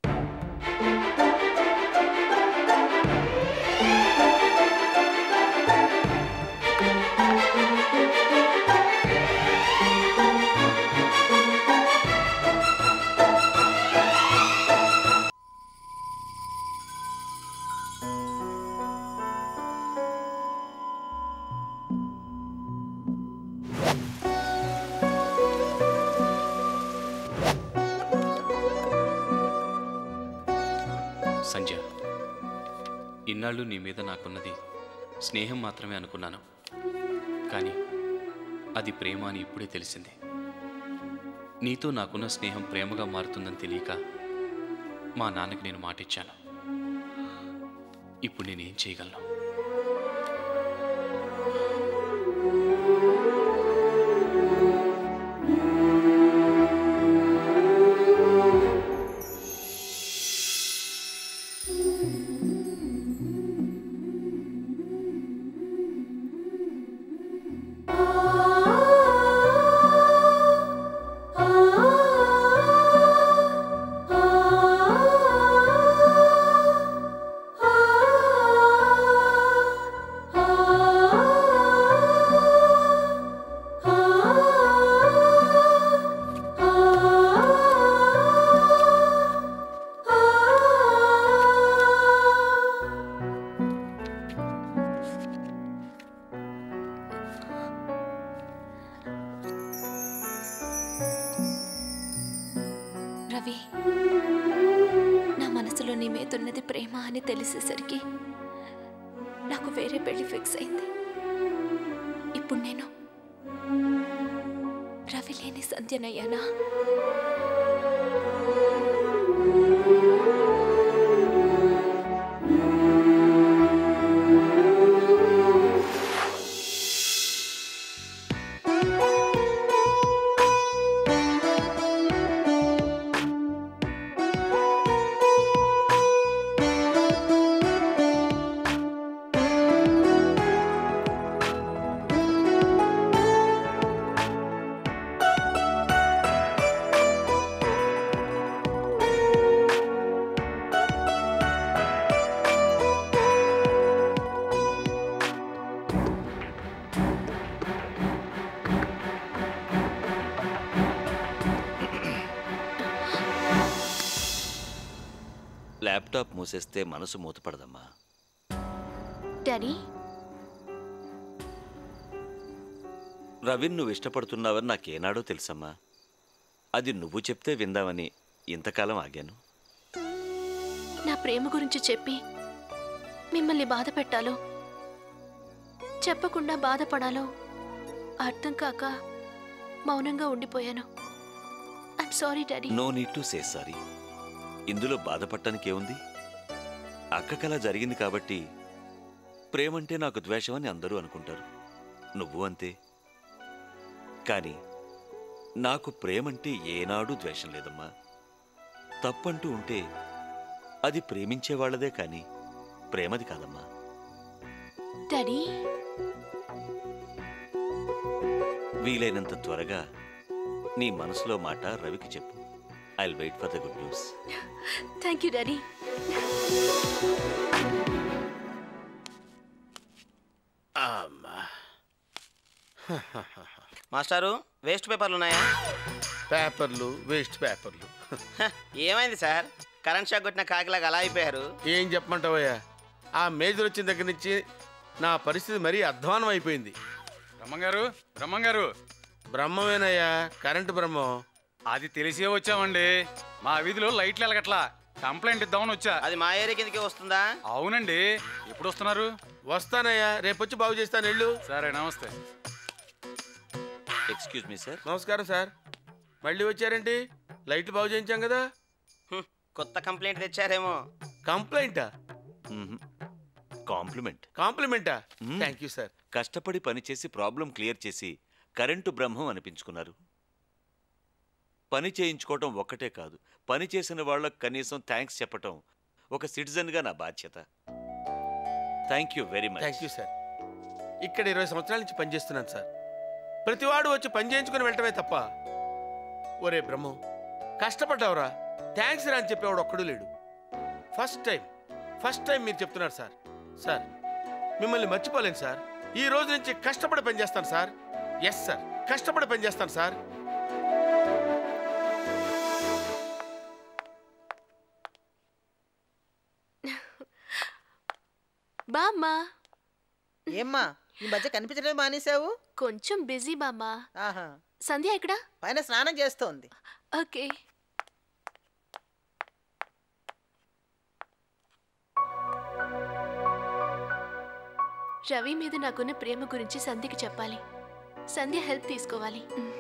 సంజయ్, ఇన్నాళ్ళు నీ మీద నాకున్నది స్నేహం మాత్రమే అనుకున్నాను, కానీ అది ప్రేమ అని ఇప్పుడే తెలిసింది. నీతో నాకున్న స్నేహం ప్రేమగా మారుతుందని తెలియక మా నాన్నకి నేను మాటిచ్చాను. ఇప్పుడు నేనేం చేయగలను? రవి, నా మనసులో నీ మీదున్నది ప్రేమ అని తెలిసేసరికి నాకు వేరే పెళ్లి ఫిక్స్ అయింది. ఇప్పుడు నేను రవి లేని సంధ్యనయ్యానా? ల్యాప్టాప్ మూసేస్తే మనసు మూతపడదమ్మా. డాడీ, రవిని నువ్వు ఇష్టపడుతున్నావని నాకేనాడో తెలుసమ్మా. అది నువ్వు చెప్తే విందామని ఇంతకాలం ఆగాను. నా ప్రేమ గురించి చెప్పి మిమ్మల్ని బాధ పెట్టాలో చెప్పకుండా బాధపడాలో అర్థం కాక మౌనంగా ఉండిపోయాను. I'm sorry daddy. No need to say sorry. ఇందులో బాధపడటానికి ఏముంది? అక్కకలా జరిగింది కాబట్టి ప్రేమంటే నాకు ద్వేషమని అందరూ అనుకుంటారు. నువ్వు అంతే. కానీ నాకు ప్రేమంటే ఏనాడూ ద్వేషం లేదమ్మా. తప్పంటూ ఉంటే అది ప్రేమించే వాళ్ళదే కానీ ప్రేమది కాదమ్మా. డాడీ, వీలైనంత త్వరగా నీ మనసులో మాట రవికి చెప్పు. I will wait for the good news. Thank you daddy. మాస్టారు, వేస్ట్ పేపర్లు ఉన్నాయా? పేపర్లు వేస్ట్ పేపర్లు. ఏమైంది సార్? కరెంట్ షాక్ కొట్టిన కాకిలాగా అలా అయిపోయారు. ఏం చెప్పమంటావయ్యా, ఆ మేజర్ వచ్చిన దగ్గర నుంచి నా పరిస్థితి మరీ అధ్వానం అయిపోయింది. బ్రహ్మంగారు, బ్రహ్మంగారు. బ్రహ్మమేనయ్యా, కరెంటు బ్రహ్మం. అది తెలిసే వచ్చామండి. మా వీధిలో లైట్లు ఎలగట్లా, కంప్లైంట్ ఇద్దామని వచ్చా. అది మా ఏరియా కిందకే వస్తుందా? అవునండి. ఎప్పుడు వస్తున్నారు? వస్తానయ్యా, రేపొచ్చి బాగు చేస్తాను. వెళ్ళు. సరే, నమస్తే. Excuse me sir. నమస్కారం సార్. మళ్ళీ వచ్చారేంటి? లైట్లు బాగు చేయించాం కదా. కొత్త కంప్లైంట్ తెచ్చారేమో. కంప్లైంటా? కాంప్లిమెంట్. కాంప్లిమెంటా? Thank you sir. కష్టపడి పనిచేసి ప్రాబ్లం క్లియర్ చేసి కరెంటు బ్రహ్మం అనిపించుకున్నారు. పని చేయించుకోవటం ఒక్కటే కాదు, పని చేసిన వాళ్ళకు కనీసం థ్యాంక్స్ చెప్పటం ఒక సిటిజన్గా నా బాధ్యత. Thank you very much. Thank you sir. ఇక్కడ 20 సంవత్సరాల నుంచి పనిచేస్తున్నాను సార్. ప్రతివాడు వచ్చి పని చేయించుకుని వెళ్ళటమే తప్ప, ఒరే బ్రహ్మం కష్టపడ్డావురా థ్యాంక్స్ రా అని చెప్పేవాడు ఒక్కడూ లేడు. ఫస్ట్ టైం మీరు చెప్తున్నారు సార్. సార్, మిమ్మల్ని మర్చిపోలేను సార్. ఈ రోజు నుంచి కష్టపడి పనిచేస్తాను సార్. ఎస్ సార్, కష్టపడి పనిచేస్తాను సార్. బామ్మా. ఏమ్మా, ఈ మధ్య కనిపించడమే మానేశావు? కొంచెం బిజీ బామ్మా. ఆహా. సంధ్య ఎక్కడా? పైన స్నానం చేస్తోంది. ఓకే. రవి మీద నాకున్న ప్రేమ గురించి సంధ్యకి చెప్పాలి. సంధ్య హెల్ప్ తీసుకోవాలి.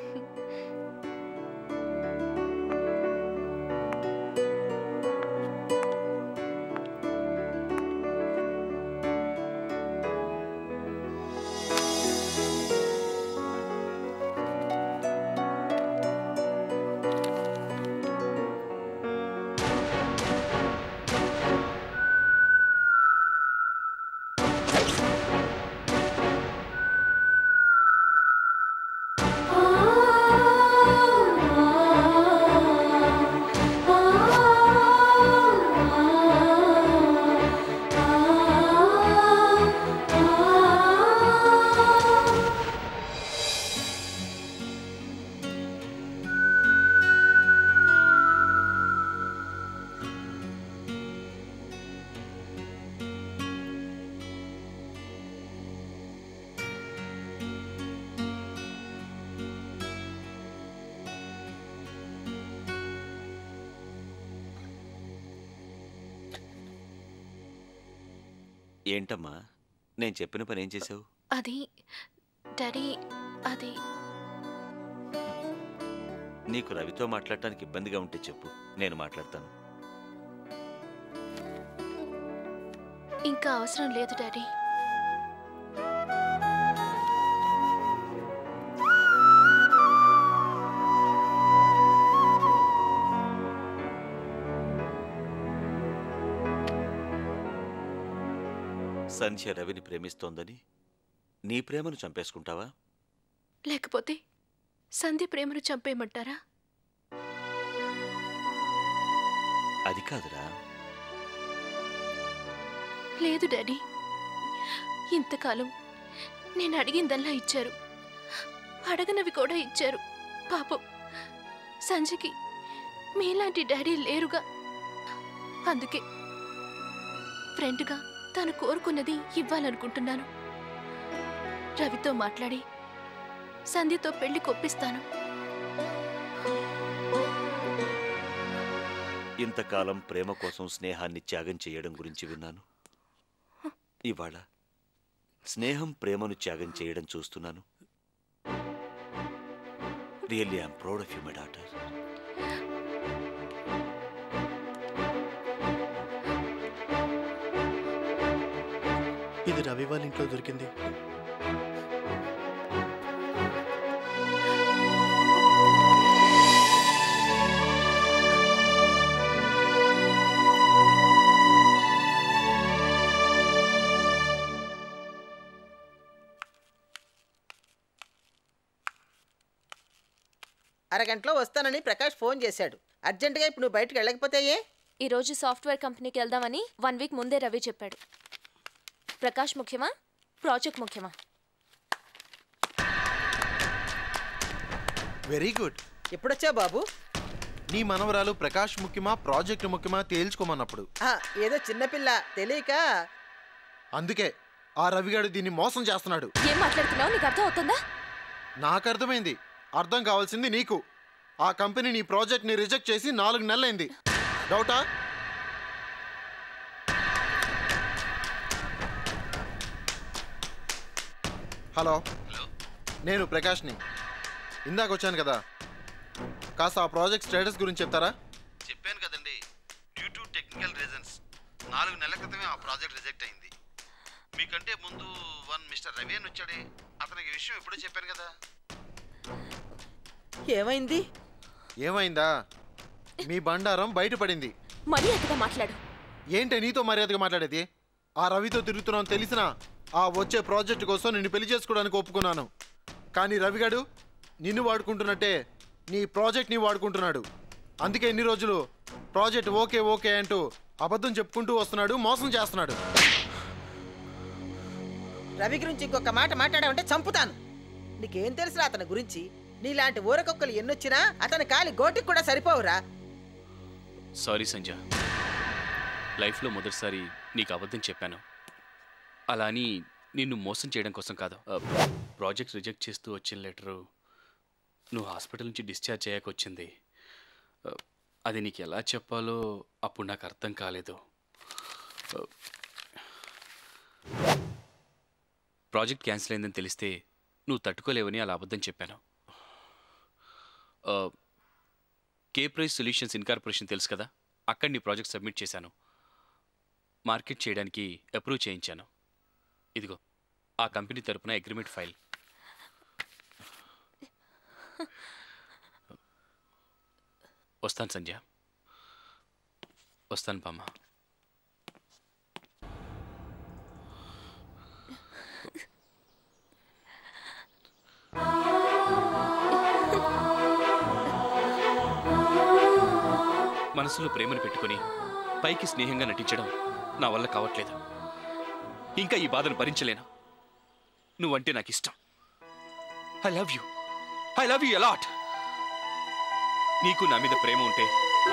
ఏంటమ్మా, నేను చెప్పిన పని ఏం చేసావు? అది డాడీ, అది నీకు రవితో మాట్లాడటానికి ఇబ్బందిగా ఉంటే చెప్పు, నేను మాట్లాడతాను. ఇంకా అవసరం లేదు డాడీ. సంధ్య రవిని ప్రేమిస్తోందని నీ ప్రేమను చంపేసుకుంటావా? లేకపోతే సంధ్య ప్రేమను చంపేయమంటారా? అది కాదురా. లేదు డాడీ, ఇంతకాలం నేను అడిగిందల్లా ఇచ్చారు, అడగనవి కూడా ఇచ్చారు. పాపం సంజయ్కి మీలాంటి డాడీ లేరుగా. అందుకే ఫ్రెండ్గా తను కోరుకున్నది ఇవ్వాలనుకుంటున్నాను. రవితో మాట్లాడి సంధ్యతో పెళ్లి కొప్పిస్తాను. ఇంతకాలం ప్రేమ కోసం స్నేహాన్ని త్యాగం చేయడం గురించి విన్నాను. ఇవాళ స్నేహం ప్రేమను త్యాగం చేయడం చూస్తున్నాను. Really I'm proud of you my daughter. ఇది రవి వాళ్ళ ఇంట్లో దొరికింది. అరగంటలో వస్తానని ప్రకాష్ ఫోన్ చేశాడు. అర్జెంటుగా ఇప్పుడు నువ్వు బయటకు వెళ్ళకపోతే ఈరోజు సాఫ్ట్వేర్ కంపెనీకి వెళ్దామని 1 వీక్ ముందే రవి చెప్పాడు. ప్రకాష్ ముఖ్యమా, ప్రాజెక్ట్ ముఖ్యమా? Very good. ఎప్పుడొచ్చా బాబు? నీ మనవరాలు ప్రకాష్ ముఖ్యమా ప్రాజెక్ట్ ముఖ్యమా తేల్చుకోమన్నప్పుడు. ఏదో చిన్నపిల్ల తెలియక. అందుకే ఆ రవిగాడు దీన్ని మోసం చేస్తున్నాడు. ఏం మాట్లాడుతున్నావు? నీకు అర్థం అవుతుందా? నాకు అర్థమైంది. అర్థం కావాల్సింది నీకు. ఆ కంపెనీ నీ ప్రాజెక్ట్ని రిజెక్ట్ చేసి 4 నెలలైంది. డౌటా? హలో, నేను ప్రకాష్ని. ఇందాక వచ్చాను కదా, కాస్త ఆ ప్రాజెక్ట్ స్టేటస్ గురించి చెప్తారా? చెప్పాను కదండి, డ్యూ టు టెక్నికల్ రీజన్స్ 4 నెలల క్రితమే ఆ ప్రాజెక్ట్ రిజెక్ట్ అయింది. మీకంటే ముందు మిస్టర్ రవి అని వచ్చాడే, అతనికి విషయం ఎప్పుడో చెప్పాను కదా. ఏమైంది? ఏమైందా? మీ బండారం బయటపడింది. మర్యాదగా మాట్లాడు. ఏంటి నీతో మర్యాదగా మాట్లాడేది? ఆ రవితో తిరుగుతున్నాను తెలిసినా ఆ వచ్చే ప్రాజెక్టు కోసం నిన్ను పెళ్లి చేసుకోవడానికి ఒప్పుకున్నాను. కానీ రవిగాడు నిన్ను వాడుకుంటున్నట్టే నీ ప్రాజెక్ట్ని వాడుకుంటున్నాడు. అందుకే ఇన్ని రోజులు ప్రాజెక్ట్ ఓకే ఓకే అంటూ అబద్ధం చెప్పుకుంటూ వస్తున్నాడు, మోసం చేస్తున్నాడు. రవి గురించి ఇంకొక మాట మాట్లాడావంటే చంపుతాను. నీకేం తెలుసురా అతని గురించి? నీలాంటి ఊరకొక్కలు ఎన్నొచ్చినా అతని కాలి గోటికి కూడా సరిపోవురా. సారీ సంజ, లైఫ్లో మొదటిసారి నీకు అబద్ధం చెప్పాను. అలా అని నిన్ను మోసం చేయడం కోసం కాదు. ప్రాజెక్ట్ రిజెక్ట్ చేస్తూ వచ్చిన లెటరు నువ్వు హాస్పిటల్ నుంచి డిశ్చార్జ్ అయ్యాక వచ్చింది. అది నీకు ఎలా చెప్పాలో అప్పుడు నాకు అర్థం కాలేదు. ప్రాజెక్ట్ క్యాన్సిల్ అయిందని తెలిస్తే నువ్వు తట్టుకోలేవని అలా అబద్ధం చెప్పాను. కే ప్రైస్ సొల్యూషన్స్ ఇన్కార్పొరేషన్ తెలుసు కదా, అక్కడ నీ ప్రాజెక్ట్ సబ్మిట్ చేశాను. మార్కెట్ చేయడానికి అప్రూవ్ చేయించాను. ఇదిగో ఆ కంపెనీ తరపున అగ్రిమెంట్ ఫైల్. వస్తాను సంజయ్, వస్తాను బామ్మ. మనసులో ప్రేమను పెట్టుకుని పైకి స్నేహంగా నటించడం నా వల్ల కావట్లేదు. ఇంకా ఈ బాధను భరించలేను. నువ్వంటే నాకు ఇష్టం. I love you a lot. నీకు నా మీద ప్రేమ ఉంటే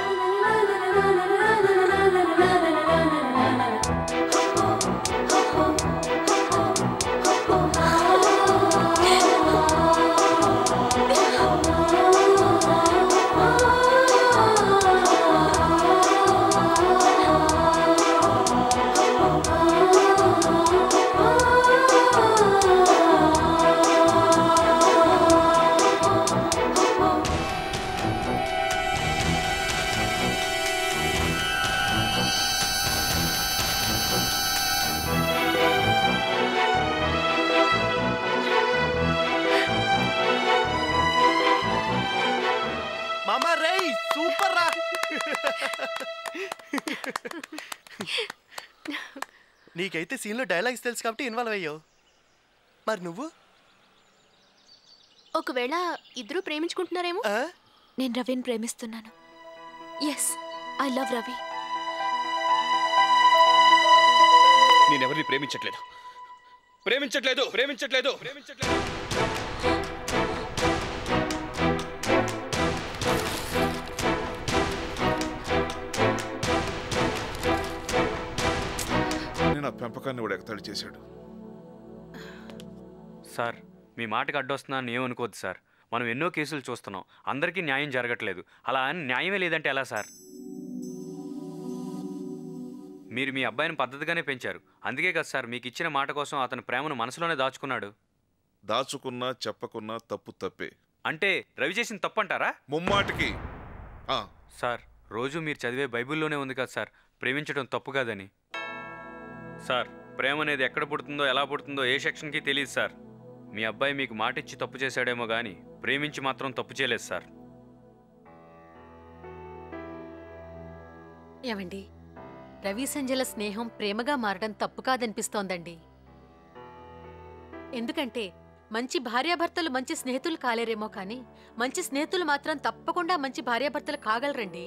మామా రేయ్ సూపర్ రా. నీకైతే సీన్లో డైలాగ్స్ తెలుసు కాబట్టి ఇన్వాల్వ్ అయ్యావు. మరి నువ్వు? ఒకవేళ ఇద్దరు ప్రేమించుకుంటున్నారేమో. నేను రవిని ప్రేమిస్తున్నాను. Yes, I love Ravi. నేనెవరిని ప్రేమించట్లేదు. పెంపకాన్ని వాడు ఎగతాళి చేశాడు. సార్ మీ మాటకు అడ్డొస్తున్నాను ఏమనుకోవద్దు సార్. మనం ఎన్నో కేసులు చూస్తున్నాం, అందరికీ న్యాయం జరగట్లేదు. అలా అని న్యాయమే లేదంటే ఎలా సార్? మీరు మీ అబ్బాయిని పద్ధతిగానే పెంచారు, అందుకే కదా సార్ మీకు ఇచ్చిన మాట కోసం అతని ప్రేమను మనసులోనే దాచుకున్నాడు. దాచుకున్నా చెప్పకున్నా తప్పు తప్పే. అంటే రవి చేసిన తప్పంటారా? ముమ్మాటికి. సార్ రోజు మీరు చదివే బైబిల్లోనే ఉంది కదా సార్, ప్రేమించడం తప్పు కాదని. సార్ ప్రేమ అనేది ఎక్కడ పుడుతుందో ఎలా పుడుతుందో ఏ సెక్షన్కి తెలియదు సార్. మీ అబ్బాయి మీకు మాటిచ్చి తప్పు చేశాడేమో కానీ ప్రేమించి మాత్రం తప్పు చేయలేదు సార్. ఏమండి, రవి సంజల స్నేహం ప్రేమగా మారడం తప్పు కాదనిపిస్తోందండి. ఎందుకంటే మంచి భార్యాభర్తలు మంచి స్నేహితులు కాలేరేమో కానీ మంచి స్నేహితులు మాత్రం తప్పకుండా మంచి భార్యాభర్తలు కాగలరండి.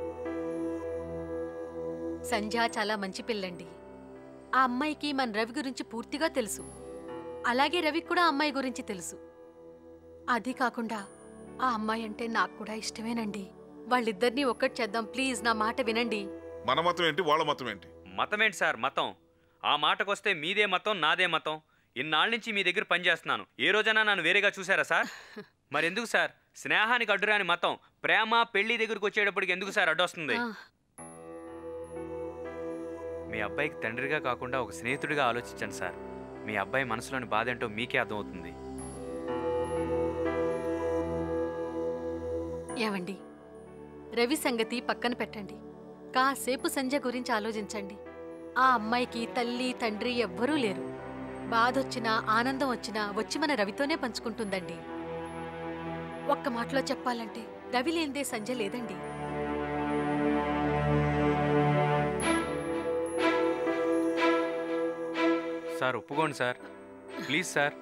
సంధ్య చాలా మంచి పిల్లండి. ఆ అమ్మాయికి మన రవి గురించి పూర్తిగా తెలుసు, అలాగే రవికి కూడా అమ్మాయి గురించి తెలుసు. అది కాకుండా ఆ అమ్మాయి అంటే నాకు కూడా ఇష్టమేనండి. వాళ్ళిద్దరినీ ఒక్కటి చేద్దాం ప్లీజ్, నా మాట వినండి. మన మతం ఏంటి, వాళ్ళ మతం ఏంటి? మతం ఏంటి సార్ మతం? ఆ మాటకొస్తే మీదే మతం నాదే మతం. ఇన్నాళ్ళ నుంచి మీ దగ్గర పనిచేస్తున్నాను, ఏ రోజైనా నన్ను వేరేగా చూసారా సార్? మరెందుకు సార్ స్నేహానికి అడ్డురాని మతం ప్రేమ పెళ్లి దగ్గరకు వచ్చేటప్పటికి ఎందుకు సార్ అడ్డొస్తుంది? మీ అబ్బాయికి తండ్రిగా కాకుండా ఒక స్నేహితుడిగా ఆలోచించండి సార్. మీ అబ్బాయి మనసులోని బాధ ఏంటో మీకే అర్థమవుతుంది. ఏవండి, రవి సంగతి పక్కన పెట్టండి, కాసేపు సంధ్య గురించి ఆలోచించండి. ఆ అమ్మాయికి తల్లి తండ్రి ఎవ్వరూ లేరు. బాధొచ్చినా ఆనందం వచ్చినా వచ్చి మన రవితోనే పంచుకుంటుందండి. ఒక్క మాటలో చెప్పాలంటే రవి లేనిదే సంధ్య లేదండి. సార్ ఒప్పుకోండి సార్, ప్లీజ్ సార్.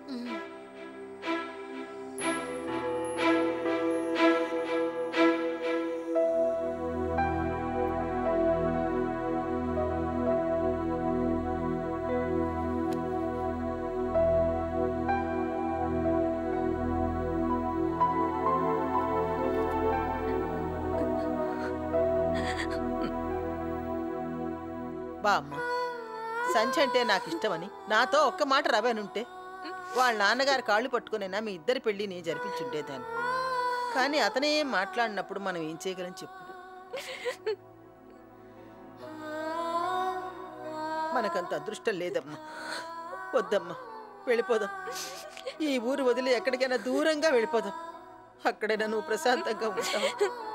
బామ్మ, సంచి అంటే నాకు ఇష్టమని నాతో ఒక్క మాట రవేనుంటే వాళ్ళ నాన్నగారు కాళ్ళు పట్టుకునైనా మీ ఇద్దరి పెళ్ళిని జరిపించుండేదాన్ని. కానీ అతనే ఏం మాట్లాడినప్పుడు మనం ఏం చేయగలం చెప్పు? మనకంత అదృష్టం లేదమ్మా. వద్దమ్మా, వెళ్ళిపోదాం. ఈ ఊరు వదిలి ఎక్కడికైనా దూరంగా వెళ్ళిపోదాం. అక్కడైనా నువ్వు ప్రశాంతంగా ఉంటావు.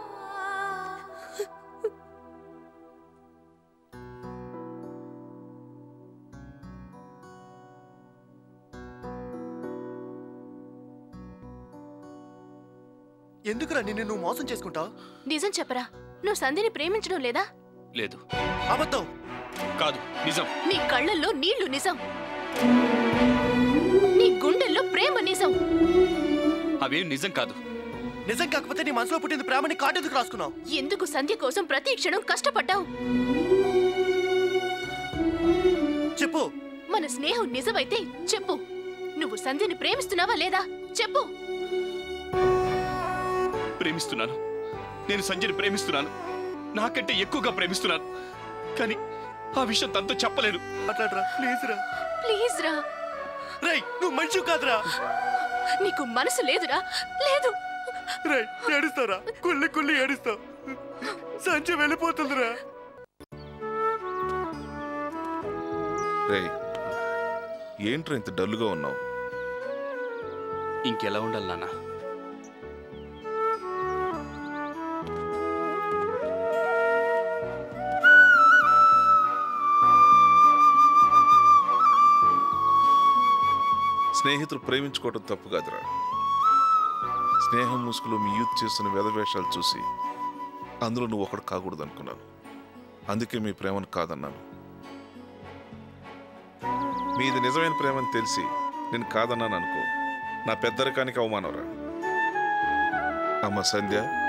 ఎందుకురా నిన్ను నువ్వు మోసం చేసుకుంటావు? నిజం చెప్పరా, నువ్వు సంధ్యని ప్రేమించడం లేదా? లేదు. అబద్ధం కాదు, నిజం. నీ కళ్ళల్లో నీళ్లు నిజం, నీ గుండెల్లో ప్రేమ నిజం. అవేం నిజం కాదు. నిజం కాకపోతే నీ మనసులో పుట్టింది ప్రేమని కాటెందుకు రాసుకున్నావు? ఎందుకు సంధ్య కోసం ప్రతి క్షణం కష్టపడ్డావు? చెప్పు. మన స్నేహం నిజమైతే చెప్పు, నువ్వు సంధ్యని ప్రేమిస్తున్నావా లేదా చెప్పు. ప్రేమిస్తున్నాను, నేను సంజయ్ని ప్రేమిస్తున్నాను, నాకంటే ఎక్కువగా ప్రేమిస్తున్నాను. కానీ ఆ విషయం తనతో చెప్పలేను. మాట్లాడరా ప్లీజ్ రా. ప్లీజ్ రా. రేయ్ నువ్వు మనిషి కాదురా. నీకు మనసు లేదురా, లేదు. రేయ్ ఏడుస్తారా, కుళ్ళి కుళ్ళి ఏడుస్తావు. సంజయ్ వెళ్ళిపోతుందిరా. రేయ్ ఏంట్రా ఇంత డల్లుగా ఉన్నావు? ఇంకెలా ఉండాలి నాన్న? స్నేహితులు ప్రేమించుకోవటం తప్పు కాదురా. స్నేహం ముసుగులో మీ యూత్ చేస్తున్న వేదవేషాలు చూసి అందులో నువ్వు ఒకడు కాకూడదు అనుకున్నాను. అందుకే మీ ప్రేమను కాదన్నాను. మీది నిజమైన ప్రేమని తెలిసి నేను కాదన్నాను అనుకో, నా పెద్దరికానికి అవమానరా. అమ్మ సంధ్య,